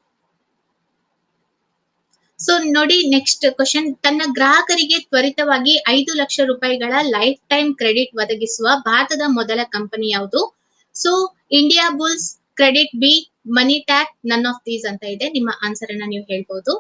ಸೊ ನೋಡಿ ನೆಕ್ಸ್ಟ್ ಕ್ವಶನ್, ತನ್ನ ಗ್ರಾಹಕರಿಗೆ ತ್ವರಿತವಾಗಿ ಐದು ಲಕ್ಷ ರೂಪಾಯಿಗಳ ಲೈಫ್ ಟೈಮ್ ಕ್ರೆಡಿಟ್ ಒದಗಿಸುವ ಭಾರತದ ಮೊದಲ ಕಂಪನಿ ಯಾವುದು? So Indiabulls, credit B, money tap, none of these ಅಂತ ಇದೆ. ನಿಮ್ಮ ಆನ್ಸರ್ ಅನ್ನ ನೀವು ಹೇಳ್ಬಹುದು.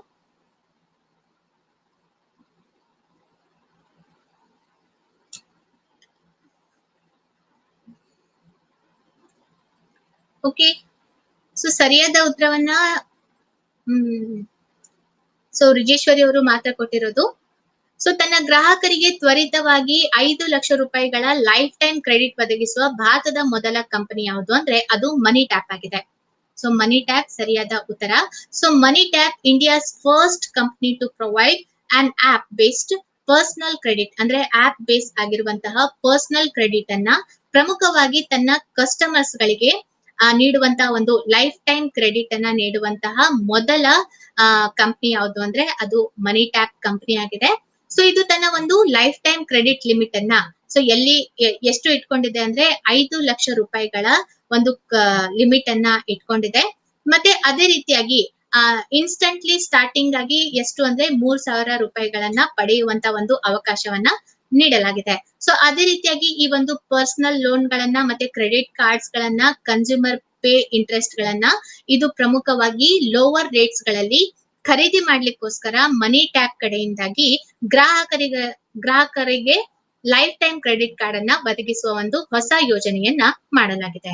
ಓಕೆ, ಸೊ ಸರಿಯಾದ ಉತ್ತರವನ್ನ ಹ್ಮ್ ಸೊ ರಿಜೇಶ್ವರಿ ಅವರು ಮಾತ್ರ ಕೊಟ್ಟಿರೋದು. ಸೊ ತನ್ನ ಗ್ರಾಹಕರಿಗೆ ತ್ವರಿತವಾಗಿ ಐದು ಲಕ್ಷ ರೂಪಾಯಿಗಳ ಲೈಫ್ ಟೈಮ್ ಕ್ರೆಡಿಟ್ ಒದಗಿಸುವ ಭಾರತದ ಮೊದಲ ಕಂಪನಿ ಯಾವುದು ಅಂದ್ರೆ ಅದು ಮನಿ ಟ್ಯಾಪ್ ಆಗಿದೆ. ಸೊ ಮನಿ ಟ್ಯಾಪ್ ಸರಿಯಾದ ಉತ್ತರ. So money tap India's first company to provide on app based personal credit, ಅಂದ್ರೆ ಆಪ್ ಬೇಸ್ ಆಗಿರುವಂತಹ ಪರ್ಸನಲ್ ಕ್ರೆಡಿಟ್ ಅನ್ನ ಪ್ರಮುಖವಾಗಿ ತನ್ನ ಕಸ್ಟಮರ್ಸ್ ಗಳಿಗೆ ನೀಡುವಂತಹ ಒಂದು ಲೈಫ್ ಟೈಮ್ ಕ್ರೆಡಿಟ್ ಅನ್ನ ನೀಡುವಂತಹ ಮೊದಲ ಕಂಪನಿ ಯಾವುದು ಅಂದ್ರೆ ಅದು ಮನಿ ಟ್ಯಾಪ್ ಕಂಪನಿ ಆಗಿದೆ. ಸೊ ಇದು ತನ್ನ ಒಂದು ಲೈಫ್ ಟೈಮ್ ಕ್ರೆಡಿಟ್ ಲಿಮಿಟ್ ಅನ್ನ ಸೊ ಎಲ್ಲಿ ಎಷ್ಟು ಇಟ್ಕೊಂಡಿದೆ ಅಂದ್ರೆ ಐದು ಲಕ್ಷ ರೂಪಾಯಿಗಳ ಒಂದು ಲಿಮಿಟ್ ಅನ್ನ ಇಟ್ಕೊಂಡಿದೆ. ಮತ್ತೆ ಅದೇ ರೀತಿಯಾಗಿ ಆ ಇನ್ಸ್ಟಂಟ್ಲಿ ಸ್ಟಾರ್ಟಿಂಗ್ ಆಗಿ ಎಷ್ಟು ಅಂದ್ರೆ ಮೂರ್ ಸಾವಿರ ರೂಪಾಯಿಗಳನ್ನ ಪಡೆಯುವಂತ ಒಂದು ಅವಕಾಶವನ್ನ ನೀಡಲಾಗಿದೆ. ಸೊ ಅದೇ ರೀತಿಯಾಗಿ ಈ ಒಂದು ಪರ್ಸನಲ್ ಲೋನ್ ಗಳನ್ನ ಮತ್ತೆ ಕ್ರೆಡಿಟ್ ಕಾರ್ಡ್ಸ್ ಗಳನ್ನ ಕನ್ಸ್ಯೂಮರ್ ಪೇ ಇಂಟ್ರೆಸ್ಟ್ ಗಳನ್ನ ಇದು ಪ್ರಮುಖವಾಗಿ ಲೋವರ್ ರೇಟ್ಸ್ ಗಳಲ್ಲಿ ಖರೀದಿ ಮಾಡ್ಲಿಕ್ಕೋಸ್ಕರ ಮನಿ ಟ್ಯಾಪ್ ಕಡೆಯಿಂದಾಗಿ ಗ್ರಾಹಕರಿಗೆ ಗ್ರಾಹಕರಿಗೆ ಲೈಫ್ ಟೈಮ್ ಕ್ರೆಡಿಟ್ ಕಾರ್ಡ್ ಅನ್ನ ಒದಗಿಸುವ ಒಂದು ಹೊಸ ಯೋಜನೆಯನ್ನ ಮಾಡಲಾಗಿದೆ.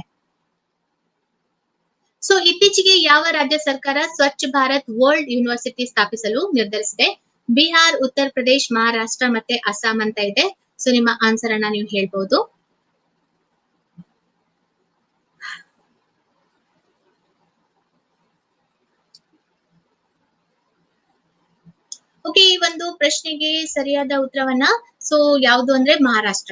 ಸೊ ಇತ್ತೀಚೆಗೆ ಯಾವ ರಾಜ್ಯ ಸರ್ಕಾರ ಸ್ವಚ್ಛ ಭಾರತ್ ವರ್ಲ್ಡ್ ಯೂನಿವರ್ಸಿಟಿ ಸ್ಥಾಪಿಸಲು ನಿರ್ಧರಿಸಿದೆ? ಬಿಹಾರ್, ಉತ್ತರ ಪ್ರದೇಶ್, ಮಹಾರಾಷ್ಟ್ರ ಮತ್ತೆ ಅಸ್ಸಾಂ ಅಂತ ಇದೆ. ಸೊ ನಿಮ್ಮ ಆನ್ಸರ್ ಅನ್ನ ನೀವು ಹೇಳ್ಬಹುದು. ಓಕೆ, ಈ ಒಂದು ಪ್ರಶ್ನೆಗೆ ಸರಿಯಾದ ಉತ್ತರವನ್ನ ಸೊ ಯಾವುದು ಅಂದ್ರೆ ಮಹಾರಾಷ್ಟ್ರ.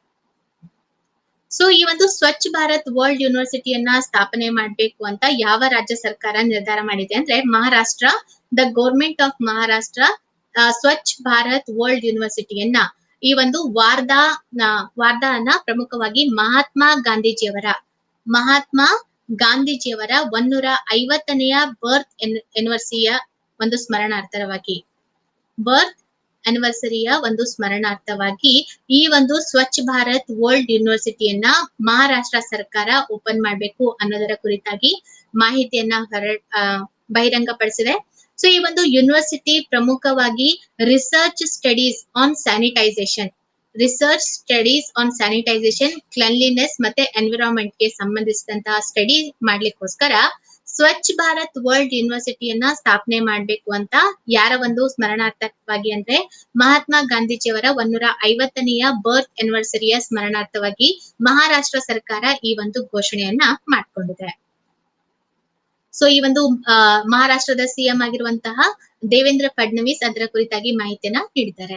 ಸೊ ಈ ಒಂದು ಸ್ವಚ್ಛ ಭಾರತ್ ವರ್ಲ್ಡ್ ಯೂನಿವರ್ಸಿಟಿಯನ್ನ ಸ್ಥಾಪನೆ ಮಾಡಬೇಕು ಅಂತ ಯಾವ ರಾಜ್ಯ ಸರ್ಕಾರ ನಿರ್ಧಾರ ಮಾಡಿದೆ ಅಂದ್ರೆ Maharashtra. The government of Maharashtra Swachh Bharat world ಯೂನಿವರ್ಸಿಟಿಯನ್ನ ಈ ಒಂದು ವಾರ್ಧಾ ವಾರ್ಧಾನ ಪ್ರಮುಖವಾಗಿ ಮಹಾತ್ಮ ಗಾಂಧೀಜಿಯವರ ಮಹಾತ್ಮ ಗಾಂಧೀಜಿಯವರ ಒಂದೂರ ಐವತ್ತನೆಯ ಬರ್ತ್ ಎನಿವರ್ಸರಿಯ ಒಂದು ಸ್ಮರಣಾರ್ಥವಾಗಿ ಬರ್ತ್ ಆನಿವರ್ಸರಿಯ ಒಂದು ಸ್ಮರಣಾರ್ಥವಾಗಿ ಈ ಒಂದು ಸ್ವಚ್ಛ ಭಾರತ್ ವರ್ಲ್ಡ್ ಯೂನಿವರ್ಸಿಟಿಯನ್ನ ಮಹಾರಾಷ್ಟ್ರ ಸರ್ಕಾರ ಓಪನ್ ಮಾಡಬೇಕು ಅನ್ನೋದರ ಕುರಿತಾಗಿ ಮಾಹಿತಿಯನ್ನ ಹೊರ ಬಹಿರಂಗ ಪಡಿಸಿದೆ. ಸೊ ಈ ಒಂದು ಯೂನಿವರ್ಸಿಟಿ ಪ್ರಮುಖವಾಗಿ research studies on sanitisation research studies on sanitisation cleanliness ಮತ್ತೆ ಎನ್ವಿರಾನ್ಮೆಂಟ್ ಗೆ ಸಂಬಂಧಿಸಿದಂತಹ ಸ್ಟಡಿ ಮಾಡ್ಲಿಕ್ಕೋಸ್ಕರ ಸ್ವಚ್ಛ ಭಾರತ್ ವರ್ಲ್ಡ್ ಯೂನಿವರ್ಸಿಟಿಯನ್ನ ಸ್ಥಾಪನೆ ಮಾಡ್ಬೇಕು ಅಂತ ಯಾರ ಒಂದು ಸ್ಮರಣಾರ್ಥವಾಗಿ ಅಂದ್ರೆ ಮಹಾತ್ಮ ಗಾಂಧೀಜಿಯವರ ಒಂದೂರ ಐವತ್ತನೆಯ ಬರ್ತ್ ಆನಿವರ್ಸರಿಯ ಸ್ಮರಣಾರ್ಥವಾಗಿ ಮಹಾರಾಷ್ಟ್ರ ಸರ್ಕಾರ ಈ ಒಂದು ಘೋಷಣೆಯನ್ನ ಮಾಡ್ಕೊಂಡಿದೆ. ಸೊ ಈ ಒಂದು ಮಹಾರಾಷ್ಟ್ರದ ಸಿಎಂ ಆಗಿರುವಂತಹ ದೇವೇಂದ್ರ ಫಡ್ನವೀಸ್ ಅದರ ಕುರಿತಾಗಿ ಮಾಹಿತಿಯನ್ನ ನೀಡಿದ್ದಾರೆ.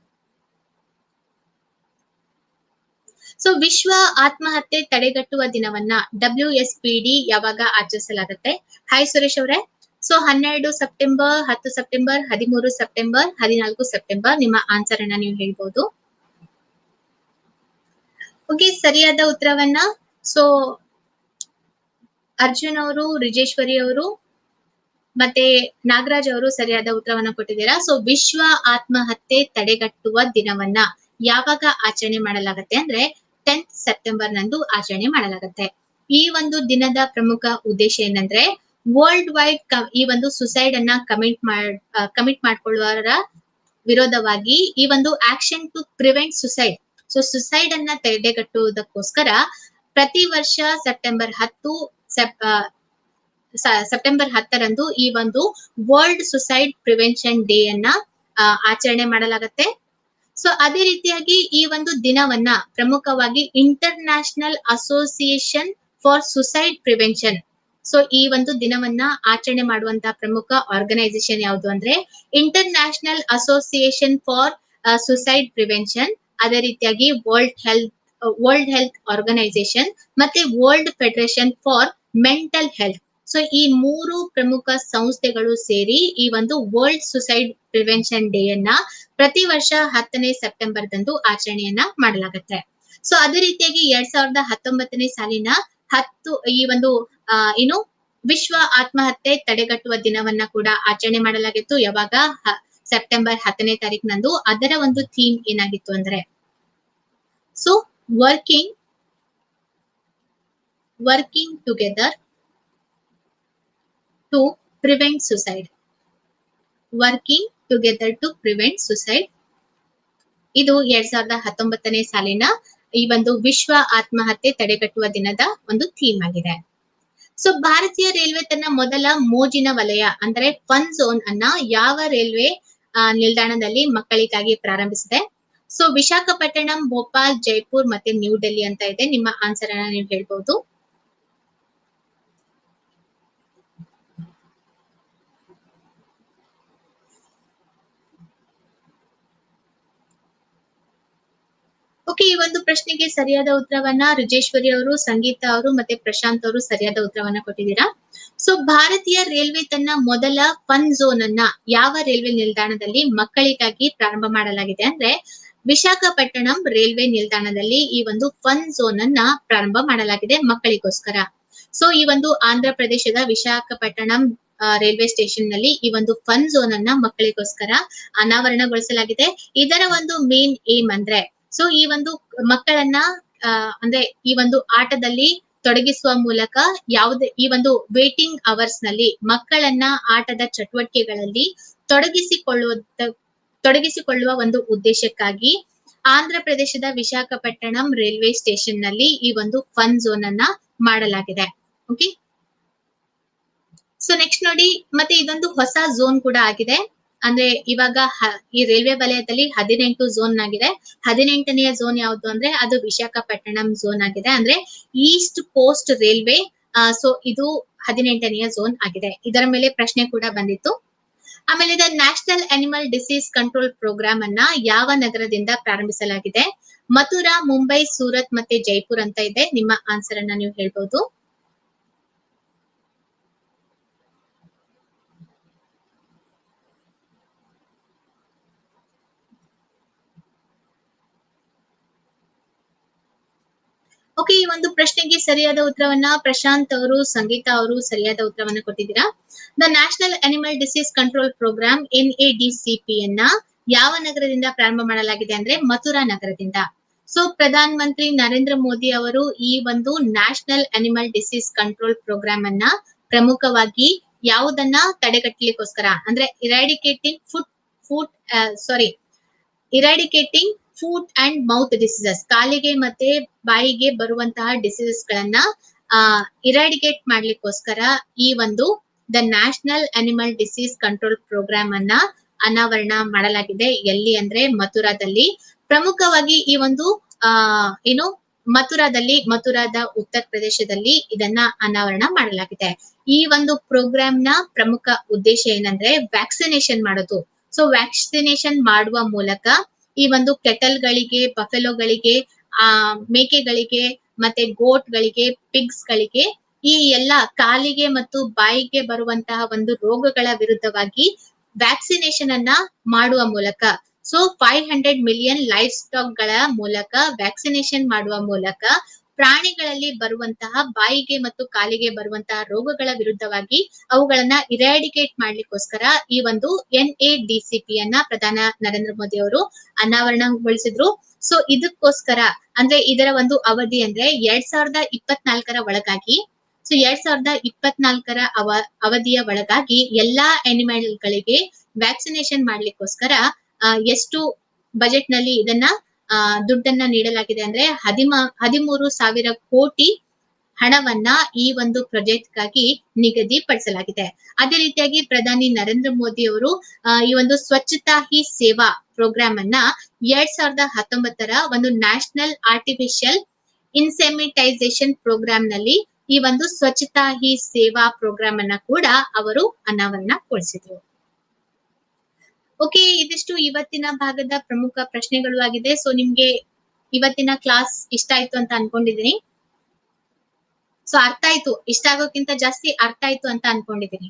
ಸೊ ವಿಶ್ವ ಆತ್ಮಹತ್ಯೆ ತಡೆಗಟ್ಟುವ ದಿನವನ್ನ ಡಬ್ಲ್ಯೂ ಎಸ್ ಪಿ ಡಿ ಯಾವಾಗ ಆಚರಿಸಲಾಗುತ್ತೆ? ಹಾಯ್ ಸುರೇಶ್ ಅವರೇ. ಸೊ ಹನ್ನೆರಡು ಸೆಪ್ಟೆಂಬರ್, ಹತ್ತು ಸೆಪ್ಟೆಂಬರ್, ಹದಿಮೂರು ಸೆಪ್ಟೆಂಬರ್, ಹದಿನಾಲ್ಕು ಸೆಪ್ಟೆಂಬರ್ ನಿಮ್ಮ ಆನ್ಸರ್ ಅನ್ನ ನೀವು ಹೇಳ್ಬೋದು. ಓಕೆ, ಸರಿಯಾದ ಉತ್ತರವನ್ನ ಸೊ ಅರ್ಜುನ್ ಅವರು, ರಿಜೇಶ್ವರಿ ಅವರು ಮತ್ತೆ ನಾಗರಾಜ್ ಅವರು ಸರಿಯಾದ ಉತ್ತರವನ್ನ ಕೊಟ್ಟಿದ್ದೀರಾ. ಸೊ ವಿಶ್ವ ಆತ್ಮಹತ್ಯೆ ತಡೆಗಟ್ಟುವ ದಿನವನ್ನ ಯಾವಾಗ ಆಚರಣೆ ಮಾಡಲಾಗತ್ತೆ ಅಂದ್ರೆ ಟೆಂತ್ ಸೆಪ್ಟೆಂಬರ್ ನಂದು ಆಚರಣೆ ಮಾಡಲಾಗತ್ತೆ. ಈ ಒಂದು ದಿನದ ಪ್ರಮುಖ ಉದ್ದೇಶ ಏನಂದ್ರೆ ವರ್ಲ್ಡ್ ವೈಡ್ ಈ ಒಂದು ಸುಸೈಡ್ ಅನ್ನ ಕಮಿಟ್ ಮಾಡ್ ಕಮಿಟ್ ಮಾಡ್ಕೊಳ್ಳುವವರ ವಿರೋಧವಾಗಿ ಈ ಒಂದು action to prevent suicide, so suicide ಅನ್ನ ತಡೆಗಟ್ಟುವುದಕ್ಕೋಸ್ಕರ ಪ್ರತಿ ವರ್ಷ ಸೆಪ್ಟೆಂಬರ್ ಹತ್ತು ಸೆಪ್ಟೆಂಬರ್ ಹತ್ತರಂದು ಈ ಒಂದು ವರ್ಲ್ಡ್ ಸುಸೈಡ್ ಪ್ರಿವೆನ್ಷನ್ ಡೇ ಅನ್ನ ಆಚರಣೆ ಮಾಡಲಾಗತ್ತೆ. ಸೊ ಅದೇ ರೀತಿಯಾಗಿ ಈ ಒಂದು ದಿನವನ್ನ ಪ್ರಮುಖವಾಗಿ international association for suicide prevention, so ಈ ಒಂದು ದಿನವನ್ನ ಆಚರಣೆ ಮಾಡುವಂತಹ ಪ್ರಮುಖ ಆರ್ಗನೈಸೇಷನ್ ಯಾವುದು ಅಂದ್ರೆ international association for suicide prevention, ಅದೇ ರೀತಿಯಾಗಿ world health world health organisation ಮತ್ತೆ world federation for mental health. So ಈ ಮೂರು ಪ್ರಮುಖ ಸಂಸ್ಥೆಗಳು ಸೇರಿ ಈ ಒಂದು ವರ್ಲ್ಡ್ ಸುಸೈಡ್ ಪ್ರಿವೆನ್ಷನ್ ಡೇ ಅನ್ನ ಪ್ರತಿ ವರ್ಷ ಹತ್ತನೇ ಸೆಪ್ಟೆಂಬರ್ ದಂದು ಆಚರಣೆಯನ್ನ ಮಾಡಲಾಗುತ್ತೆ. ಸೊ ಅದೇ ರೀತಿಯಾಗಿ ಎರಡ್ ಸಾವಿರದ ಹತ್ತೊಂಬತ್ತನೇ ಸಾಲಿನ ಹತ್ತು ಈ ಒಂದು ಆ ಏನು ವಿಶ್ವ ಆತ್ಮಹತ್ಯೆ ತಡೆಗಟ್ಟುವ ದಿನವನ್ನ ಕೂಡ ಆಚರಣೆ ಮಾಡಲಾಗಿತ್ತು. ಯಾವಾಗ ಸೆಪ್ಟೆಂಬರ್ ಹತ್ತನೇ ತಾರೀಕಿನಂದು. ಅದರ ಒಂದು ಥೀಮ್ ಏನಾಗಿತ್ತು ಅಂದ್ರೆ so working working together to prevent suicide, working together to prevent suicide. ಇದು ಎರಡ್ ಸಾವಿರದ ಹತ್ತೊಂಬತ್ತನೇ ಸಾಲಿನ ಈ ಒಂದು ವಿಶ್ವ ಆತ್ಮಹತ್ಯೆ ತಡೆಗಟ್ಟುವ ದಿನದ ಒಂದು ಥೀಮ್ ಆಗಿದೆ. ಸೊ ಭಾರತೀಯ ರೈಲ್ವೆ ತನ್ನ ಮೊದಲ ಮೋಜಿನ ವಲಯ ಅಂದ್ರೆ ಫನ್ ಝೋನ್ ಅನ್ನ ಯಾವ ರೈಲ್ವೆ ನಿಲ್ದಾಣದಲ್ಲಿ ಮಕ್ಕಳಿಗಾಗಿ ಪ್ರಾರಂಭಿಸಿದೆ? ಸೊ ವಿಶಾಖಪಟ್ಟಣಂ, ಭೋಪಾಲ್, ಜೈಪುರ್ ಮತ್ತೆ ನ್ಯೂ ಡೆಲ್ಲಿ ಅಂತ ಇದೆ. ನಿಮ್ಮ ಆನ್ಸರ್ ಅನ್ನ ನೀವು ಹೇಳ್ಬಹುದು. ಓಕೆ, ಈ ಒಂದು ಪ್ರಶ್ನೆಗೆ ಸರಿಯಾದ ಉತ್ತರವನ್ನ ರಿಜೇಶ್ವರಿ ಅವರು, ಸಂಗೀತಾ ಅವರು ಮತ್ತೆ ಪ್ರಶಾಂತ್ ಅವರು ಸರಿಯಾದ ಉತ್ತರವನ್ನ ಕೊಟ್ಟಿದ್ದೀರಾ. ಸೊ ಭಾರತೀಯ ರೈಲ್ವೆ ತನ್ನ ಮೊದಲ ಫನ್ ಝೋನ್ ಅನ್ನ ಯಾವ ರೈಲ್ವೆ ನಿಲ್ದಾಣದಲ್ಲಿ ಮಕ್ಕಳಿಗಾಗಿ ಪ್ರಾರಂಭ ಮಾಡಲಾಗಿದೆ ಅಂದ್ರೆ ವಿಶಾಖಪಟ್ಟಣಂ ರೈಲ್ವೆ ನಿಲ್ದಾಣದಲ್ಲಿ ಈ ಒಂದು ಫನ್ ಝೋನ್ ಅನ್ನ ಪ್ರಾರಂಭ ಮಾಡಲಾಗಿದೆ ಮಕ್ಕಳಿಗೋಸ್ಕರ. ಸೊ ಈ ಒಂದು ಆಂಧ್ರ ಪ್ರದೇಶದ ವಿಶಾಖಪಟ್ಟಣಂ ರೈಲ್ವೆ ಸ್ಟೇಷನ್ ನಲ್ಲಿ ಈ ಒಂದು ಫನ್ ಝೋನ್ ಅನ್ನ ಮಕ್ಕಳಿಗೋಸ್ಕರ ಅನಾವರಣಗೊಳಿಸಲಾಗಿದೆ. ಇದರ ಒಂದು ಮೇನ್ ಏಮ್ ಅಂದ್ರೆ ಸೊ ಈ ಒಂದು ಮಕ್ಕಳನ್ನ ಅಹ್ ಅಂದ್ರೆ ಈ ಒಂದು ಆಟದಲ್ಲಿ ತೊಡಗಿಸುವ ಮೂಲಕ ಯಾವುದೇ ಈ ಒಂದು ವೇಟಿಂಗ್ ಅವರ್ಸ್ ನಲ್ಲಿ ಮಕ್ಕಳನ್ನ ಆಟದ ಚಟುವಟಿಕೆಗಳಲ್ಲಿ ತೊಡಗಿಸಿಕೊಳ್ಳುವ ತೊಡಗಿಸಿಕೊಳ್ಳುವ ಒಂದು ಉದ್ದೇಶಕ್ಕಾಗಿ ಆಂಧ್ರ ಪ್ರದೇಶದ ವಿಶಾಖಪಟ್ಟಣಂ ರೈಲ್ವೆ ಸ್ಟೇಷನ್ ನಲ್ಲಿ ಈ ಒಂದು ಫನ್ ಝೋನ್ ಅನ್ನ ಮಾಡಲಾಗಿದೆ. ಓಕೆ, ಸೊ ನೆಕ್ಸ್ಟ್ ನೋಡಿ, ಮತ್ತೆ ಇದೊಂದು ಹೊಸ ಝೋನ್ ಕೂಡ ಆಗಿದೆ. ಅಂದ್ರೆ ಇವಾಗ ಈ ರೈಲ್ವೆ ವಲಯದಲ್ಲಿ ಹದಿನೆಂಟು ಝೋನ್ ಆಗಿದೆ. ಹದಿನೆಂಟನೆಯ ಝೋನ್ ಯಾವುದು ಅಂದ್ರೆ ಅದು ವಿಶಾಖಪಟ್ಟಣಂ ಝೋನ್ ಆಗಿದೆ. ಅಂದ್ರೆ ಈಸ್ಟ್ ಕೋಸ್ಟ್ ರೈಲ್ವೆ ಸೊ ಇದು ಹದಿನೆಂಟನೆಯ ಝೋನ್ ಆಗಿದೆ. ಇದರ ಮೇಲೆ ಪ್ರಶ್ನೆ ಕೂಡ ಬಂದಿತ್ತು. ಆಮೇಲೆ the national animal disease control programme ಅನ್ನ ಯಾವ ನಗರದಿಂದ ಪ್ರಾರಂಭಿಸಲಾಗಿದೆ? ಮಥುರಾ, ಮುಂಬೈ, ಸೂರತ್ ಮತ್ತೆ ಜೈಪುರ್ ಅಂತ ಇದೆ. ನಿಮ್ಮ ಆನ್ಸರ್ ಅನ್ನ ನೀವು ಹೇಳ್ಬಹುದು. ಓಕೆ, ಈ ಒಂದು ಪ್ರಶ್ನೆಗೆ ಸರಿಯಾದ ಉತ್ತರವನ್ನ ಪ್ರಶಾಂತ್ ಅವರು, ಸಂಗೀತಾ ಅವರು ಸರಿಯಾದ ಉತ್ತರವನ್ನ ಕೊಟ್ಟಿದ್ದೀರಾ. The national animal disease control programme N A D C P ಅನ್ನ ಯಾವ ನಗರದಿಂದ ಪ್ರಾರಂಭ ಮಾಡಲಾಗಿದೆ ಅಂದ್ರೆ ಮಥುರಾ ನಗರದಿಂದ. ಸೊ ಪ್ರಧಾನ ಮಂತ್ರಿ ನರೇಂದ್ರ ಮೋದಿ ಅವರು ಈ ಒಂದು national animal disease control programme ಅನ್ನ ಪ್ರಮುಖವಾಗಿ ಯಾವುದನ್ನ ತಡೆಗಟ್ಟಲಿಕ್ಕೋಸ್ಕರ ಅಂದ್ರೆ eradicating food food sorry eradicating food and mouth diseases, ಕಾಲಿಗೆ ಮತ್ತೆ ಬಾಯಿಗೆ ಬರುವಂತಹ ಡಿಸೀಸಸ್ ಗಳನ್ನ ಅಹ್ ಇರಾಡಿಕೇಟ್ ಮಾಡ್ಲಿಕ್ಕೋಸ್ಕರ ಈ ಒಂದು the national animal disease control programme ಅನ್ನ ಅನಾವರಣ ಮಾಡಲಾಗಿದೆ. ಎಲ್ಲಿ ಅಂದ್ರೆ ಮಥುರಾದಲ್ಲಿ. ಪ್ರಮುಖವಾಗಿ ಈ ಒಂದು ಅಹ್ ಏನು ಮಥುರಾದಲ್ಲಿ ಮಥುರಾದ ಉತ್ತರ ಪ್ರದೇಶದಲ್ಲಿ ಇದನ್ನ ಅನಾವರಣ ಮಾಡಲಾಗಿದೆ. ಈ ಒಂದು ಪ್ರೋಗ್ರಾಮ್ ನ ಪ್ರಮುಖ ಉದ್ದೇಶ ಏನಂದ್ರೆ ವ್ಯಾಕ್ಸಿನೇಷನ್ ಮಾಡೋದು. ಸೊ ವ್ಯಾಕ್ಸಿನೇಷನ್ ಮಾಡುವ ಮೂಲಕ ಈ ಒಂದು ಕೆಟಲ್ಗಳಿಗೆ, ಬಫೆಲೋಗಳಿಗೆ, ಆ ಮೇಕೆಗಳಿಗೆ ಮತ್ತೆ ಗೋಟ್ ಗಳಿಗೆ, ಪಿಗ್ಸ್ ಗಳಿಗೆ ಈ ಎಲ್ಲಾ ಕಾಲಿಗೆ ಮತ್ತು ಬಾಯಿಗೆ ಬರುವಂತಹ ಒಂದು ರೋಗಗಳ ವಿರುದ್ಧವಾಗಿ ವ್ಯಾಕ್ಸಿನೇಷನ್ ಅನ್ನ ಮಾಡುವ ಮೂಲಕ so five hundred million livestock ಗಳ ಮೂಲಕ ವ್ಯಾಕ್ಸಿನೇಷನ್ ಮಾಡುವ ಮೂಲಕ ಪ್ರಾಣಿಗಳಲ್ಲಿ ಬರುವಂತಹ ಬಾಯಿಗೆ ಮತ್ತು ಕಾಲಿಗೆ ಬರುವಂತಹ ರೋಗಗಳ ವಿರುದ್ಧವಾಗಿ ಅವುಗಳನ್ನ ಇರಾಡಿಕೇಟ್ ಮಾಡ್ಲಿಕ್ಕೋಸ್ಕರ ಈ ಒಂದು N A D C P ಅನ್ನ ಪ್ರಧಾನ ನರೇಂದ್ರ ಮೋದಿ ಅವರು ಅನಾವರಣಗೊಳಿಸಿದ್ರು. ಸೊ ಇದಕ್ಕೋಸ್ಕರ ಅಂದ್ರೆ ಇದರ ಒಂದು ಅವಧಿ ಅಂದ್ರೆ ಎರಡ್ ಸಾವಿರದ ಇಪ್ಪತ್ನಾಲ್ಕರ ಒಳಗಾಗಿ ಸೊ ಎರಡ್ ಸಾವಿರದ ಇಪ್ಪತ್ನಾಲ್ಕರ ಅವ ಅವಧಿಯ ಒಳಗಾಗಿ ಎಲ್ಲಾ ಅನಿಮಲ್ ಗಳಿಗೆ ವ್ಯಾಕ್ಸಿನೇಷನ್ ಮಾಡ್ಲಿಕ್ಕೋಸ್ಕರ ಎಷ್ಟು ಬಜೆಟ್ ನಲ್ಲಿ ಇದನ್ನ ಆ ದುಡ್ಡನ್ನ ನೀಡಲಾಗಿದೆ ಅಂದ್ರೆ ಹದಿಮ ಹದಿಮೂರು ಸಾವಿರ ಕೋಟಿ ಹಣವನ್ನ ಈ ಒಂದು ಪ್ರಾಜೆಕ್ಟ್ ಗಾಗಿ ನಿಗದಿಪಡಿಸಲಾಗಿದೆ. ಅದೇ ರೀತಿಯಾಗಿ ಪ್ರಧಾನಿ ನರೇಂದ್ರ ಮೋದಿ ಅವರು ಈ ಒಂದು ಸ್ವಚ್ಛತಾ ಹಿ ಸೇವಾ ಪ್ರೋಗ್ರಾಮ್ ಅನ್ನ ಎರಡ್ ಸಾವಿರದ ಹತ್ತೊಂಬತ್ತರ ಒಂದು ನ್ಯಾಷನಲ್ ಆರ್ಟಿಫಿಷಿಯಲ್ ಇನ್ಸೆಮಿಟೈಸೇಷನ್ ಪ್ರೋಗ್ರಾಮ್ ನಲ್ಲಿ ಈ ಒಂದು ಸ್ವಚ್ಛತಾ ಹಿ ಸೇವಾ ಪ್ರೋಗ್ರಾಮ್ ಅನ್ನ ಕೂಡ ಅವರು ಅನಾವರಣಗೊಳಿಸಿದ್ರು. ಓಕೆ, ಇದಿಷ್ಟು ಇವತ್ತಿನ ಭಾಗದ ಪ್ರಮುಖ ಪ್ರಶ್ನೆಗಳು ಆಗಿದೆ. ಸೊ ನಿಮ್ಗೆ ಇವತ್ತಿನ ಕ್ಲಾಸ್ ಇಷ್ಟ ಆಯ್ತು ಅಂತ ಅನ್ಕೊಂಡಿದೀನಿ. ಸೊ ಅರ್ಥ ಆಯ್ತು, ಇಷ್ಟ ಆಗೋಕ್ಕಿಂತ ಜಾಸ್ತಿ ಅರ್ಥ ಆಯ್ತು ಅಂತ ಅನ್ಕೊಂಡಿದೀನಿ.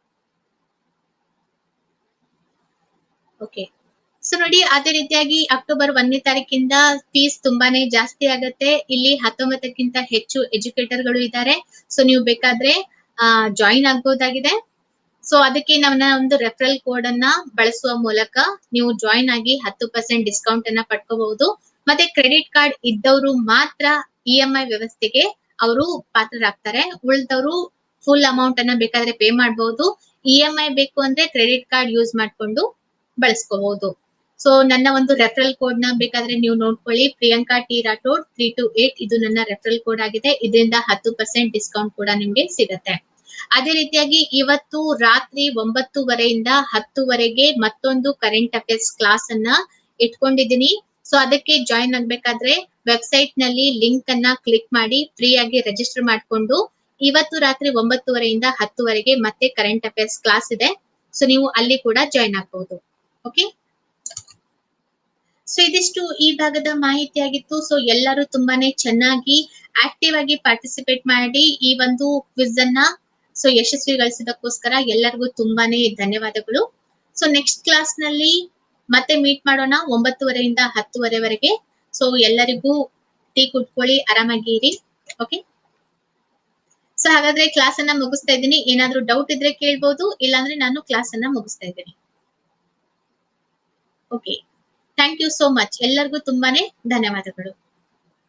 ಓಕೆ, ಸೊ ನೋಡಿ ಅದೇ ರೀತಿಯಾಗಿ ಅಕ್ಟೋಬರ್ ಒಂದನೇ ತಾರೀಕಿಂದ ಫೀಸ್ ತುಂಬಾನೇ ಜಾಸ್ತಿ ಆಗತ್ತೆ. ಇಲ್ಲಿ ಹತ್ತೊಂಬತ್ತಕ್ಕಿಂತ ಹೆಚ್ಚು ಎಜುಕೇಟರ್ ಗಳು ಇದ್ದಾರೆ. ಸೊ ನೀವು ಬೇಕಾದ್ರೆ ಜಾಯಿನ್ ಆಗ್ಬೋದಾಗಿದೆ. ಸೊ ಅದಕ್ಕೆ ನನ್ನ ಒಂದು ರೆಫರಲ್ ಕೋಡ್ ಅನ್ನ ಬಳಸುವ ಮೂಲಕ ನೀವು ಜಾಯಿನ್ ಆಗಿ ಹತ್ತು ಪರ್ಸೆಂಟ್ ಡಿಸ್ಕೌಂಟ್ ಅನ್ನ ಪಡ್ಕೋಬಹುದು. ಮತ್ತೆ ಕ್ರೆಡಿಟ್ ಕಾರ್ಡ್ ಇದ್ದವರು ಮಾತ್ರ ಇ ಎಂ ಐ ವ್ಯವಸ್ಥೆಗೆ ಅವರು ಪಾತ್ರರಾಗ್ತಾರೆ. ಉಳಿದವರು ಫುಲ್ ಅಮೌಂಟ್ ಅನ್ನ ಬೇಕಾದ್ರೆ ಪೇ ಮಾಡಬಹುದು. ಇ ಎಂ ಐ ಬೇಕು ಅಂದ್ರೆ ಕ್ರೆಡಿಟ್ ಕಾರ್ಡ್ ಯೂಸ್ ಮಾಡ್ಕೊಂಡು ಬಳಸ್ಕೋಬಹುದು. ಸೊ ನನ್ನ ಒಂದು ರೆಫರಲ್ ಕೋಡ್ ನ ಬೇಕಾದ್ರೆ ನೀವು ನೋಡ್ಕೊಳ್ಳಿ. Priyanka T Rathod three two eight ಇದು ನನ್ನ ರೆಫರಲ್ ಕೋಡ್ ಆಗಿದೆ. ಇದರಿಂದ ಹತ್ತು ಪರ್ಸೆಂಟ್ ಡಿಸ್ಕೌಂಟ್ ಕೂಡ ನಿಮ್ಗೆ ಸಿಗತ್ತೆ. ಅದೇ ರೀತಿಯಾಗಿ ಇವತ್ತು ರಾತ್ರಿ ಒಂಬತ್ತುವರೆಯಿಂದ ಹತ್ತುವರೆಗೆ ಮತ್ತೊಂದು ಕರೆಂಟ್ ಅಫೇರ್ಸ್ ಕ್ಲಾಸ್ ಅನ್ನ ಇಟ್ಕೊಂಡಿದ್ದೀನಿ. ಸೊ ಅದಕ್ಕೆ ಜಾಯಿನ್ ಆಗ್ಬೇಕಾದ್ರೆ ವೆಬ್ಸೈಟ್ ನಲ್ಲಿ ಲಿಂಕ್ ಅನ್ನ ಕ್ಲಿಕ್ ಮಾಡಿ ಫ್ರೀ ಆಗಿ ರಿಜಿಸ್ಟರ್ ಮಾಡ್ಕೊಂಡು ಇವತ್ತು ರಾತ್ರಿ ಒಂಬತ್ತುವರೆಯಿಂದ ಹತ್ತುವರೆಗೆ ಮತ್ತೆ ಕರೆಂಟ್ ಅಫೇರ್ಸ್ ಕ್ಲಾಸ್ ಇದೆ. ಸೊ ನೀವು ಅಲ್ಲಿ ಕೂಡ ಜಾಯಿನ್ ಆಗಬಹುದು. ಓಕೆ, ಸೊ ಇದಿಷ್ಟು ಈ ಭಾಗದ ಮಾಹಿತಿ ಆಗಿತ್ತು. ಸೊ ಎಲ್ಲರೂ ತುಂಬಾನೇ ಚೆನ್ನಾಗಿ ಆಕ್ಟಿವ್ ಆಗಿ ಪಾರ್ಟಿಸಿಪೇಟ್ ಮಾಡಿ ಈ ಒಂದು ಕ್ವಿಜ್ ಅನ್ನ ಸೊ ಯಶಸ್ವಿಗೊಳಿಸಿದಕ್ಕೋಸ್ಕರ ಎಲ್ಲರಿಗೂ ತುಂಬಾನೇ ಧನ್ಯವಾದಗಳು. ಸೊ ನೆಕ್ಸ್ಟ್ ಕ್ಲಾಸ್ ನಲ್ಲಿ ಮತ್ತೆ ಮೀಟ್ ಮಾಡೋಣ ಒಂಬತ್ತುವರೆಯಿಂದ ಹತ್ತುವರೆವರೆಗೆ. ಸೊ ಎಲ್ಲರಿಗೂ ಟೀ ಕುಟ್ಕೊಳ್ಳಿ, ಆರಾಮಾಗಿ ಇರಿ. ಓಕೆ, ಸೊ ಹಾಗಾದ್ರೆ ಕ್ಲಾಸ್ ಅನ್ನ ಮುಗಿಸ್ತಾ ಇದ್ದೀನಿ. ಏನಾದ್ರೂ ಡೌಟ್ ಇದ್ರೆ ಕೇಳ್ಬೋದು, ಇಲ್ಲಾಂದ್ರೆ ನಾನು ಕ್ಲಾಸ್ ಅನ್ನ ಮುಗಿಸ್ತಾ ಇದ್ದೀನಿ. Okay, thank you so much. ಎಲ್ಲರಿಗೂ ತುಂಬಾನೇ ಧನ್ಯವಾದಗಳು.